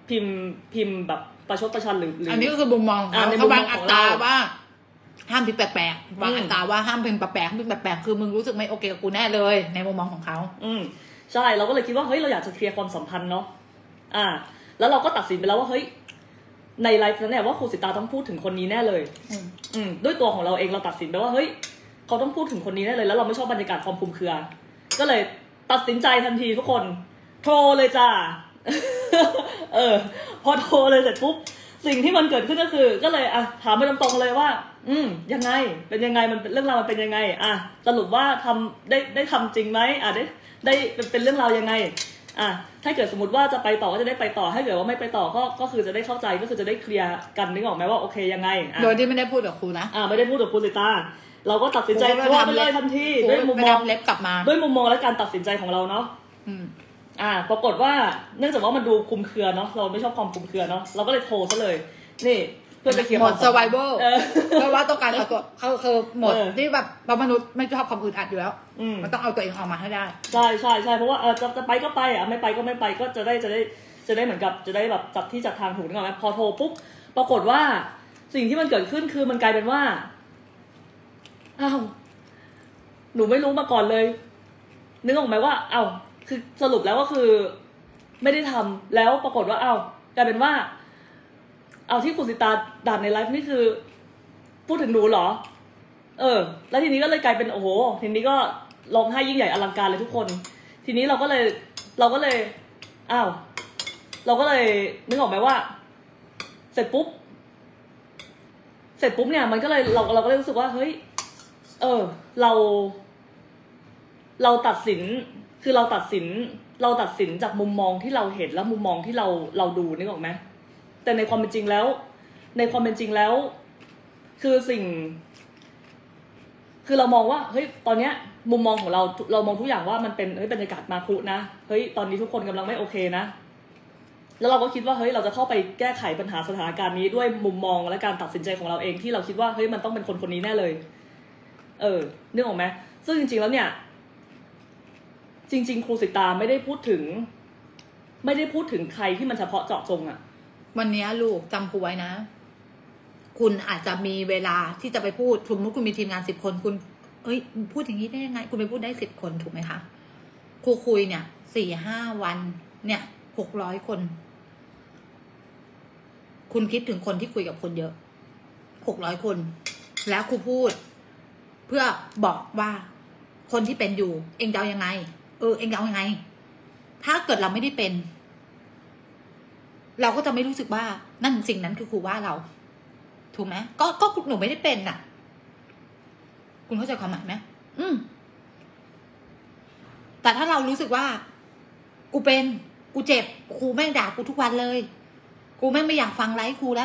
พิมพ์พิมพ์แบบประชดประชันหรือหรืออันนี้ก็คือมุมมองอ่าในมุเขามมบาอง งอัของตราเราว่า ห้ามพิมพ์แปลกๆบางอืมอัตราว่าห้ามพิมพ์แปลกๆพิมพ์แปลกๆคือมึงรู้สึกไม่โอเคกับกูแน่เลยในมุมมองของเขาอืมใช่เราก็เลยคิดว่าเฮ้ยเราอยากจะเคลียร์ความสัมพันธ์เนาะอ่า แล้วเราก็ตัดสินไปแล้วว่าเฮ้ยในไลฟ์นั้นเนี่ยว่าครูสิตาต้องพูดถึงคนนี้แน่เลยอืมอืมด้วยตัวของเราเองเราตัดสินไปว่าเฮ้ยเขาต้องพูดถึงคนนี้แน่เลยแล้วเราไม่ชอบบรรยากาศความคลุมเครือ ก็เลยตัดสินใจทันทีทุกคนโทรเลยจ้า เออ พอโทรเลยเสร็จปุ๊บสิ่งที่มันเกิดขึ้นก็คือ ก็เลยอ่ะถามไปตรงๆเลยว่า อืมยังไงเป็นยังไงมันเรื่องราวมันเป็นยังไงอ่ะสรุปว่าทำได้ได้ทำจริงไหมอ่ะได้ได้เป็นเป็นเรื่องราวยังไงอ่ะถ้าเกิดสมมติว่าจะไปต่อก็จะได้ไปต่อถ้าเกิดว่าไม่ไปต่อก็ก็คือจะได้เข้าใจก็คือจะได้เคลียร์กันนึกออกไหมว่าโอเคยังไงอ่ะโดยที่ไม่ได้พูดกับครูนะอ่าไม่ได้พูดกับครูสิตาเราก็ตัดสินใจครูก็โทรไปไปเลยทำทันทีครูด้วยมุมไปมองทำเล็บกลับมาด้วยมุมมองและการตัดสินใจของเราเนาะอืมอ่า ปรากฏว่าเนื่องจากว่ามันดูคลุมเครือเนาะเราไม่ชอบความคลุมเครือเนาะเราก็เลยโทรซะเลยนี่เพื่อไปเคลียร์หมดควาสัมพันธ์ survival เออเพราะว่าต้องการเอาตัวเขาคือหมดเออที่แบบเรามนุษย์ไม่ชอบความอึดอัดอยู่แล้วอืมมันต้องเอาตัวเองออกมาให้ได้ใช่ใช่ใช่เพราะว่าเออจะจะไปก็ไปอ่ะไม่ไปก็ไม่ไปก็จะได้จะได้จะได้เหมือนกับจะได้แบบจับที่จับทางถูกนึกออกไหมพอโทรปุ๊บปรากฏว่าสิ่งที่มันเกิดขึ้นคือมันกลายเป็นว่าอ้าวหนูไม่รู้มาก่อนเลยนึกออกไหมว่าอ้าวคือสรุปแล้วก็คือ ไม่ได้ทำแล้วปรากฏว่าอ้าวกลายเป็นว่า เอาที่คุณสิตาด่านในไลฟ์นี่คือ พูดถึงหนูเหรอ เออ แล้วทีนี้ก็เลยกลายเป็นโอ้โหทีนี้ก็ร้องไห้ยิ่งใหญ่อลังการเลยทุกคน ทีนี้เราก็เลย เราก็เลยอ้าวเราก็เลยนึกออกไหมว่า เสร็จปุ๊บเสร็จปุ๊บเนี่ยมันก็เลยเราเราก็เลยรู้สึกว่าเฮ้ยเออ เรา เราตัดสินคือเราตัดสิน เราตัดสินจากมุมมองที่เราเห็นและมุมมองที่เราเราดูนึกออกไหมแต่ในความเป็นจริงแล้ว ในความเป็นจริงแล้ว คือสิ่ง คือเรามองว่าเฮ้ยตอนเนี้ย มุมมองของเราเรามองทุกอย่างว่ามันเป็นเฮ้ยบรรยากาศมาคุนะเฮ้ยตอนนี้ทุกคนกำลังไม่โอเคนะแล้วเราก็คิดว่าเฮ้ยเราจะเข้าไปแก้ไขปัญหาสถานการณ์นี้ด้วยมุมมองและการตัดสินใจของเราเองที่เราคิดว่าเฮ้ยมันต้องเป็นคนคนนี้แน่เลย เออนึกออกไหมซึ่งจริงๆแล้วเนี่ย จริงๆครูสิตาไม่ได้พูดถึง ไม่ได้พูดถึงใครที่มันเฉพาะเจาะจงอะวันนี้ลูกจำครูไว้นะ คุณอาจจะมีเวลาที่จะไปพูดสมมติคุณมีทีมงานสิบคนคุณเอ้ยพูดอย่างนี้ได้ยังไง คุณไปพูดได้สิบคนถูกไหมคะครูคุยเนี่ยสี่ห้าวัน เนี่ยหกร้อยคน คุณคิดถึงคนที่คุยกับคนเยอะหกร้อยคน แล้วครูพูด เพื่อบอกว่าคนที่เป็นอยู่ เองจะเอายังไง เออเองจะเอายังไง ถ้าเกิดเราไม่ได้เป็น เราก็จะไม่รู้สึกว่านั่นสิ่งนั้นคือครูว่าเรา ถูกไหมก็ก็หนูไม่ได้เป็นน่ะ คุณเข้าใจความหมายไหมอืมแต่ถ้าเรารู้สึกว่า กูเป็นกูเจ็บครูแม่งด่ากูทุกวันเลยกูแม่งไม่อยากฟังไลฟ์ครูแล้ว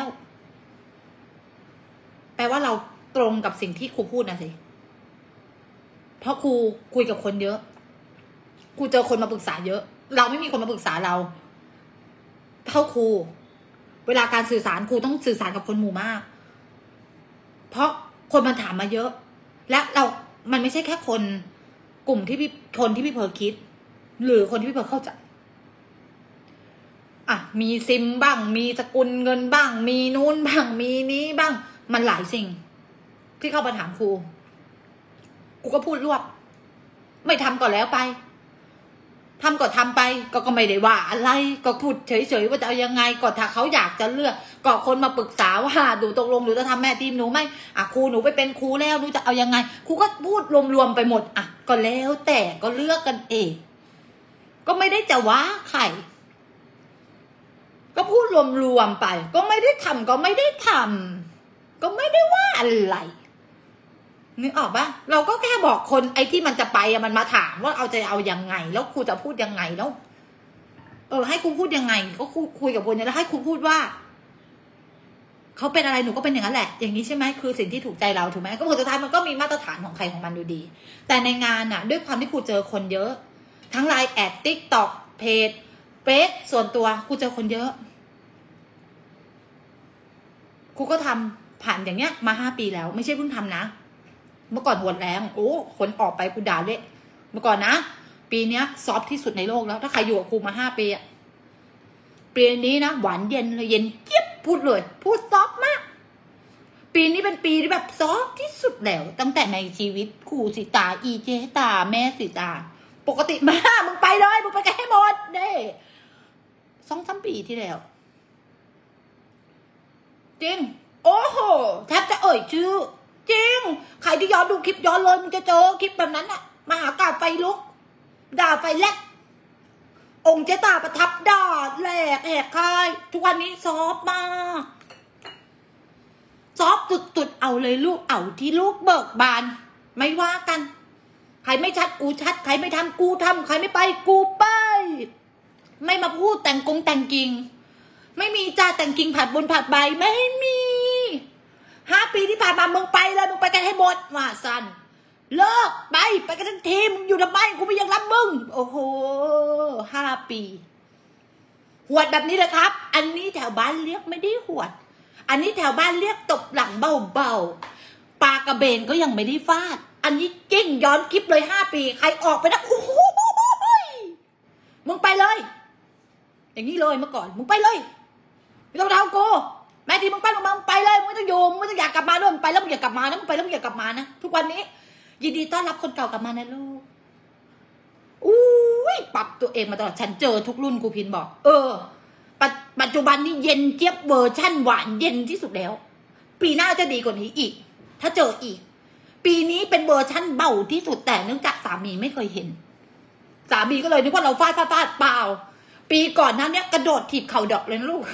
แปลว่าเราตรงกับสิ่งที่ครูพูดนะสิเพราะครูคุยกับคนเยอะครูเจอคนมาปรึกษาเยอะ เราไม่มีคนมาปรึกษาเราเท่าครูเวลาการสื่อสารครูต้องสื่อสารกับคนหมู่มากเพราะคนมันถามมาเยอะและเรามันไม่ใช่แค่คนกลุ่มที่พี่คนที่พี่เพอคิดหรือคนที่พี่เพอเข้าใจอ่ะมีซิมบ้างมีสกุลเงินบ้างมีนู้นบ้างมีนี้บ้างมันหลายสิ่งที่เข้ามาถามครูกูก็พูดรวบไม่ทำก่อนแล้วไปทำก็ทำไปก็ก็ไม่ได้ว่าอะไรก็พูดเฉยๆว่าจะเอายังไงก็ถ้าเขาอยากจะเลือกก็คนมาปรึกษาว่าดูตกลงหรือจะทำแม่ทีมหนูไหมอ่ะครูหนูไปเป็นครูแล้วหนูจะเอายังไงครูก็พูดรวมๆไปหมดอ่ะก็แล้วแต่ก็เลือกกันเองก็ไม่ได้จะว่าใครก็พูดรวมๆไปก็ไม่ได้ทำก็ไม่ได้ทำก็ไม่ได้ว่าอะไรนึกออกปะเราก็แค่บอกคนไอ้ที่มันจะไปอะมันมาถามว่าเอาจะเอายังไงแล้วครูจะพูดยังไงแล้วเออให้ครูพูดยังไงก็ครูคุยกับคนนี้แล้วให้ครูพูดว่าเขาเป็นอะไรหนูก็เป็นอย่างนั้นแหละอย่างนี้ใช่ไหมคือสิ่งที่ถูกใจเราถูกไหมก็ผลสุดท้ายมันก็มีมาตรฐานของใครของมันอยู่ดีแต่ในงานอะด้วยความที่ครูเจอคนเยอะทั้งไลน์แอดติ๊กต็อกเพจเฟซส่วนตัวครูเจอคนเยอะครูก็ทำผ่านอย่างเงี้ยมาห้าปีแล้วไม่ใช่เพิ่งทำนะเมื่อก่อนหัวแรงโอ้คนออกไปกูด่าเลยเมื่อก่อนนะปีเนี้ยซอฟที่สุดในโลกแล้วถ้าใครอยู่กับครูมาห้าปีอะปีนี้นะหวานเย็นเลยเย็นเจี๊ยบพูดเลยพูดซอฟมากปีนี้เป็นปีที่แบบซอฟที่สุดแล้วตั้งแต่ในชีวิตครูสิตาอีเจตาแม่สิตาปกติมามึงไปเลยมึงไปกันให้หมดเด้สองสามปีที่แล้วจริงโอ้โหแทบจะเอ่ยชื่อจริงใครที่ย้อนดูคลิปย้อนเลยมึงจะเจอคลิปแบบนั้นอะมหากาพย์ไฟลุกด่าไฟแลกองค์เจตาประทับด่าแหลกแหกคายทุกวันนี้ซอฟมากซอฟตุดๆเอาเลยลูกเอาที่ลูกเบิกบานไม่ว่ากันใครไม่ชัดกูชัดใครไม่ทำกูทำใครไม่ไปกูไปไม่มาพูดแต่งกงแต่งกิ่งไม่มีจ้าแต่งกิ่งผัดบนผัดใบไม่มีห้าปีที่ผ่านมามึงไปเลยมึงไปกันให้หมดว่าสันเลิกไปไปกันทั้งทีมึงอยู่ทำไมกูไม่ยังรับมึงโอ้โหห้าปีหวดแบบนี้เลยครับอันนี้แถวบ้านเรียกไม่ได้หวดอันนี้แถวบ้านเรียกตบหลังเบาๆปลากระเบนก็ยังไม่ได้ฟาดอันนี้จริงย้อนคลิปเลยห้าปีใครออกไปนะโอ้โหมึงไปเลยอย่างนี้เลยเมื่อก่อนมึงไปเลยไม่ต้องเท้ากูแม่ทีมึงไปมึงไปเลยมึงไม่ต้องอยู่มึงไม่ต้องอยากกลับมาด้วยมึงไปแล้วมึงอยากกลับมานะมึงไปแล้วมึงอยากกลับมานะทุกวันนี้ยินดีต้อนรับคนเก่ากลับมานะลูกอุ้ยปรับตัวเองมาตลอดฉันเจอทุกรุ่นกูพินบอกเออปัจจุบันนี้เย็นเจี๊ยบเวอร์ชั่นหวานเย็นที่สุดแล้วปีหน้าจะดีกว่านี้อีกถ้าเจออีกปีนี้เป็นเวอร์ชั่นเบาที่สุดแต่เนื่องจากสามีไม่เคยเห็นสามีก็เลยนึกว่าเราฟาดฟาดฟาดเปล่าปีก่อนนั้นเนี่ยกระโดดถีบเข่าดอกเลยนะลูก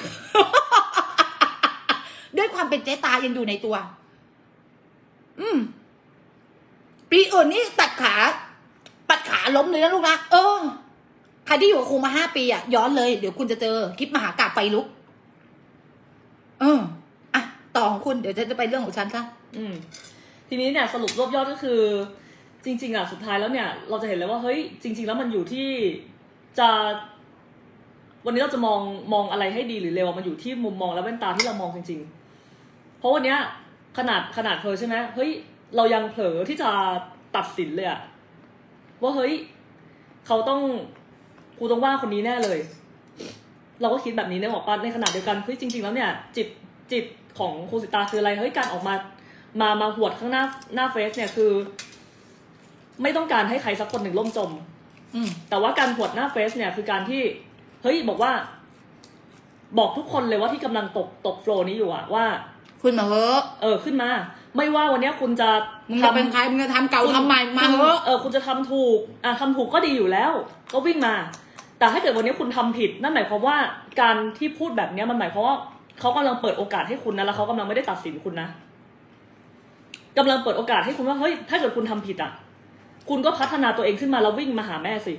ด้วยความเป็นเจ๊ตายังอยู่ในตัวอืมปีอื่นนี่ตัดขาปัดขาล้มเลยนะลูกนะเออใครที่อยู่กับครูมาห้าปีอ่ะย้อนเลยเดี๋ยวคุณจะเจอคลิปมหากาพย์ไฟลุกเอออ่ะต่อของคุณเดี๋ยวฉันจะไปเรื่องของฉันค่ะอืมทีนี้เนี่ยสรุปรวบยอดก็คือจริงๆอ่ะสุดท้ายแล้วเนี่ยเราจะเห็นเลยว่าเฮ้ยจริงๆแล้วมันอยู่ที่จะวันนี้เราจะมองมองอะไรให้ดีหรือเร็วมันอยู่ที่มุมมองและแว่นตาที่เรามองจริงๆเพราะวันเนี้ยขนาดขนาดเธอใช่ไหมเฮ้ยเรายังเผลอที่จะตัดสินเลยอะว่าเฮ้ยเขาต้องกูต้องว่าคนนี้แน่เลยเราก็คิดแบบนี้เนี่ยบอกว่าในขณะเดียวกันเฮ้ยจริงๆแล้วเนี่ยจิตจิตของครูสิตาคืออะไรเฮ้ยการออกมามามาหวดข้างหน้าหน้าเฟซเนี่ยคือไม่ต้องการให้ใครสักคนหนึ่งล่มจมอืมแต่ว่าการหวดหน้าเฟซเนี่ยคือการที่เฮ้ยบอกว่าบอกทุกคนเลยว่าที่กำลังตกตกโฟลว์นี้อยู่อะว่าคุณมาเฮ้อเออขึ้นมาไม่ว่าวันนี้คุณจะมึงจะเป็นใครมึงจะทำเก่าทำใหม่มาเฮ้อเออคุณจะทำถูกอ่ะทำถูกก็ดีอยู่แล้วก็วิ่งมาแต่ถ้าเกิดวันนี้คุณทำผิดนั่นหมายความว่าการที่พูดแบบนี้มันหมายความว่าเขากำลังเปิดโอกาสให้คุณนะแล้วเขากำลังไม่ได้ตัดสินคุณนะกำลังเปิดโอกาสให้คุณว่าเฮ้ยถ้าเกิดคุณทำผิดอ่ะคุณก็พัฒนาตัวเองขึ้นมาแล้ววิ่งมาหาแม่สิ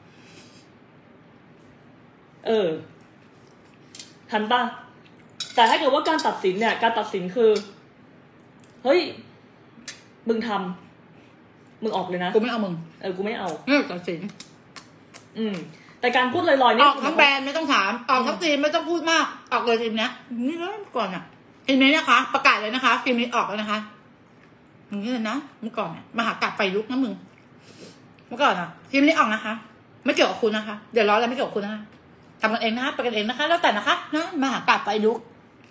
เออทันป่ะแต่ถ้าเกิดว่าการตัดสินเนี่ยการตัดสินคือเฮ้ยมึงทำมึงออกเลยนะกูไม่เอามึงเออกูไม่เอาเออตัดสินอืมแต่การพูดลอยๆนี่ออกทั้งแบรนด์ไม่ต้องถามออกทั้งทีมไม่ต้องพูดมากออกเลยทีมนี้นี่แล้วก่อนอ่ะทีมนี้นะคะประกาศเลยนะคะทีมนี้ออกแล้วนะคะอย่างนี้เลยนะเมื่อก่อนมหากาพย์ไฟลุกนะมึงเมื่อก่อนอ่ะทีมนี้ออกนะคะไม่เกี่ยวกับคุณนะคะเดี๋ยวร้อนแล้วไม่เกี่ยวกับคุณนะคะทำกันเองนะคะไปกันเองนะคะแล้วแต่นะคะนะมหากาพย์ไฟลุก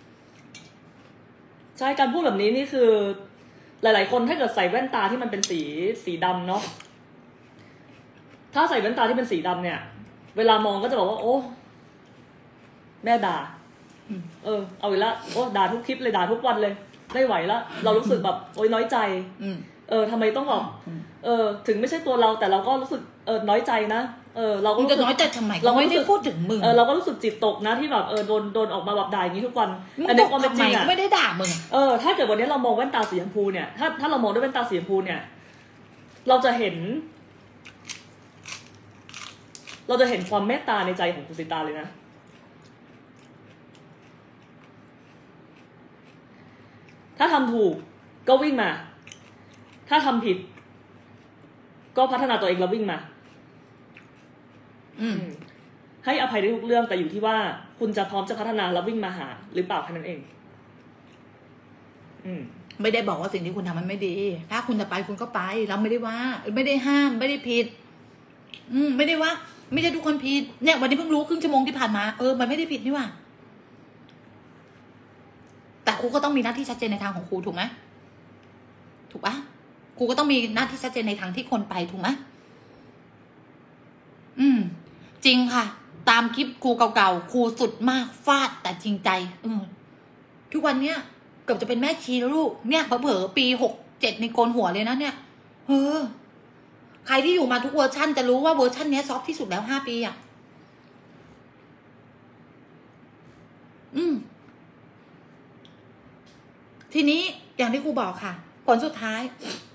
ใช่การพูดแบบนี้นี่คือหลายๆคนถ้าเกิดใส่แว่นตาที่มันเป็นสีสีดำเนาะถ้าใส่แว่นตาที่เป็นสีดำเนี่ยเวลามองก็จะบอกว่าโอ้แม่ด่าเออเอาอีกแล้วโอ้ด่าทุกคลิปเลยด่าทุกวันเลยไม่ไหวแล้วเรารู้สึกแบบโอ๊ยน้อยใจเออทำไมต้องแบบเออถึงไม่ใช่ตัวเราแต่เราก็รู้สึกเออน้อยใจนะเออเราก็จะน้อยใจทำไมเราไม่ได้พูดถึงมึงเออเราก็รู้สึกจิตตกนะที่แบบเออโดนโดนออกมาแบบด่าอย่างนี้ทุกวันแต่ในความเป็นจริงอ่ะไม่ได้ด่ามึงเออถ้าเกิดวันนี้เรามองแว่นตาสีชมพูเนี่ยถ้าถ้าเรามองด้วยแว่นตาสีชมพูเนี่ยเราจะเห็นเราจะเห็นความเมตตาในใจของคุณสิตาเลยนะถ้าทำถูกก็วิ่งมาถ้าทำผิดก็พัฒนาตัวเองแล้ววิ่งมาอืมให้อภัยได้ทุกเรื่องแต่อยู่ที่ว่าคุณจะพร้อมจะพัฒนาแล้ววิ่งมาหาหรือเปล่าแค่นั้นเองอืมไม่ได้บอกว่าสิ่งที่คุณทำมันไม่ดีถ้าคุณจะไปคุณก็ไปเราไม่ได้ว่าไม่ได้ห้ามไม่ได้ผิดอืมไม่ได้ว่าไม่ใช่ทุกคนผิดเนี่ยวันนี้เพิ่งรู้ครึ่งชั่วโมงที่ผ่านมาเออมันไม่ได้ผิดนี่หว่าแต่ครูก็ต้องมีหน้าที่ชัดเจนในทางของครูถูกไหมถูกปะครูก็ต้องมีหน้าที่ชัดเจนในทางที่คนไปถูกไหมอืมจริงค่ะตามคลิปครูเก่าๆครูสุดมากฟาดแต่จริงใจเออทุกวันเนี้ยเกือบจะเป็นแม่ชีแล้วลูกเนี่ยเผลอๆปีหกเจ็ดในโกนหัวเลยนะเนี่ยเออใครที่อยู่มาทุกเวอร์ชันจะรู้ว่าเวอร์ชันนี้ซอฟที่สุดแล้วห้าปีอ่ะอืมทีนี้อย่างที่ครูบอกค่ะผลสุดท้าย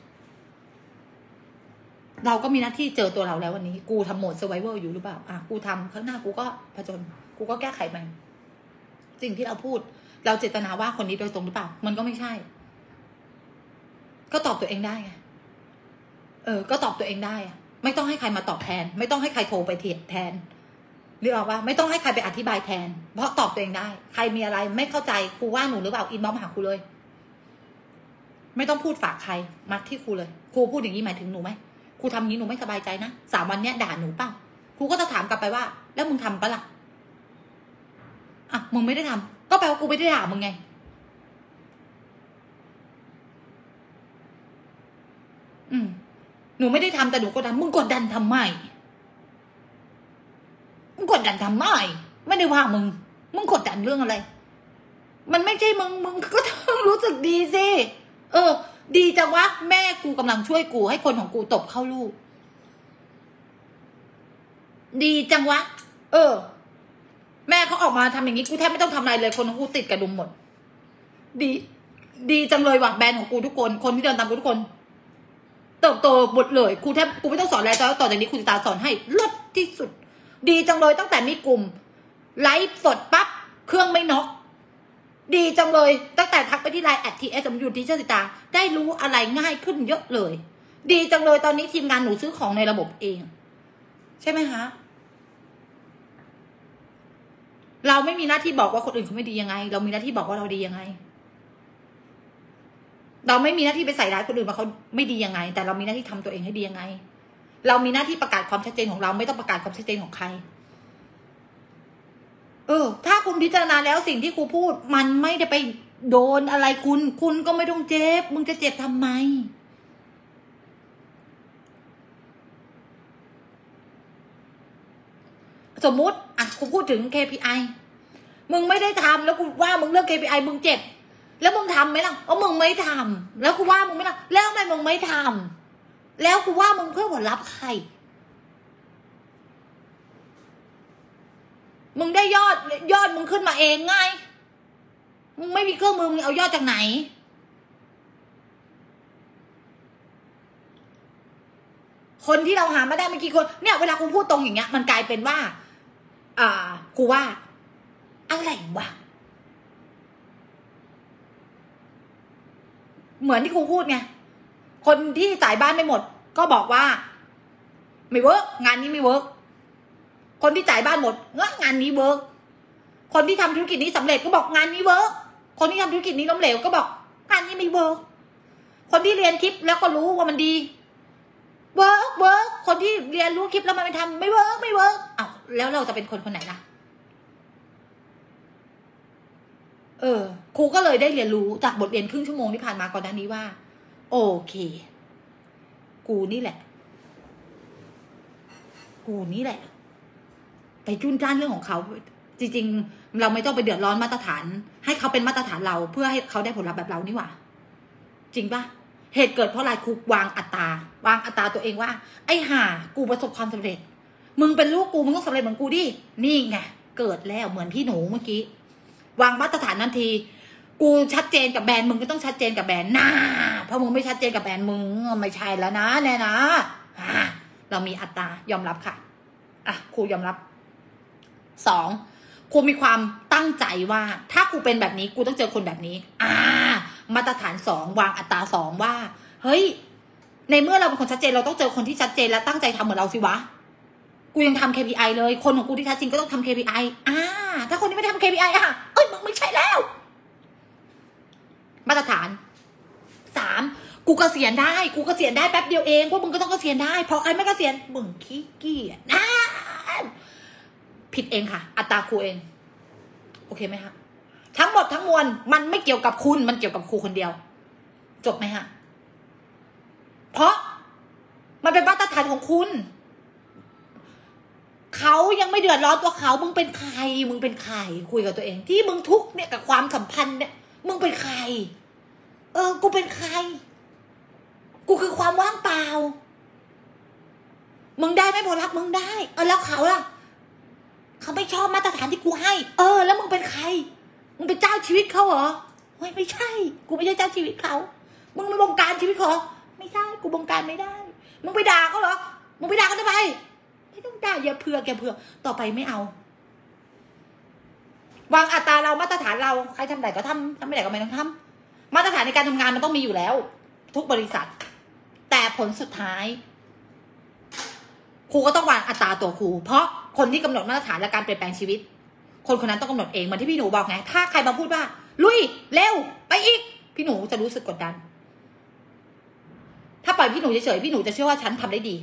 เราก็มีหน้าที่เจอตัวเราแล้ววันนี้กูทำโหมด survival อยู่หรือเปล่าอ่ะกูทำข้างหน้ากูก็ผจญกูก็แก้ไขมันสิ่งที่เราพูดเราเจตนาว่าคนนี้โดยตรงหรือเปล่ามันก็ไม่ใช่ก็ตอบตัวเองได้ไงเออก็ตอบตัวเองได้อะไม่ต้องให้ใครมาตอบแทนไม่ต้องให้ใครโทรไปเถียงแทนหรือเอาว่าไม่ต้องให้ใครไปอธิบายแทนเพราะตอบตัวเองได้ใครมีอะไรไม่เข้าใจครูว่าหนูหรือเปล่าอินบ็อกซ์มาหาครูเลยไม่ต้องพูดฝากใครมาที่ครูเลยครูพูดอย่างนี้หมายถึงหนูไหมครูทำนี้หนูไม่สบายใจนะสามวันเนี้ยด่าหนูเปล่าครูก็จะถามกลับไปว่าแล้วมึงทำปะล่ะอ่ะมึงไม่ได้ทำก็แปลว่ากูไม่ได้ด่ามึงไงอืมหนูไม่ได้ทำแต่หนูกดดันมึงกดดันทำไมมึงกดดันทำไมไม่ได้ว่ามึงมึงกดดันเรื่องอะไรมันไม่ใช่มึงมึงก็ต้องรู้สึกดีสิเออดีจังวะแม่กูกำลังช่วยกูให้คนของกูตบเข้าลูกดีจังวะเออแม่เขาออกมาทำอย่างนี้กูแทบไม่ต้องทำอะไรเลยคนของกูติดกระดุมหมดดีดีจังเลยว่ะแบรนด์ของกูทุกคนคนที่เดินตามกูทุกคนเติบโตหมดเลยครูแทบกูไม่ต้องสอนอะไรต่อต่อจากนี้ครูจะตาสอนให้เลิศที่สุดดีจังเลยตั้งแต่มีกลุ่มไลฟ์สดปั๊บเครื่องไม่น็อกดีจังเลยตั้งแต่ทักไปที่ไลน์แอดทีเอสมยูทีเชอร์สิตาได้รู้อะไรง่ายขึ้นเยอะเลยดีจังเลยตอนนี้ทีมงานหนูซื้อของในระบบเองใช่ไหมคะเราไม่มีหน้าที่บอกว่าคนอื่นเขาไม่ดียังไงเรามีหน้าที่บอกว่าเราดียังไงเราไม่มีหน้าที่ไปใส่ร้ายคนอื่นว่าเขาไม่ดียังไงแต่เรามีหน้าที่ทำตัวเองให้ดียังไงเรามีหน้าที่ประกาศความชัดเจนของเราไม่ต้องประกาศความชัดเจนของใครเออถ้าคุณพิจารณาแล้วสิ่งที่ครูพูดมันไม่ได้ไปโดนอะไรคุณคุณก็ไม่ต้องเจ็บมึงจะเจ็บทำไมสมมุติอ่ะครูพูดถึง เค พี ไอ มึงไม่ได้ทำแล้วกูว่ามึงเลือก เค พี ไอ มึงเจ็บแล้วมึงทำไหมล่ะอ๋อมึงไม่ทำแล้วกูว่ามึงไม่ทำแล้วทำไมมึงไม่ทำแล้วกูว่ามึงเพื่อผลลัพธ์ใครมึงได้ยอดยอดมึงขึ้นมาเองไงมึงไม่มีเครื่องมือมึงเอายอดจากไหนคนที่เราหามาได้เมื่อกี้คนเนี่ยเวลากูพูดตรงอย่างเงี้ยมันกลายเป็นว่าอ่ากูว่าอะไรวะเหมือนที่ครูพูดไงคนที่จ่ายบ้านไม่หมดก็บอกว่าไม่เวิร์กงานนี้ไม่เวิร์กคนที่จ่ายบ้านหมดงานนี้เวิร์กคนที่ทำธุรกิจนี้สำเร็จก็บอกงานนี้เวิร์กคนที่ทำธุรกิจนี้ล้มเหลวก็บอกงานนี้ไม่เวิร์กคนที่เรียนคลิปแล้วก็รู้ว่ามันดีเวิร์กเวิร์กคนที่เรียนรู้คลิปแล้วมันไม่ทำไม่เวิร์กไม่เวิร์กอ้าวแล้วเราจะเป็นคนคนไหนล่ะเออครูก็เลยได้เรียนรู้จากบทเรียนครึ่งชั่วโมงที่ผ่านมาก่อนหน้านี้ว่าโอเคกูนี่แหละกูนี่แหละไปจุนจ้านเรื่องของเขาจริงๆเราไม่ต้องไปเดือดร้อนมาตรฐานให้เขาเป็นมาตรฐานเราเพื่อให้เขาได้ผลลัพธ์แบบเรานี่หว่าจริงปะเหตุเกิดเพราะอะไรครูวางอัตราวางอัตราตัวเองว่าไอ้ห่ากูประสบความสำเร็จมึงเป็นลูกกูมึงต้องสำเร็จเหมือนกูดินี่ไงเกิดแล้วเหมือนพี่หนูเมื่อกี้วางมาตรฐานทันทีกูชัดเจนกับแบรนด์มึงก็ต้องชัดเจนกับแบรนด์นะเพราะมึงไม่ชัดเจนกับแบรนด์มึงไม่ใช่แล้วนะแน่นะเรามีอัตรายอมรับค่ะอ่ะครูยอมรับสองครูมีความตั้งใจว่าถ้าครูเป็นแบบนี้กูต้องเจอคนแบบนี้อ่ามาตรฐานสองวางอัตราสองว่าเฮ้ยในเมื่อเราเป็นคนชัดเจนเราต้องเจอคนที่ชัดเจนและตั้งใจทำเหมือนเราสิวะกูยังทำ เค พี ไอ เลยคนของกูที่แท้จริงก็ต้องทำ เค พี ไอ อ่าถ้าคนที่ไม่ทำ เค พี ไอ อ่ะเอ้ยมึงไม่ใช่แล้วมาตรฐานสามกูเกษียณได้กูเกษียณได้แป๊บเดียวเองพวกมึงก็ต้องเกษียณได้เพราะใครไม่เกษียณมึงขี้เกียจนะผิดเองค่ะ อัตราครูเองโอเคไหมคะทั้งหมดทั้งมวลมันไม่เกี่ยวกับคุณมันเกี่ยวกับครูคนเดียวจบไหมฮะเพราะมันเป็นมาตรฐานของคุณเขายังไม่เดือดร้อนตัวเขามึงเป็นใครมึงเป็นใครคุยกับตัวเองที่มึงทุกข์เนี่ยกับความสัมพันธ์เนี่ยมึงเป็นใครเออกูเป็นใครกูคือความว่างเปล่ามึงได้ไม่พอรับมึงได้เออแล้วเขาล่ะเขาไม่ชอบมาตรฐานที่กูให้เออแล้วมึงเป็นใครมึงเป็นเจ้าชีวิตเขาเหรอเฮ้ยไม่ใช่กูไม่ใช่เจ้าชีวิตเขามึงไม่บงการชีวิตเขาไม่ใช่กูบงการไม่ได้มึงไปด่าเขาเหรอมึงไปด่าเขาทำไมไม่ต้องด่าอย่าเผือกอย่าเผือกต่อไปไม่เอาวางอัตราเรามาตรฐานเราใครทำไหนก็ทำทำไม่ไหนก็ไม่ต้องทำมาตรฐานในการทำงานมันต้องมีอยู่แล้วทุกบริษัทแต่ผลสุดท้ายครูก็ต้องวางอัตราตัวครูเพราะคนที่กำหนดมาตรฐานและการเปลี่ยนแปลงชีวิตคนคนนั้นต้องกำหนดเองเหมือนที่พี่หนูบอกไงถ้าใครมาพูดว่าลุยเร็วไปอีกพี่หนูจะรู้สึกกดดันถ้าปล่อยพี่หนูเฉยๆพี่หนูจะเชื่อว่าฉันทำได้ดี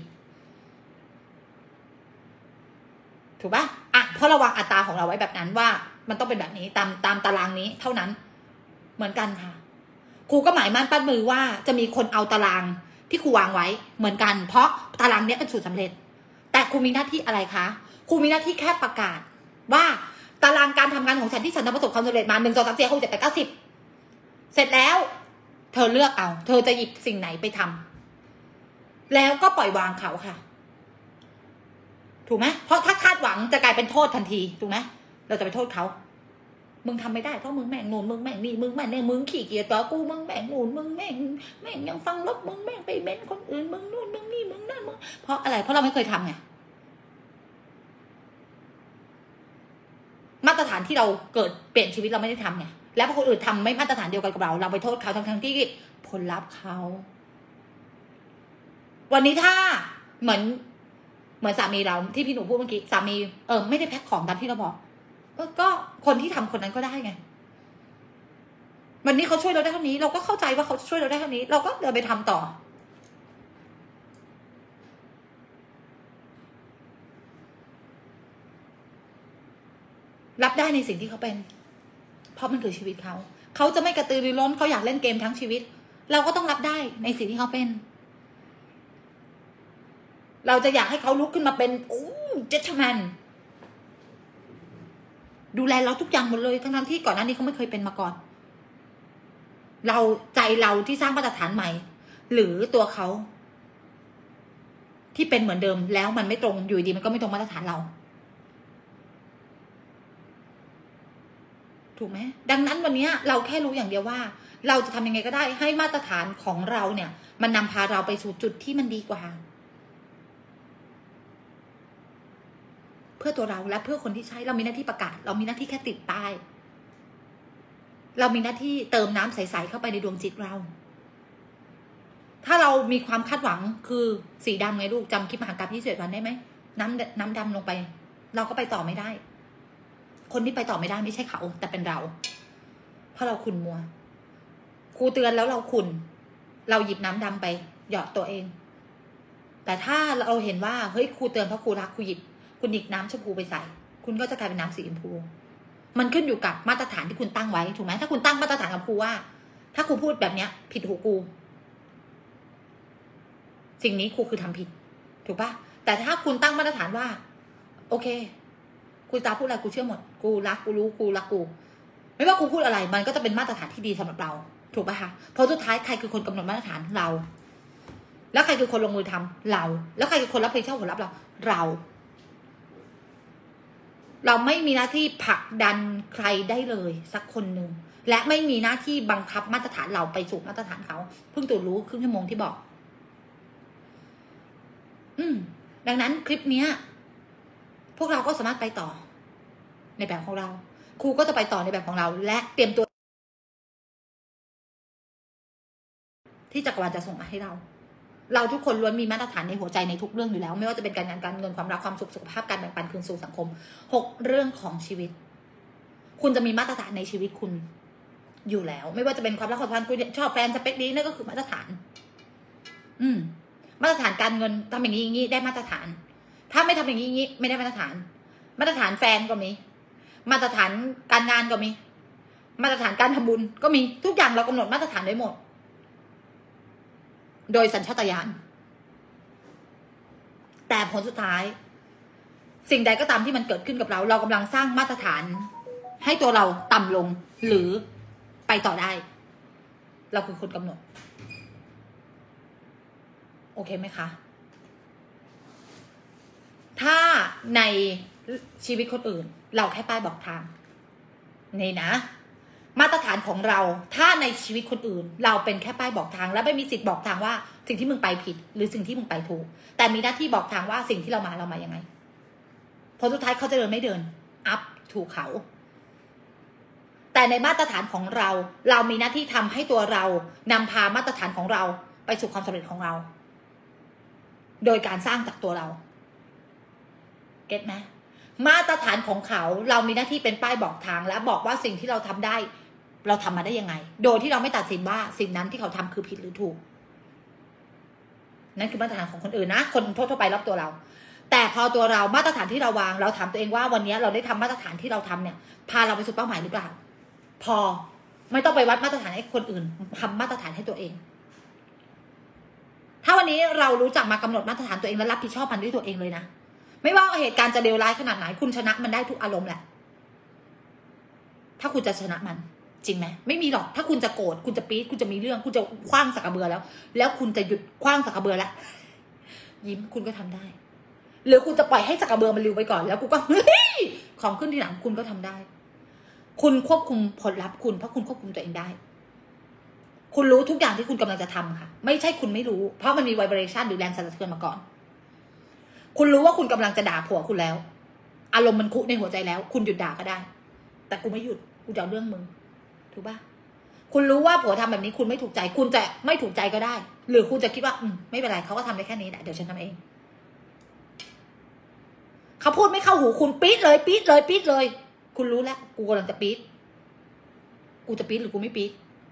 ถูกปะอ่ะเพราะเราวางอัตราของเราไว้แบบนั้นว่ามันต้องเป็นแบบนี้ตามตามตารางนี้เท่านั้นเหมือนกันค่ะครูก็หมายมั่นปั้นมือว่าจะมีคนเอาตารางที่ครูวางไว้เหมือนกันเพราะตารางนี้เป็นสูตรสำเร็จแต่ครูมีหน้าที่อะไรคะครูมีหน้าที่แค่ประกาศว่าตารางการทำงานของฉันที่ฉันทำประสบความสำเร็จมาหนึ่งสองสามสี่ห้าหกเจ็ดแปดเก้าสิบเสร็จแล้วเธอเลือกเอาเธอจะหยิบสิ่งไหนไปทำแล้วก็ปล่อยวางเขาค่ะถูกไหมเพราะถ้าคาดหวังจะกลายเป็นโทษทันทีถูกไหมเราจะไปโทษเขามึงทำไม่ได้เพราะมึงแม่งนูนมึงแม่งนี่มึงแม่งเนี่ยมึงขี้เกียจต่อกูมึงแม่งนูนมึงแม่งแม่งยังฟังลบมึงแม่งไปเม้นคนอื่นมึงนู่นมึงนี่มึงนั่นมึงเพราะอะไรเพราะเราไม่เคยทำไงมาตรฐานที่เราเกิดเปลี่ยนชีวิตเราไม่ได้ทำไงแล้วพอคนอื่นทำไม่มาตรฐานเดียวกันกับเราเราไปโทษเขาทั้งทั้งที่ผลลัพธ์เขาวันนี้ถ้าเหมือนเหมือนสามีเราที่พี่หนูพูดเมื่อกี้สามีเออไม่ได้แพ็คของตามที่เราบอกเออก็คนที่ทำคนนั้นก็ได้ไงวันนี้เขาช่วยเราได้เท่านี้เราก็เข้าใจว่าเขาช่วยเราได้เท่านี้เราก็เดินไปทำต่อรับได้ในสิ่งที่เขาเป็นเพราะมันคือชีวิตเขาเขาจะไม่กระตือรือร้นเขาอยากเล่นเกมทั้งชีวิตเราก็ต้องรับได้ในสิ่งที่เขาเป็นเราจะอยากให้เขาลุกขึ้นมาเป็นโอ้เจนทแมนดูแลเราทุกอย่างหมดเลยทั้งนั้นที่ก่อนหน้านี้เขาไม่เคยเป็นมาก่อนเราใจเราที่สร้างมาตรฐานใหม่หรือตัวเขาที่เป็นเหมือนเดิมแล้วมันไม่ตรงอยู่ดีมันก็ไม่ตรงมาตรฐานเราถูกไหมดังนั้นวันนี้เราแค่รู้อย่างเดียวว่าเราจะทำยังไงก็ได้ให้มาตรฐานของเราเนี่ยมันนำพาเราไปสู่จุดที่มันดีกว่าเพื่อตัวเราและเพื่อคนที่ใช้เรามีหน้าที่ประกาศเรามีหน้าที่แค่ติดป้ายเรามีหน้าที่เติมน้ำใสๆเข้าไปในดวงจิตเราถ้าเรามีความคาดหวังคือสีดำไงลูกจำคลิปมหากาพย์ยี่สิบเอ็ดวันได้ไหมน้ำน้ำดำลงไปเราก็ไปต่อไม่ได้คนที่ไปต่อไม่ได้ไม่ใช่เขาแต่เป็นเราเพราะเราขุ่นมัวครูเตือนแล้วเราขุ่นเราหยิบน้ำดำไปหยอดตัวเองแต่ถ้าเราเห็นว่าเฮ้ยครูเตือนเพราะครูรักครูหยิบคุณหยิบน้ำชมพูไปใส่คุณก็จะกลายเป็นน้ำสีชมพูมันขึ้นอยู่กับมาตรฐานที่คุณตั้งไว้ถูกไหมถ้าคุณตั้งมาตรฐานกับครูว่าถ้าครูพูดแบบเนี้ยผิดหูครูสิ่งนี้ครูคือทำผิดถูกปะแต่ถ้าคุณตั้งมาตรฐานว่าโอเคครูตาพูดอะไรกูเชื่อหมดกูรักกูรู้กูรักกูไม่ว่าครูพูดอะไรมันก็จะเป็นมาตรฐานที่ดีสำหรับเราถูกปะคะเพราะสุดท้ายใครคือคนกำหนดมาตรฐานเราแล้วใครคือคนลงมือทำเราแล้วใครคือคนรับผิดชอบผลลัพธ์เราเราเราไม่มีหน้าที่ผลักดันใครได้เลยสักคนหนึ่งและไม่มีหน้าที่บังคับมาตรฐานเราไปสู่มาตรฐานเขาเพิ่งตื่นรู้ครึ่งชั่วโมงที่บอกอืมดังนั้นคลิปเนี้ยพวกเราก็สามารถไปต่อในแบบของเราครูก็จะไปต่อในแบบของเราและเตรียมตัวที่จักรวาลจะส่งมาให้เราเราทุกคนล้วนมีมาตรฐานในหัวใจในทุกเรื่องอยู่แล้วไม่ว่าจะเป็นการงานการเงินความรักความสุขสุขภาพการแบ่งปันคืนสู่สังคมหกเรื่องของชีวิตคุณจะมีมาตรฐานในชีวิตคุณอยู่แล้วไม่ว่าจะเป็นความรักความสัมพันธ์คุณชอบแฟนสเปคนี้นั่นก็คือมาตรฐานอืมมาตรฐานการเงินทำอย่างนี้อย่างนี้ได้มาตรฐานถ้าไม่ทำอย่างนี้อย่างนี้ไม่ได้มาตรฐานมาตรฐานแฟนก็มีมาตรฐานการงานก็มีมาตรฐานการทำบุญก็มีทุกอย่างเรากำหนดมาตรฐานได้หมดโดยสัญชาตญาณแต่ผลสุดท้ายสิ่งใดก็ตามที่มันเกิดขึ้นกับเราเรากำลังสร้างมาตรฐานให้ตัวเราต่ำลงหรือไปต่อได้เราคือคนกำหนดโอเคไหมคะถ้าในชีวิตคนอื่นเราแค่ป้ายบอกทางนี่นะมาตรฐานของเราถ้าในชีวิตคนอื่นเราเป็นแค่ป้ายบอกทางและไม่มีสิทธิ์บอกทางว่าสิ่งที่มึงไปผิดหรือสิ่งที่มึงไปถูกแต่มีหน้าที่บอกทางว่าสิ่งที่เรามาเรามายังไงพอสุดท้ายเขาจะเดินไม่เดินอัพถูกเขาแต่ในมาตรฐานของเราเรามีหน้าที่ทำให้ตัวเรานำพามาตรฐานของเราไปสู่ความสำเร็จของเราโดยการสร้างจากตัวเราเก็ตไหมมาตรฐานของเขาเรามีหน้าที่เป็นป้ายบอกทางและบอกว่าสิ่งที่เราทำได้เราทำมาได้ยังไงโดยที่เราไม่ตัดสินว่าสิ่งนั้นที่เขาทำคือผิดหรือถูกนั่นคือมาตรฐานของคนอื่นนะคนทั่วไปรอบตัวเราแต่พอตัวเรามาตรฐานที่เราวางเราถามตัวเองว่าวันนี้เราได้ทำมาตรฐานที่เราทำเนี่ยพาเราไปสู่เป้าหมายหรือเปล่าพอไม่ต้องไปวัดมาตรฐานให้คนอื่นทำมาตรฐานให้ตัวเองถ้าวันนี้เรารู้จักมากำหนดมาตรฐานตัวเองและรับผิดชอบมันด้วยตัวเองเลยนะไม่ว่าเหตุการณ์จะเลวร้ายขนาดไหนคุณชนะมันได้ทุกอารมณ์แหละถ้าคุณจะชนะมันจริงไหมไม่มีหรอกถ้าคุณจะโกรธคุณจะปี๊ดคุณจะมีเรื่องคุณจะคว้างสักกระเบือแล้วแล้วคุณจะหยุดคว้างสักกระเบือแล้วยิ้มคุณก็ทำได้หรือคุณจะปล่อยให้สักกระเบือมันลิวไปก่อนแล้วคุณก็เฮ้ยของขึ้นทีหลังคุณก็ทำได้คุณควบคุมผลลัพธ์คุณเพราะคุณควบคุมตัวเองได้คุณรู้ทุกอย่างที่คุณกำลังจะทำค่ะไม่ใช่คุณไม่รู้เพราะมันมีไวเบรชั่นหรือแรงสั่นสะเทือนมาก่อนคุณรู้ว่าคุณกำลังจะด่าผัวคุณแล้วอารมณ์มันคุในหัวใจแล้วคุณหยุดด่าก็ได้แต่กูไม่หยุดกูจะเอาเรื่องมึงถูกป่ะคุณรู้ว่าผัวทำแบบนี้คุณไม่ถูกใจคุณจะไม่ถูกใจก็ได้หรือคุณจะคิดว่าอืมไม่เป็นไรเขาก็ทำได้แค่นี้แหละเดี๋ยวฉันทำเองเขาพูดไม่เข้าหูคุณปี๊ดเลยปี๊ดเลยปี๊ดเลยคุณรู้แล้วกูกำลังจะปี๊ดกูจะปี๊ดหรือกูไม่ปี๊ด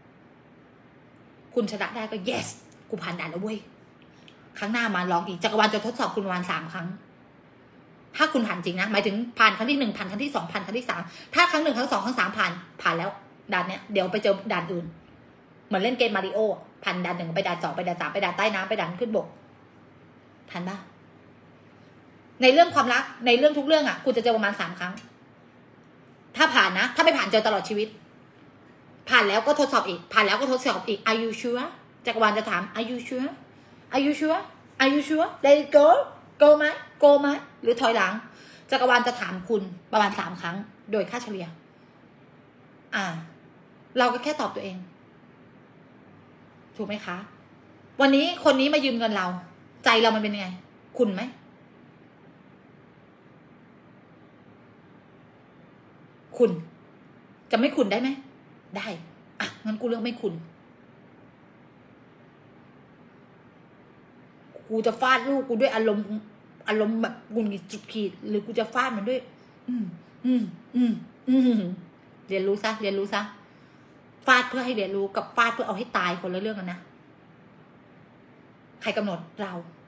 คุณชนะได้ก็ yes กูผ่านด่านแล้วเว้ยครั้งหน้ามาลองอีกจักรวาลจะทดสอบคุณประมาณสามครั้งถ้าคุณผ่านจริงนะหมายถึงผ่านครั้งที่หนึ่งผ่านครั้งที่สองผ่านครั้งที่สามถ้าครั้งหนึ่งครั้งสองครั้งสามผ่านผ่านแล้วด่านเนี้ยเดี๋ยวไปเจอด่านอื่นเหมือนเล่นเกมมาริโอผ่านด่านหนึ่งไปด่านสองไปด่านสามไปด่านใต้น้ำไปด่านขึ้นบกทันปะในเรื่องความรักในเรื่องทุกเรื่องอ่ะคุณจะเจอประมาณสามครั้งถ้าผ่านนะถ้าไม่ผ่านเจอตลอดชีวิตผ่านแล้วก็ทดสอบอีกผ่านแล้วก็ทดสอบอีก Are you sure จักรวาลจะถาม Are you sure Are you sure Are you sure Let it go go ไหม go ไหมหรือถอยหลังจักรวาลจะถามคุณประมาณสามครั้งโดยค่าเฉลี่ยอ่าเราก็แค่ตอบตัวเองถูกไหมคะวันนี้คนนี้มายืมเงินเราใจเรามันเป็นยังไงคุณไหมคุณจะไม่คุณได้ไหมได้อ่ะงั้นกูเลือกไม่คุณกูจะฟาดลูกกูด้วยอารมณ์อารมณ์แบบกุนกิจุดขีดหรือกูจะฟาดมันด้วยอืมอืมอืมอืมเรียนรู้ซะเรียนรู้ซะฟาดเพื่อให้เรียนรู้กับฟาดเพื่อเอาให้ตายคนละเรื่องกันนะใครกำหนดเรา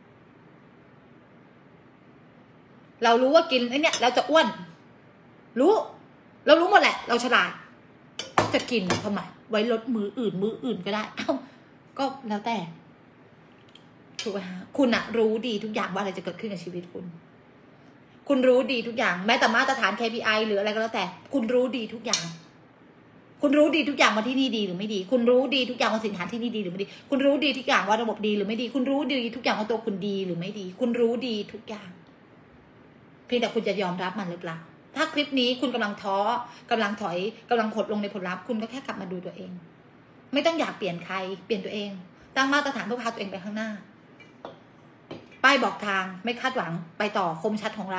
เรารู้ว่ากินไอ้เนี่ยเราจะอ้วนรู้เรารู้หมดแหละเราฉลาดจะกินทำไมไว้ลดมืออื่นมืออื่นก็ได้เอ้าก็แล้วแต่ถูกไหมฮะคุณอะรู้ดีทุกอย่างว่าอะไรจะเกิดขึ้นกับชีวิตคุณคุณรู้ดีทุกอย่างแม้แต่มาตรฐาน เค พี ไอ หรืออะไรก็แล้วแต่คุณรู้ดีทุกอย่างคุณรู้ดีทุกอย่างว่าที่นี่ดีหรือไม่ดีคุณรู้ดีทุกอย่างว่าสินค้าที่นี่ดีหรือไม่ดีคุณรู้ดีทุกอย่างว่าระบบดีหรือไม่ดีคุณรู้ดีทุกอย่างว่าตัวคุณดีหรือไม่ดีคุณรู้ดีทุกอย่างเพียงแต่คุณจะยอมรับมันหรือเปล่าถ้าคลิปนี้คุณกำลังท้อกำลังถอยกำลังหดลงในผลลัพธ์คุณก็แค่กลับมาดูตัวเองไม่ต้องอยากเปลี่ยนใครเปลี่ยนตัวเองตั้งมาตรฐานเพื่อพาตัวเองไปข้างหน้าป้ายบอกทางไม่คาดหวังไปต่อคมชัดของเรา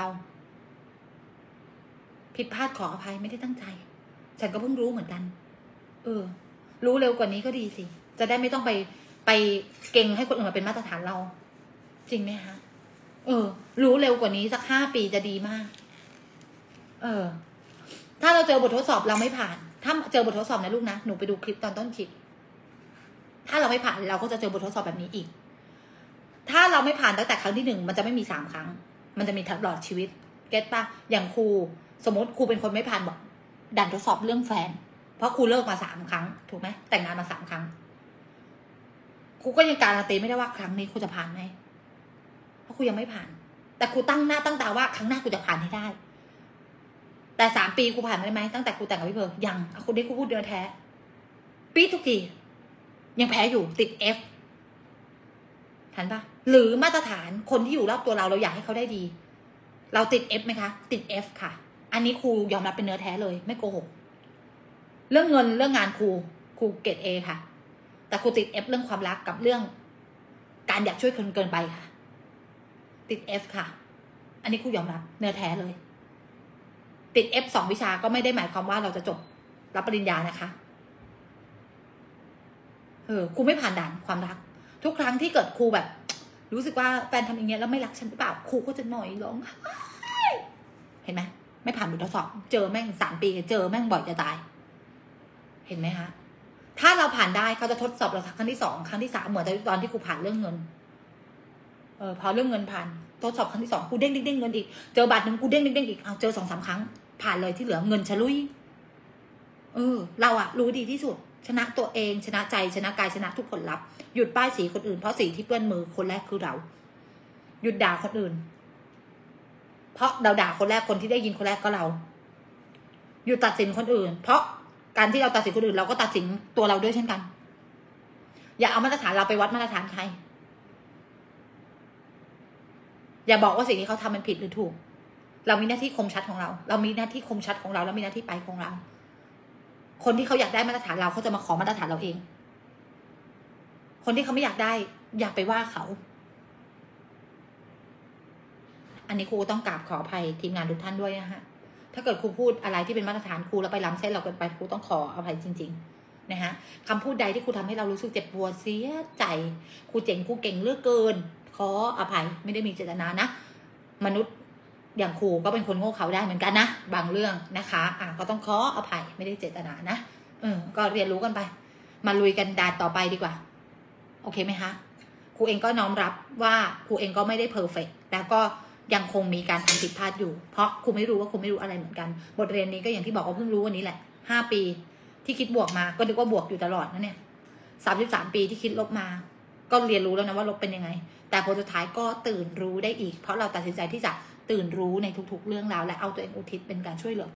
ผิดพลาดขออภัยไม่ได้ตั้งใจฉันก็เพิ่งรู้เหมือนกันเออรู้เร็วกว่านี้ก็ดีสิจะได้ไม่ต้องไปไปเก่งให้คนอื่นมาเป็นมาตรฐานเราจริงไหมคะเออรู้เร็วกว่านี้สักห้าปีจะดีมากเออถ้าเราเจอบททดสอบเราไม่ผ่านถ้าเจอบททดสอบนะลูกนะหนูไปดูคลิปตอนต้นคลิปถ้าเราไม่ผ่านเราก็จะเจอบททดสอบแบบนี้อีกถ้าเราไม่ผ่านตั้งแต่ครั้งที่หนึ่งมันจะไม่มีสามครั้งมันจะมีตลอดชีวิตเก็ตปะอย่างครูสมมติครูเป็นคนไม่ผ่านบอกด่านทดสอบเรื่องแฟนเพราะครูเลิกมาสามครั้งถูกไหมแต่งงานมาสามครั้งครูก็ยังการันตีไม่ได้ว่าครั้งนี้ครูจะผ่านไหมเพราะครูยังไม่ผ่านแต่ครูตั้งหน้าตั้งตาว่าครั้งหน้าครูจะผ่านให้ได้แต่สามปีครูผ่านได้ไหมตั้งแต่ครูแต่งกับพี่เพิร์ลยังครูได้ครูพูดเดือนแท้ปีทุกทียังแพ้อยู่ติด F ทันปะหรือมาตรฐานคนที่อยู่รอบตัวเราเราอยากให้เขาได้ดีเราติด F ไหมคะติด F ค่ะอันนี้ครูยอมรับเป็นเนื้อแท้เลยไม่โกหกเรื่องเงินเรื่องงานครูครูเกรด A ค่ะแต่ครูติด F เรื่องความรักกับเรื่องการอยากช่วยคนเกินไปค่ะติด F ค่ะอันนี้ครูยอมรับเนื้อแท้เลยติด F สองวิชาก็ไม่ได้หมายความว่าเราจะจบรับปริญญานะคะเออครูไม่ผ่านด่านความรักทุกครั้งที่เกิดครูแบบรู้สึกว่าแฟนทำอย่างเงี้ยแล้วไม่รักฉันหรือเปล่าครูก็จะหน่อยร้องเห็นไหมไม่ผ่านบททดสอบเจอแม่งสามปีเจอแม่งบ่อยจะตายเห็นไหมคะถ้าเราผ่านได้เขาจะทดสอบเราครั้งที่สองครั้งที่สามเหมือนตอนที่ครูผ่านเรื่องเงินเออพอเรื่องเงินผ่านทดสอบครั้งที่สองครูเด้งเด้งเด้งเงินอีกเจอบาทหนึ่งครูเด้งเด้งเด้งอีกเอาเจอสองสามครั้งผ่านเลยที่เหลือเงินฉลุยเออเราอะรู้ดีที่สุดชนะตัวเองชนะใจชนะกายชนะทุกผลลัพธ์หยุดป้ายสีคนอื่นเพราะสีที่เปื้อนมือคนแรกคือเราหยุดด่าคนอื่นเพราะเราด่าคนแรกคนที่ได้ยินคนแรกก็เราหยุดตัดสินคนอื่นเพราะการที่เราตัดสินคนอื่นเราก็ตัดสินตัวเราด้วยเช่นกันอย่าเอามาตรฐานเราไปวัดมาตรฐานใครอย่าบอกว่าสิ่งที่เขาทำมันผิดหรือถูกเรามีหน้าที่คมชัดของเราเรามีหน้าที่คมชัดของเราแล้วมีหน้าที่ไปของเราคนที่เขาอยากได้มาตรฐานเราเขาจะมาขอมาตรฐานเราเองคนที่เขาไม่อยากได้อยากไปว่าเขาอันนี้ครูต้องกราบขออภัยทีมงานทุกท่านด้วยนะฮะถ้าเกิดครูพูดอะไรที่เป็นมาตรฐานครูแล้วไปล้ำเส้นเราเกินไปครูต้องขออภัยจริงๆนะฮะคำพูดใดที่ครูทำให้เรารู้สึกเจ็บปวดเสียใจครูเจ๋งครูเก่งเหลือเกินขออภัยไม่ได้มีเจตนานะมนุษย์อย่างครูก็เป็นคนโง่เขลาได้เหมือนกันนะบางเรื่องนะคะอ่ะก็ต้องขออภัยไม่ได้เจตนานะเออก็เรียนรู้กันไปมาลุยกันด่านต่อไปดีกว่าโอเคไหมคะครูเองก็น้อมรับว่าครูเองก็ไม่ได้เพอร์เฟกต์แล้วก็ยังคงมีการทำผิดพลาดอยู่เพราะครูไม่รู้ว่าครูไม่รู้อะไรเหมือนกันบทเรียนนี้ก็อย่างที่บอกว่าเพิ่งรู้วันนี้แหละห้าปีที่คิดบวกมาก็นึกว่าบวกอยู่ตลอดนะเนี่ยสามสิบสามปีที่คิดลบมาก็เรียนรู้แล้วนะว่าลบเป็นยังไงแต่ผลสุดท้ายก็ตื่นรู้ได้อีกเพราะเราตัดสินใจที่จะตื่นรู้ในทุกๆเรื่องราวและเอาตัวเองอุทิศเป็นการช่วยเหลือ